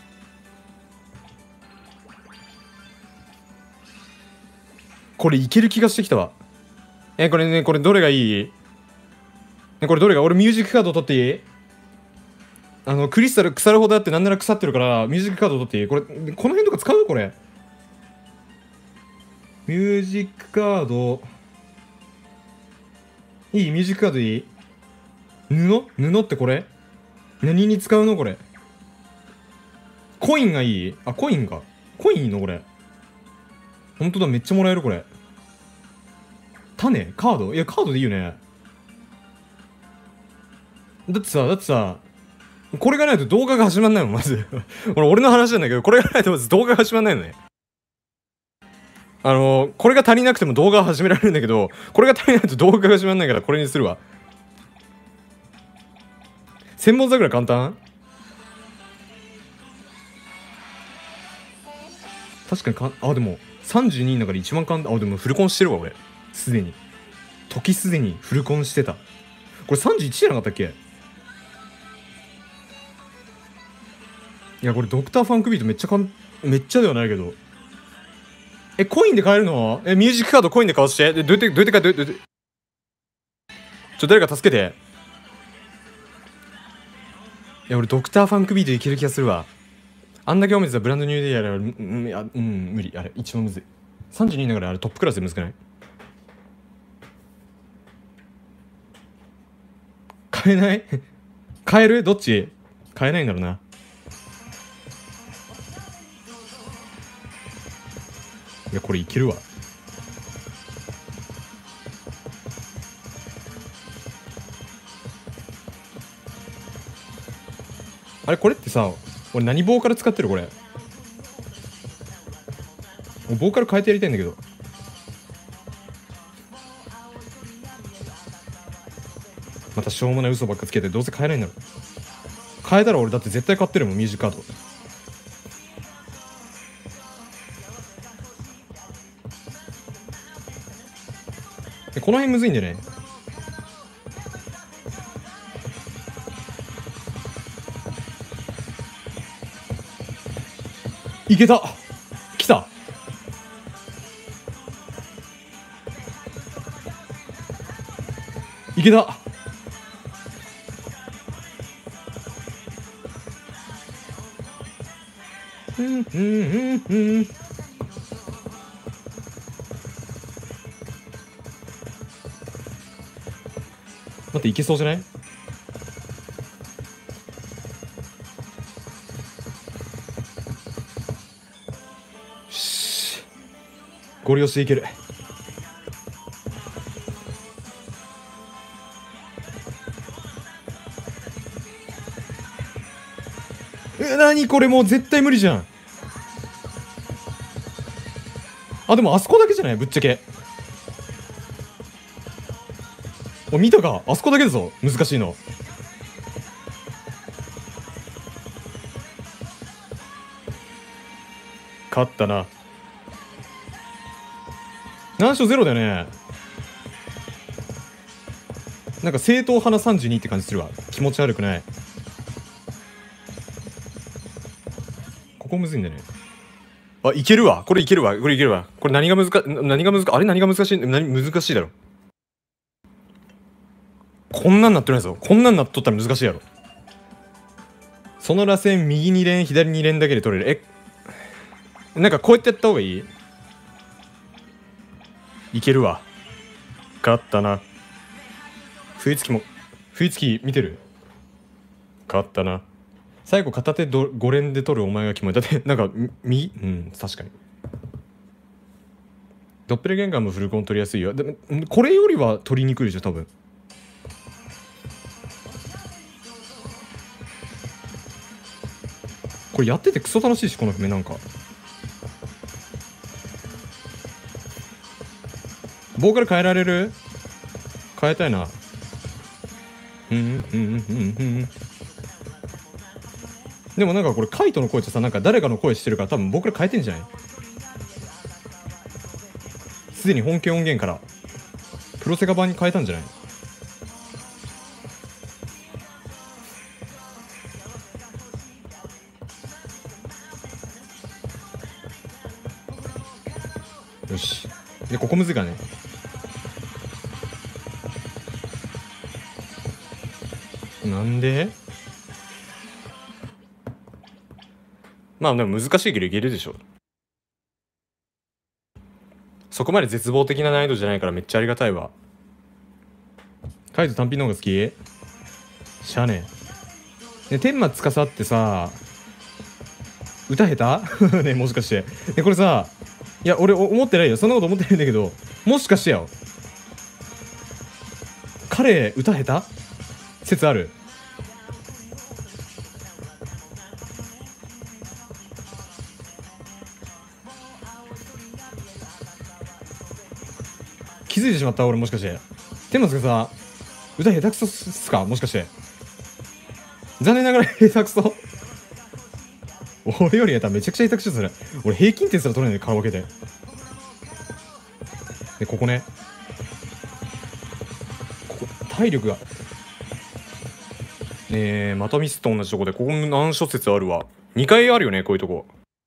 これいける気がしてきたわ。え、これね、これどれがいい？ね、これどれが？俺ミュージックカード取っていい？あのクリスタル腐るほどあってなんなら腐ってるからミュージックカード取っていい？これこの辺とか使う？これミュージックカードいい？ミュージックカードいい？布？布ってこれ何に使うの？これコインがいい？あ、コインか。コインいいのこれ。ほんとだ、めっちゃもらえるこれ。種？カード？いやカードでいいよね。だってさだってさこれがないと動画が始まんないもんまず俺俺の話なんだけど、これがないとまず動画が始まんないのね。あのー、これが足りなくても動画は始められるんだけど、これが足りないと動画が始まんないからこれにするわ。千本桜簡単？確かにかん、あ、でもさんじゅうにの中で一番簡単。あ、でもフルコンしてるわ俺。すでに時すでにフルコンしてた。これさんじゅういちじゃなかったっけ？ いやこれドクターファンクビートめっちゃかんめっちゃではないけど、えコインで買えるの？えミュージックカードコインで買わして。でどうやってどうやって買える？どうやってちょ誰か助けて。いや俺ドクターファンクビートいける気がするわ。あんだけ思ってたブランドニューデイやら、うん、うん、うん、無理。あれ一番むずい。さんじゅうにだからあれトップクラスでむずくない？買えない買える？どっち？買えないんだろうな。いやこれいけるわ。あれこれってさ、俺何ボーカル使ってる？これボーカル変えてやりたいんだけど。またしょうもない嘘ばっかつけてどうせ買えないんだろ。変えたら俺だって絶対買ってるもんミュージックカード。でこの辺むずいんだよね。いけた。来た。いけた。うんうんうんうん。待っていけそうじゃない？しゴリ押しでいける。え何これもう絶対無理じゃん。あでもあそこだけじゃないぶっちゃけ。お見たかあそこだけだぞ難しいの。勝ったな。難所ゼロだよね。なんか正統派なさんじゅうにって感じするわ。気持ち悪くない。ここむずいんだね。あいけるわこれいけるわこれいけるわ。これ何が難か何が難かあれ何が難しい何難しいだろ。こんなんなってないぞ。こんなんなっとったら難しいやろ。その螺旋右に連左に連だけで取れる。えなんかこうやってやった方がいい？いけるわ。勝ったな。冬月も冬月見てる？勝ったな。最後片手どご連で取るお前がキモい。だってなんか右うん確かにドッペルゲンガーもフルコン取りやすいよ。でもこれよりは取りにくいでしょ多分。これやっててクソ楽しいしこの譜面なんか。ボーカル変えられる？変えたいな。うんうんうんうんうん。でもなんかこれカイトの声とさなんか誰かの声してるから多分ボーカル変えてんじゃない？すでに本家音源からプロセカ版に変えたんじゃない？よし。でここむずいからね。なんで？まあでも難しいけどいけるでしょ。そこまで絶望的な難易度じゃないからめっちゃありがたいわ。カイト単品の方が好き？しゃあねえ。ね天馬司ってさ歌下手ねもしかして。ねこれさいや俺思ってないよそんなこと思ってないんだけどもしかしてよ彼歌下手説ある？気づいてしまった俺もしかして。天馬司歌下手くそっすかもしかして。残念ながら下手くそ。俺よりやったらめちゃくちゃ下手くそする。俺平均点すら取れないでカラオケで。でここねここ体力がねえまたミスと同じとこでここ難所説あるわ。 にかいあるよねこういうとこ。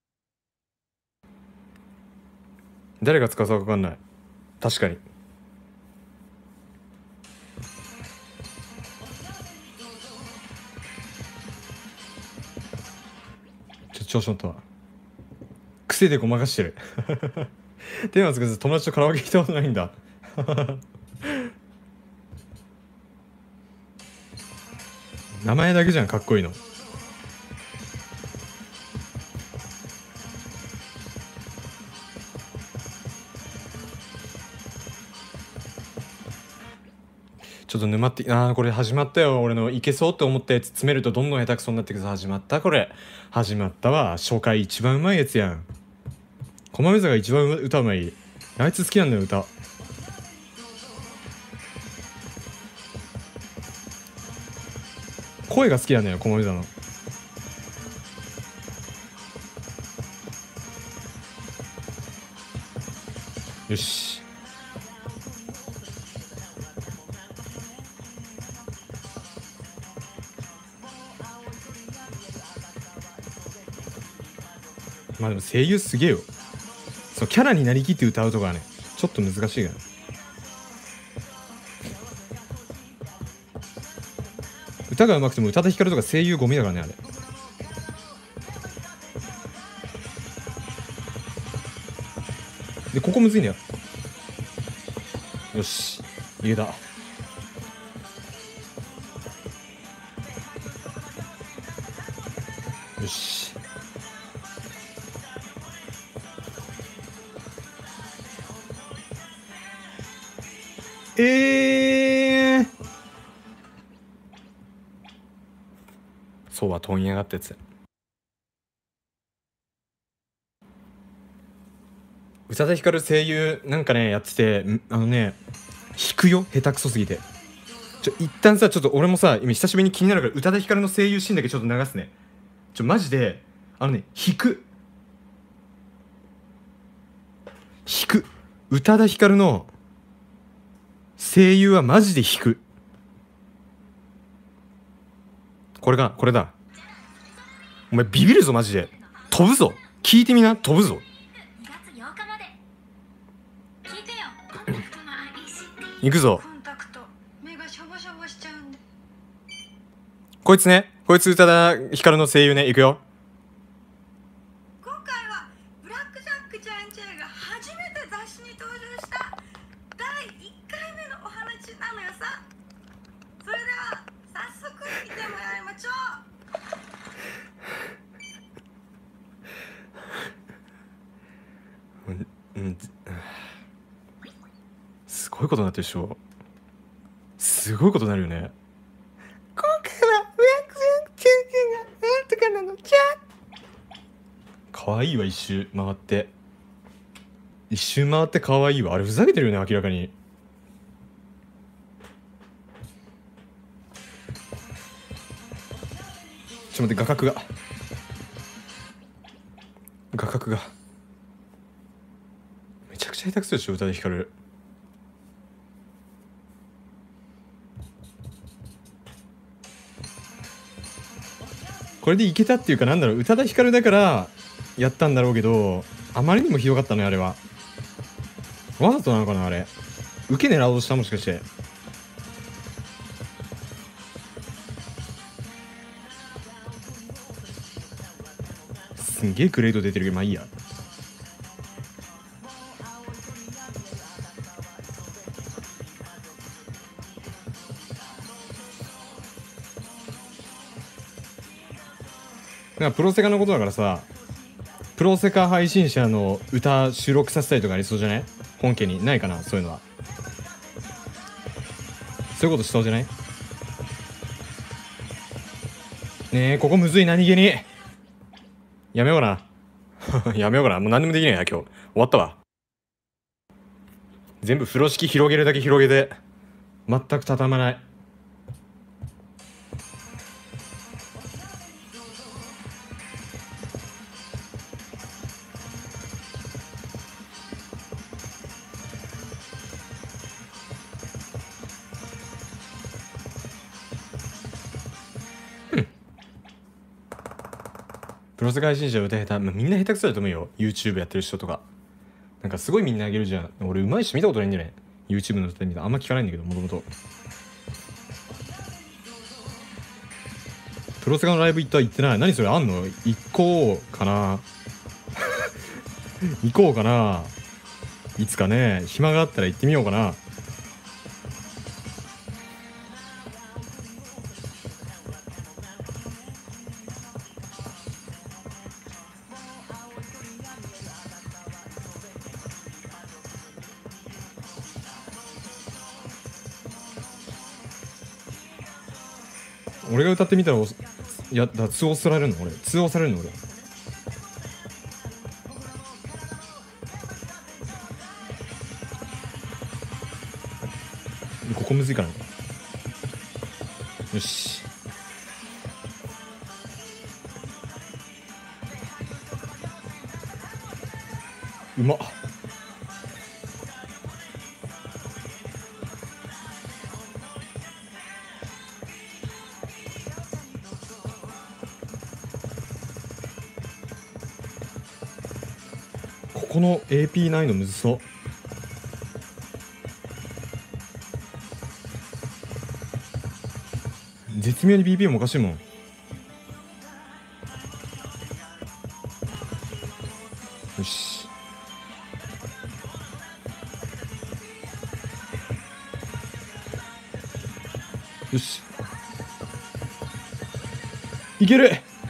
誰が使うか分かんない。確かに。ちょっと調子乗ったわ。癖でごまかしてるテーマつけず友達とカラオケ行ったことないんだ名前だけじゃんかっこいいの。ちょっと沼って、あーこれ始まったよ。俺のいけそうって思ったやつ詰めるとどんどん下手くそになってくる。始まったこれ。始まったわ。初回一番うまいやつやん。駒水が一番歌うまい。あいつ好きなんだよ歌。声が好きなんだよ駒水の。よし。まあでも声優すげえよ。そうキャラになりきって歌うとかはねちょっと難しいから。歌が上手くても宇多田ヒカルとか声優ゴミだからねあれ。でここむずいんだよ。よしいけた。よし。えー、そうは問屋がったやつ。宇多田ヒカル声優なんかねやってて、あのね引くよ下手くそすぎて。ちょ一旦さちょっと俺もさ今久しぶりに気になるから宇多田ヒカルの声優シーンだけちょっと流すね。ちょマジであのね引く引く宇多田ヒカルの声優はマジで引く。これかこれだ。お前ビビるぞマジで。飛ぶぞ聞いてみな。飛ぶぞ行くぞ。こいつねこいつ宇多田ヒカルの声優ね。行くよ。 今回はブラックジャックちゃんちゃんが初めて雑誌に登場しただいいっかいめのお話なのよさ。それでは早速見てもらいましょう。うん、うん、すごいことになってるでしょ。すごいことになるよね。今回はブラックジャックちゃんちゃんがなんとかなのじゃ。可愛いわ一周回って一周回って可愛いわ。あれふざけてるよね明らかに。ちょっと待って画角が画角がめちゃくちゃ下手くそでしょ宇多田ヒカル。これでいけたっていうかなんだろう宇多田ヒカルだからやったんだろうけどあまりにもひどかったねあれは。わざとなのかなあれ。受け狙おうとしたもしかして。すんげえグレード出てるけどまあいいや。なんかプロセカのことだからさプロセカ配信者の歌収録させたりとかありそうじゃない？本家にないかなそういうのは。そういうことしそうじゃない？ねえここむずい何気に。やめようかなやめようかなもう何でもできないや今日終わったわ。全部風呂敷広げるだけ広げて全く畳まない。プロス配信者歌下手、まあ、みんな下手くそだと思うよ。 YouTube やってる人とかなんかすごいみんなあげるじゃん。俺上手い人見たことないんだよね YouTube の歌見たあんま聞かないんだけど。もともとプロスガのライブ行った行ってない。何それあんの？行こうかな行こうかな。いつかね暇があったら行ってみようかな。俺が歌ってみたらおいやだ通報されるの俺通報されるの俺ここむずいからね。よしうまっ。ここの エーピー 難易度むずそう。絶妙に ビーピーエム おかしいもん。よしよしいける。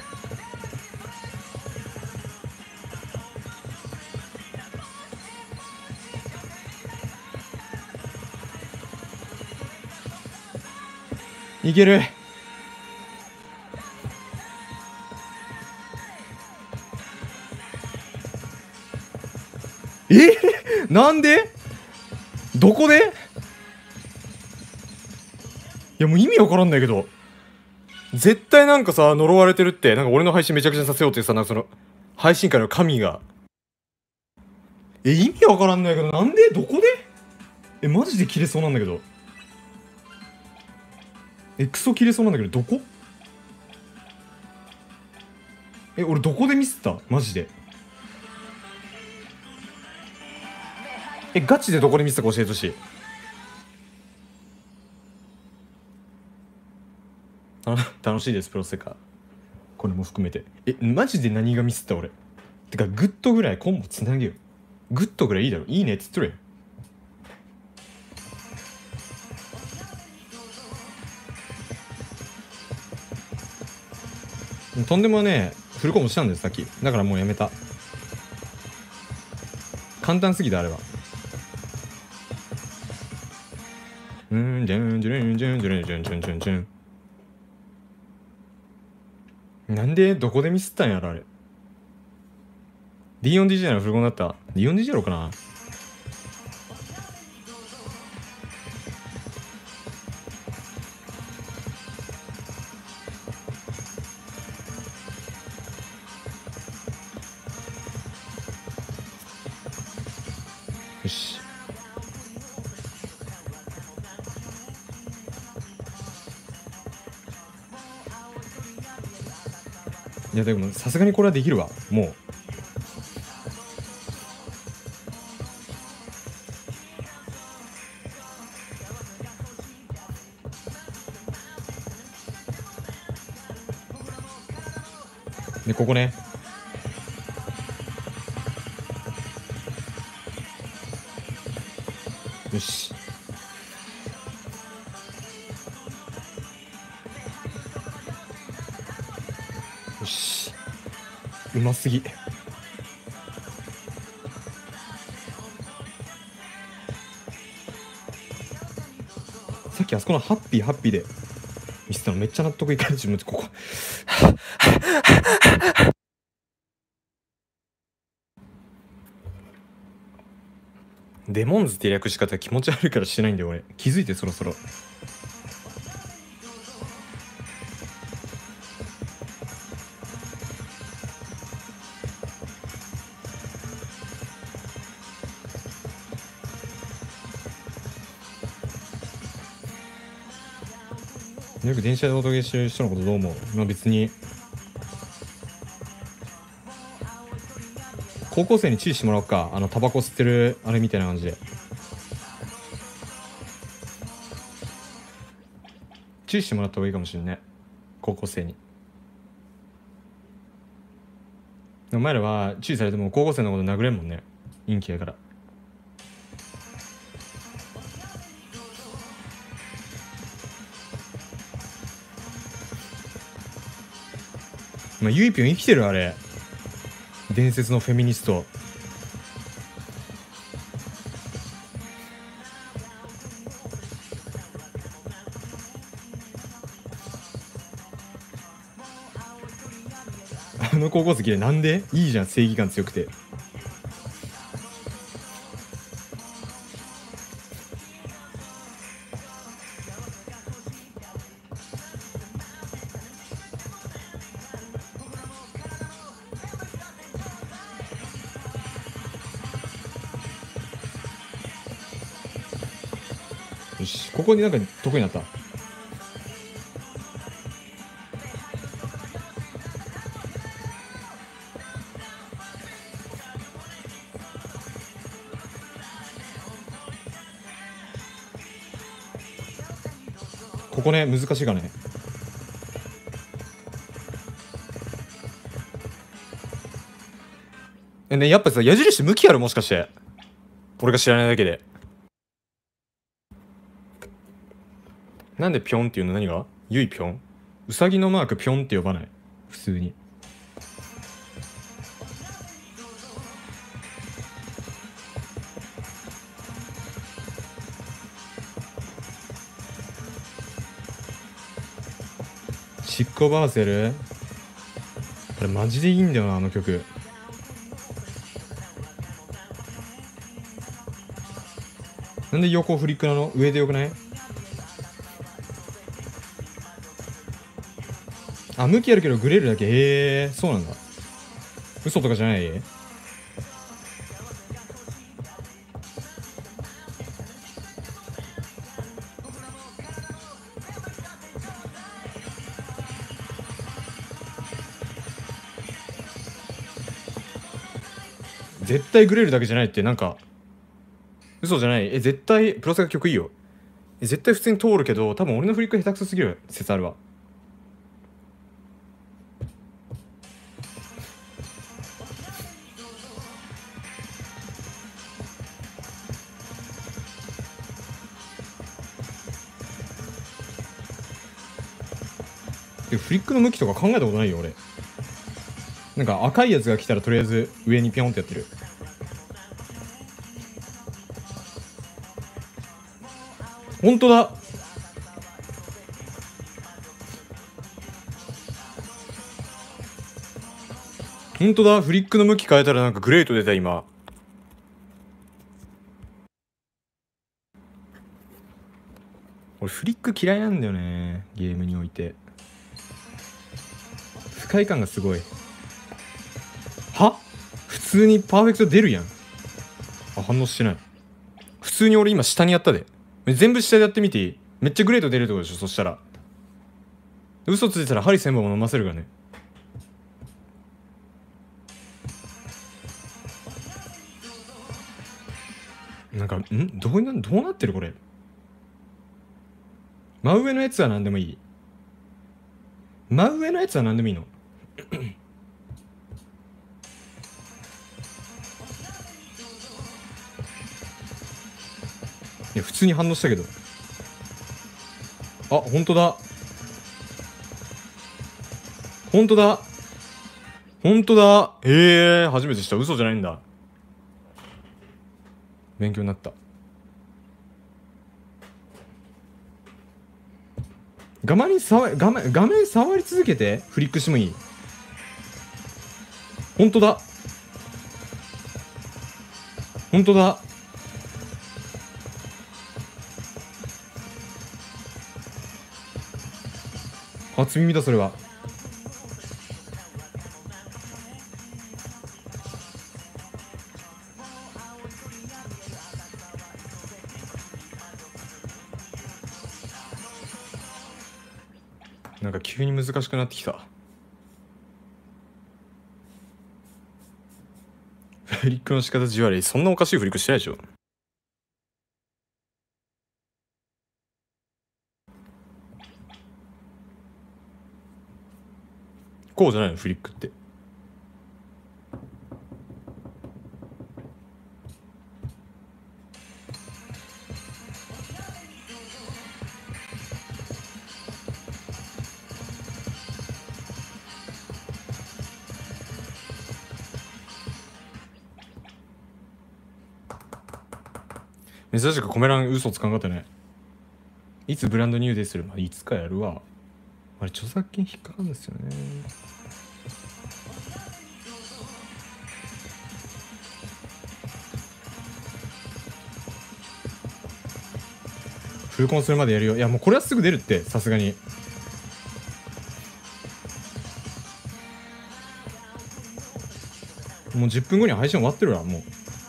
いける。えなんでどこでいやもう意味わからんないけど絶対なんかさ呪われてるってなんか俺の配信めちゃくちゃさせようってさなんかその配信界の神がえ意味わからんないけどなんでどこでえマジで切れそうなんだけどえクソ切れそうなんだけどどこえ俺どこでミスったマジでえガチでどこでミスったか教えてほしい。あ楽しいですプロセカこれも含めて。えマジで何がミスった俺てかグッドぐらいコンボつなげよ。グッドぐらいいいだろいいねっつっとるやん。とんでもねフルコンボしたんですさっきだからもうやめた。簡単すぎたあれは。うんじゃんじゃんじゃんじゃんじゃんじゃんじゃんじゃんなんでどこでミスったんやろあれ。 ディーオンディージェー ならフルコンだった。 ディーオンディージェー やろうかな。よしいやでもさすがにこれはできるわもう。でここねよしよしうますぎ。さっきあそこのハッピーハッピーで見せたのめっちゃ納得いかない自分ここデモンズって略し方気持ち悪いからしてないんだよ俺。気づいてそろそろ。よく電車でお届けしてる人のことどう思う？まあ別に高校生に注意してもらおうか。あのタバコ吸ってるあれみたいな感じで注意してもらった方がいいかもしれない。高校生に。お前らは注意されても高校生のこと殴れんもんね。陰気やから。まあ、ゆいぴょん生きてるあれ。伝説のフェミニスト。あの高校生嫌い。なんで？いいじゃん、正義感強くて。よし、ここになんか得意になった。ここね、難しいかね。えね、やっぱさ、矢印向きある？もしかして俺が知らないだけで。なんでピョンっていうの？何がゆいぴょん？うさぎのマークピョンって呼ばない？普通に。シッコバーセル？これマジでいいんだよな、あの曲。なんで横フリックなの？上でよくない？あ、向きあるけどグレるだけ。へえ、そうなんだ。嘘とかじゃない？絶対グレるだけじゃないって、なんか嘘じゃない。え、絶対プロセが曲いいよ。え、絶対普通に通るけど、多分俺のフリック下手くそすぎる説あるわ。でフリックの向きとか考えたことないよ俺。なんか赤いやつが来たらとりあえず上にピョンってやってる。ほんとだ。ほんとだ。フリックの向き変えたらなんかグレート出た今。俺フリック嫌いなんだよね、ゲームにおいて。不快感がすごい。は？普通にパーフェクト出るやん。あ、反応してない。普通に俺今下にやったで。全部下でやってみていい？めっちゃグレート出るってことでしょ。そしたら嘘ついたら針せんぼんも飲ませるからね。なんかんどうなどうなってるこれ。真上のやつは何でもいい。真上のやつは何でもいいの。いや普通に反応したけど。あ、本当だ。本当だ。本当だ。ええー、初めて知った。嘘じゃないんだ。勉強になった。画面に触画面画面触り続けてフリックしてもいい。本当だ。本当だ。初耳だそれは。なんか急に難しくなってきた。 フリックの仕方じわり、そんなおかしいフリックしてないでしょ。こうじゃないのフリックって。珍しくコメ欄嘘つかんかったね。いつブランドニューでする、まあ、いつかやるわ。あれ著作権引っかかるんですよね。フルコンするまでやるよ。いやもうこれはすぐ出るって、さすがに。もうじゅっぷんごには配信終わってるわもう。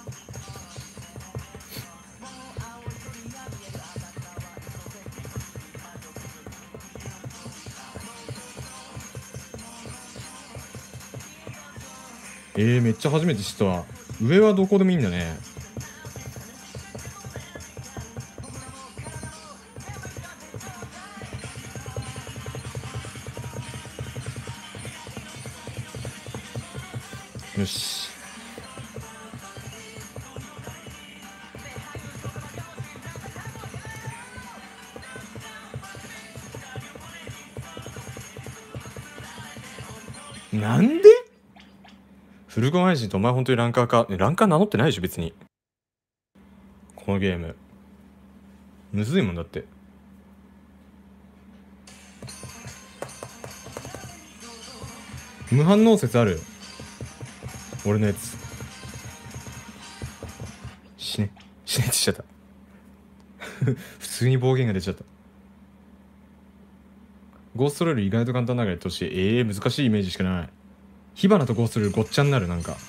えー、めっちゃ初めて知ったわ。上はどこでもいいんだね。よし。なんでフルコン配信とお前本当にランカーか。ランカー名乗ってないでしょ別に。このゲームむずいもんだって。無反応説ある。俺のやつ死ね死ねってしちゃった普通に暴言が出ちゃった。ゴーストロール意外と簡単ながらやってほしい。ええー、難しいイメージしかない。火花とゴーストロールごっちゃになる。なんか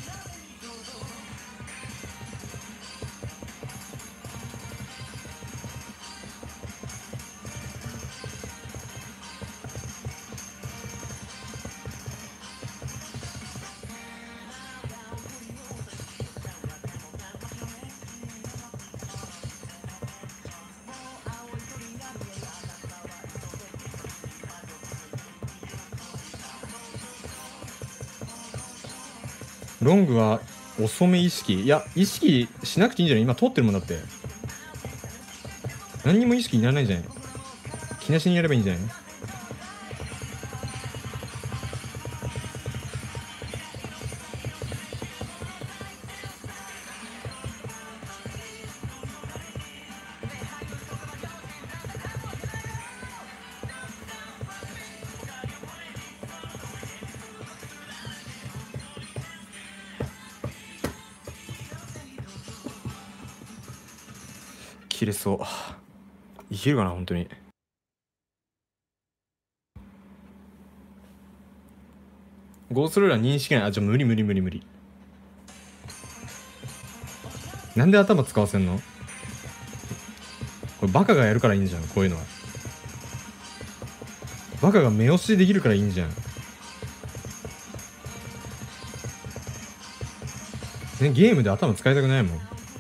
ロングは遅め意識。いや意識しなくていいんじゃない。今通ってるもんだって。何にも意識いらないんじゃない。気なしにやればいいんじゃない。切れそう。いけるかな本当に。ゴーストロールは認識ない。あ、じゃあ無理無理無理無理。なんで頭使わせんの。これバカがやるからいいんじゃん。こういうのはバカが目押しできるからいいんじゃんね。ゲームで頭使いたくないもん。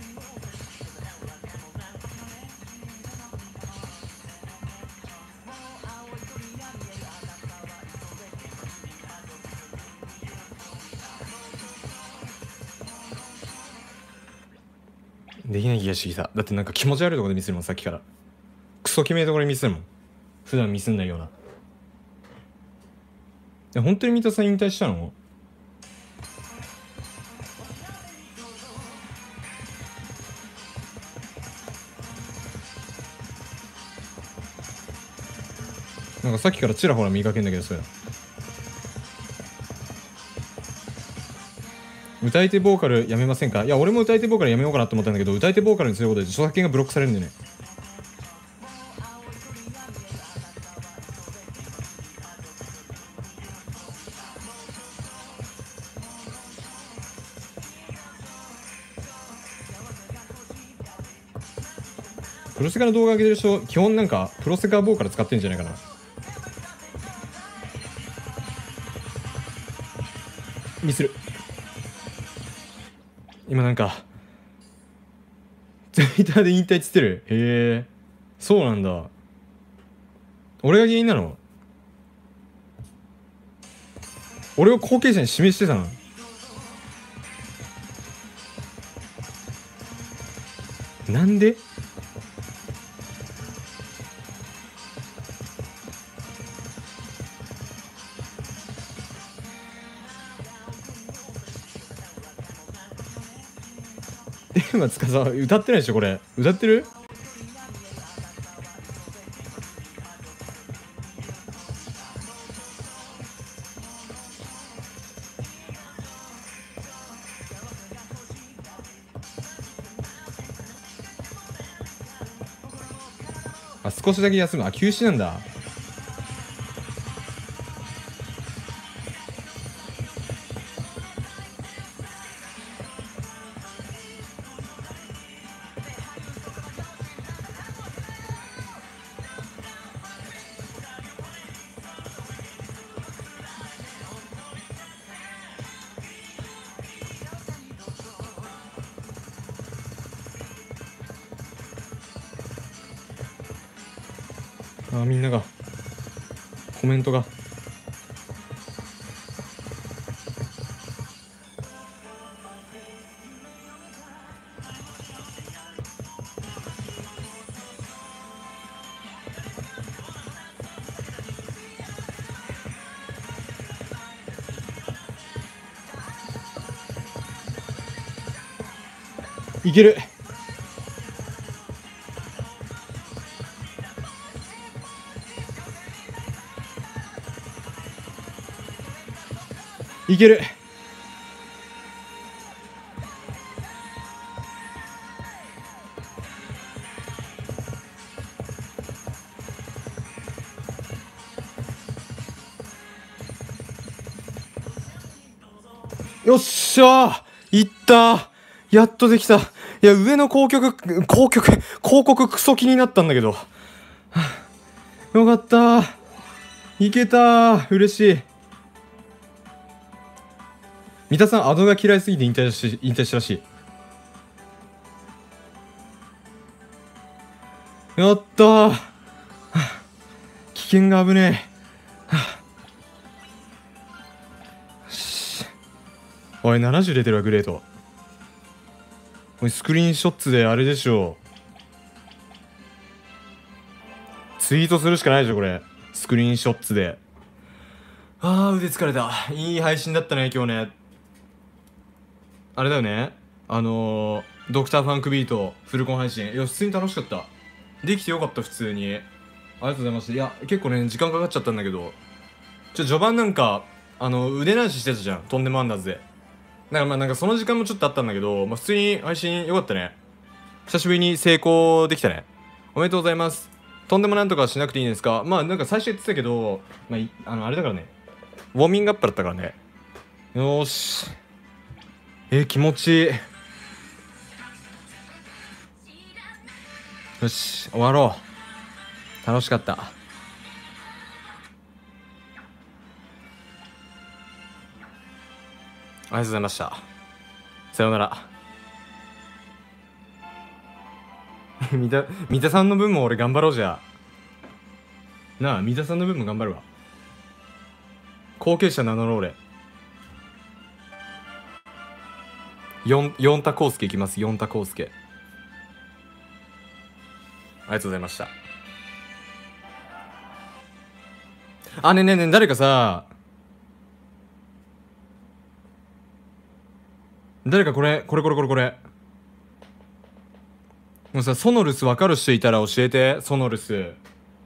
できない気がしてきた。だってなんか気持ち悪いところでミスるもん。さっきからクソ決めえところでミスるもん。普段ミスんないような。え、本当に三田さん引退したの。なんかさっきからちらほら見かけんだけど、それ歌い手ボーカルやめませんか。いや俺も歌い手ボーカルやめようかなと思ったんだけど、歌い手ボーカルにすることで著作権がブロックされるんだよね。プロセカの動画上げてる人基本なんかプロセカボーカル使ってんじゃないかな。ミスる。 今なんかツイッターで引退っつってる。へえ、そうなんだ。俺が原因なの？俺を後継者に指名してたの？なんで？天馬司歌ってないでしょこれ。歌ってる？あ、少しだけ休む。あ、休止なんだ。あ、みんながコメントがいける。いける。よっしゃー、いったー。やっとできた。いや、上の広告、広告、広告クソ気になったんだけど。はあ、よかったー。いけたー。嬉しい。三田さん、アドが嫌いすぎて引退し、引退したらしい。やったー。はあ、危険が危ねえ。はあ、しおい、ななじゅう出てるわ、グレート。おい、スクリーンショッツであれでしょ。ツイートするしかないでしょ、これ。スクリーンショッツで。あー、腕疲れた。いい配信だったね、今日ね。あれだよね。あのー、ドクターファンクビート、フルコン配信。いや、普通に楽しかった。できてよかった、普通に。ありがとうございます。いや、結構ね、時間かかっちゃったんだけど。ちょ、序盤なんか、あの、腕なししてたじゃん。とんでもアンダーズで。だからまあなんかその時間もちょっとあったんだけど、まあ普通に配信よかったね。久しぶりに成功できたね。おめでとうございます。とんでもなんとかしなくていいんですか？まあなんか最初言ってたけど、まあ、いあの、あれだからね。ウォーミングアップだったからね。よーし。えー、気持ちいい。よし、終わろう。楽しかった。ありがとうございました。さようなら。三田、三田さんの分も俺頑張ろうじゃ。なあ、三田さんの分も頑張るわ。後継者名乗ろう俺。四、四田康介いきます。四田康介。ありがとうございました。あ、ねえねえねえ、誰かさ、誰かこれ、これこれこれこれ。もうさ、ソノルス分かる人いたら教えて、ソノルス。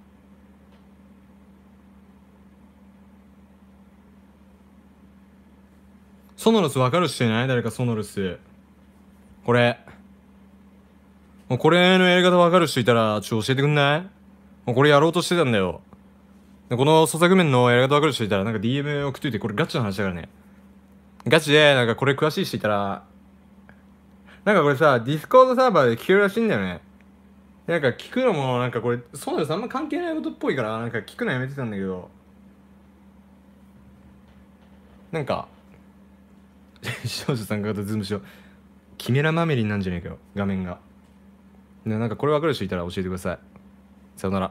ソノルス分かる人いない？誰かソノルス。これ。もうこれのやり方分かる人いたら、ちょっと教えてくんない？もうこれやろうとしてたんだよ。この創作面のやり方分かる人いたら、なんか ディーエム 送っといて、これガチの話だからね。ガチで、なんかこれ詳しい人いたら、なんかこれさ、ディスコードサーバーで聞けるらしいんだよね。なんか聞くのも、なんかこれ、そうです、あんま関係ないことっぽいから、なんか聞くのやめてたんだけど、なんか、少女さんがズームしよう。 キメラマメリンなんじゃねえかよ画面が。ね、なんかこれ分かる人いたら教えてください。さよなら。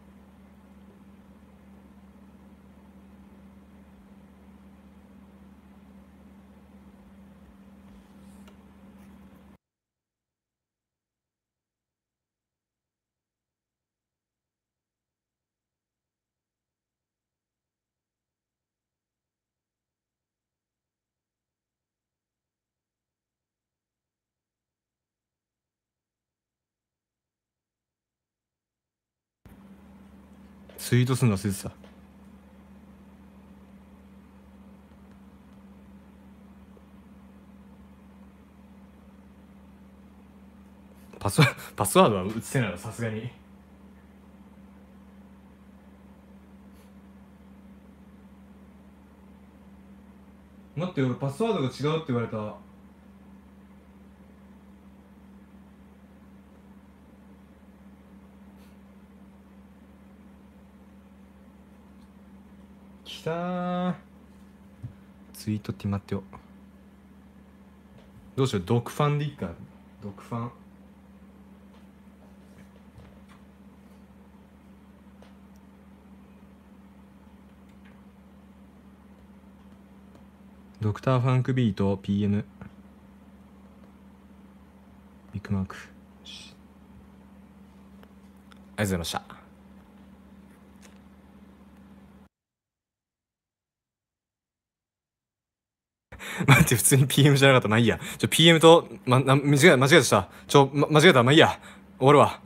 ツイートするの忘れてた。パスワパスワードは映せないのさすがに。待って俺パスワードが違うって言われた。きたー。ツイートって待ってよ。どうしよう、ドクファンでいいか。ドクファンドクターファンクビート ピーエム ビッグマーク。ありがとうございました。待って、普通に ピーエム じゃなかった。まあいいや。ちょ ピーエム と、ま、な間違え間違えたした。ちょ、ま、間違えた。まあいいや。終わるわ。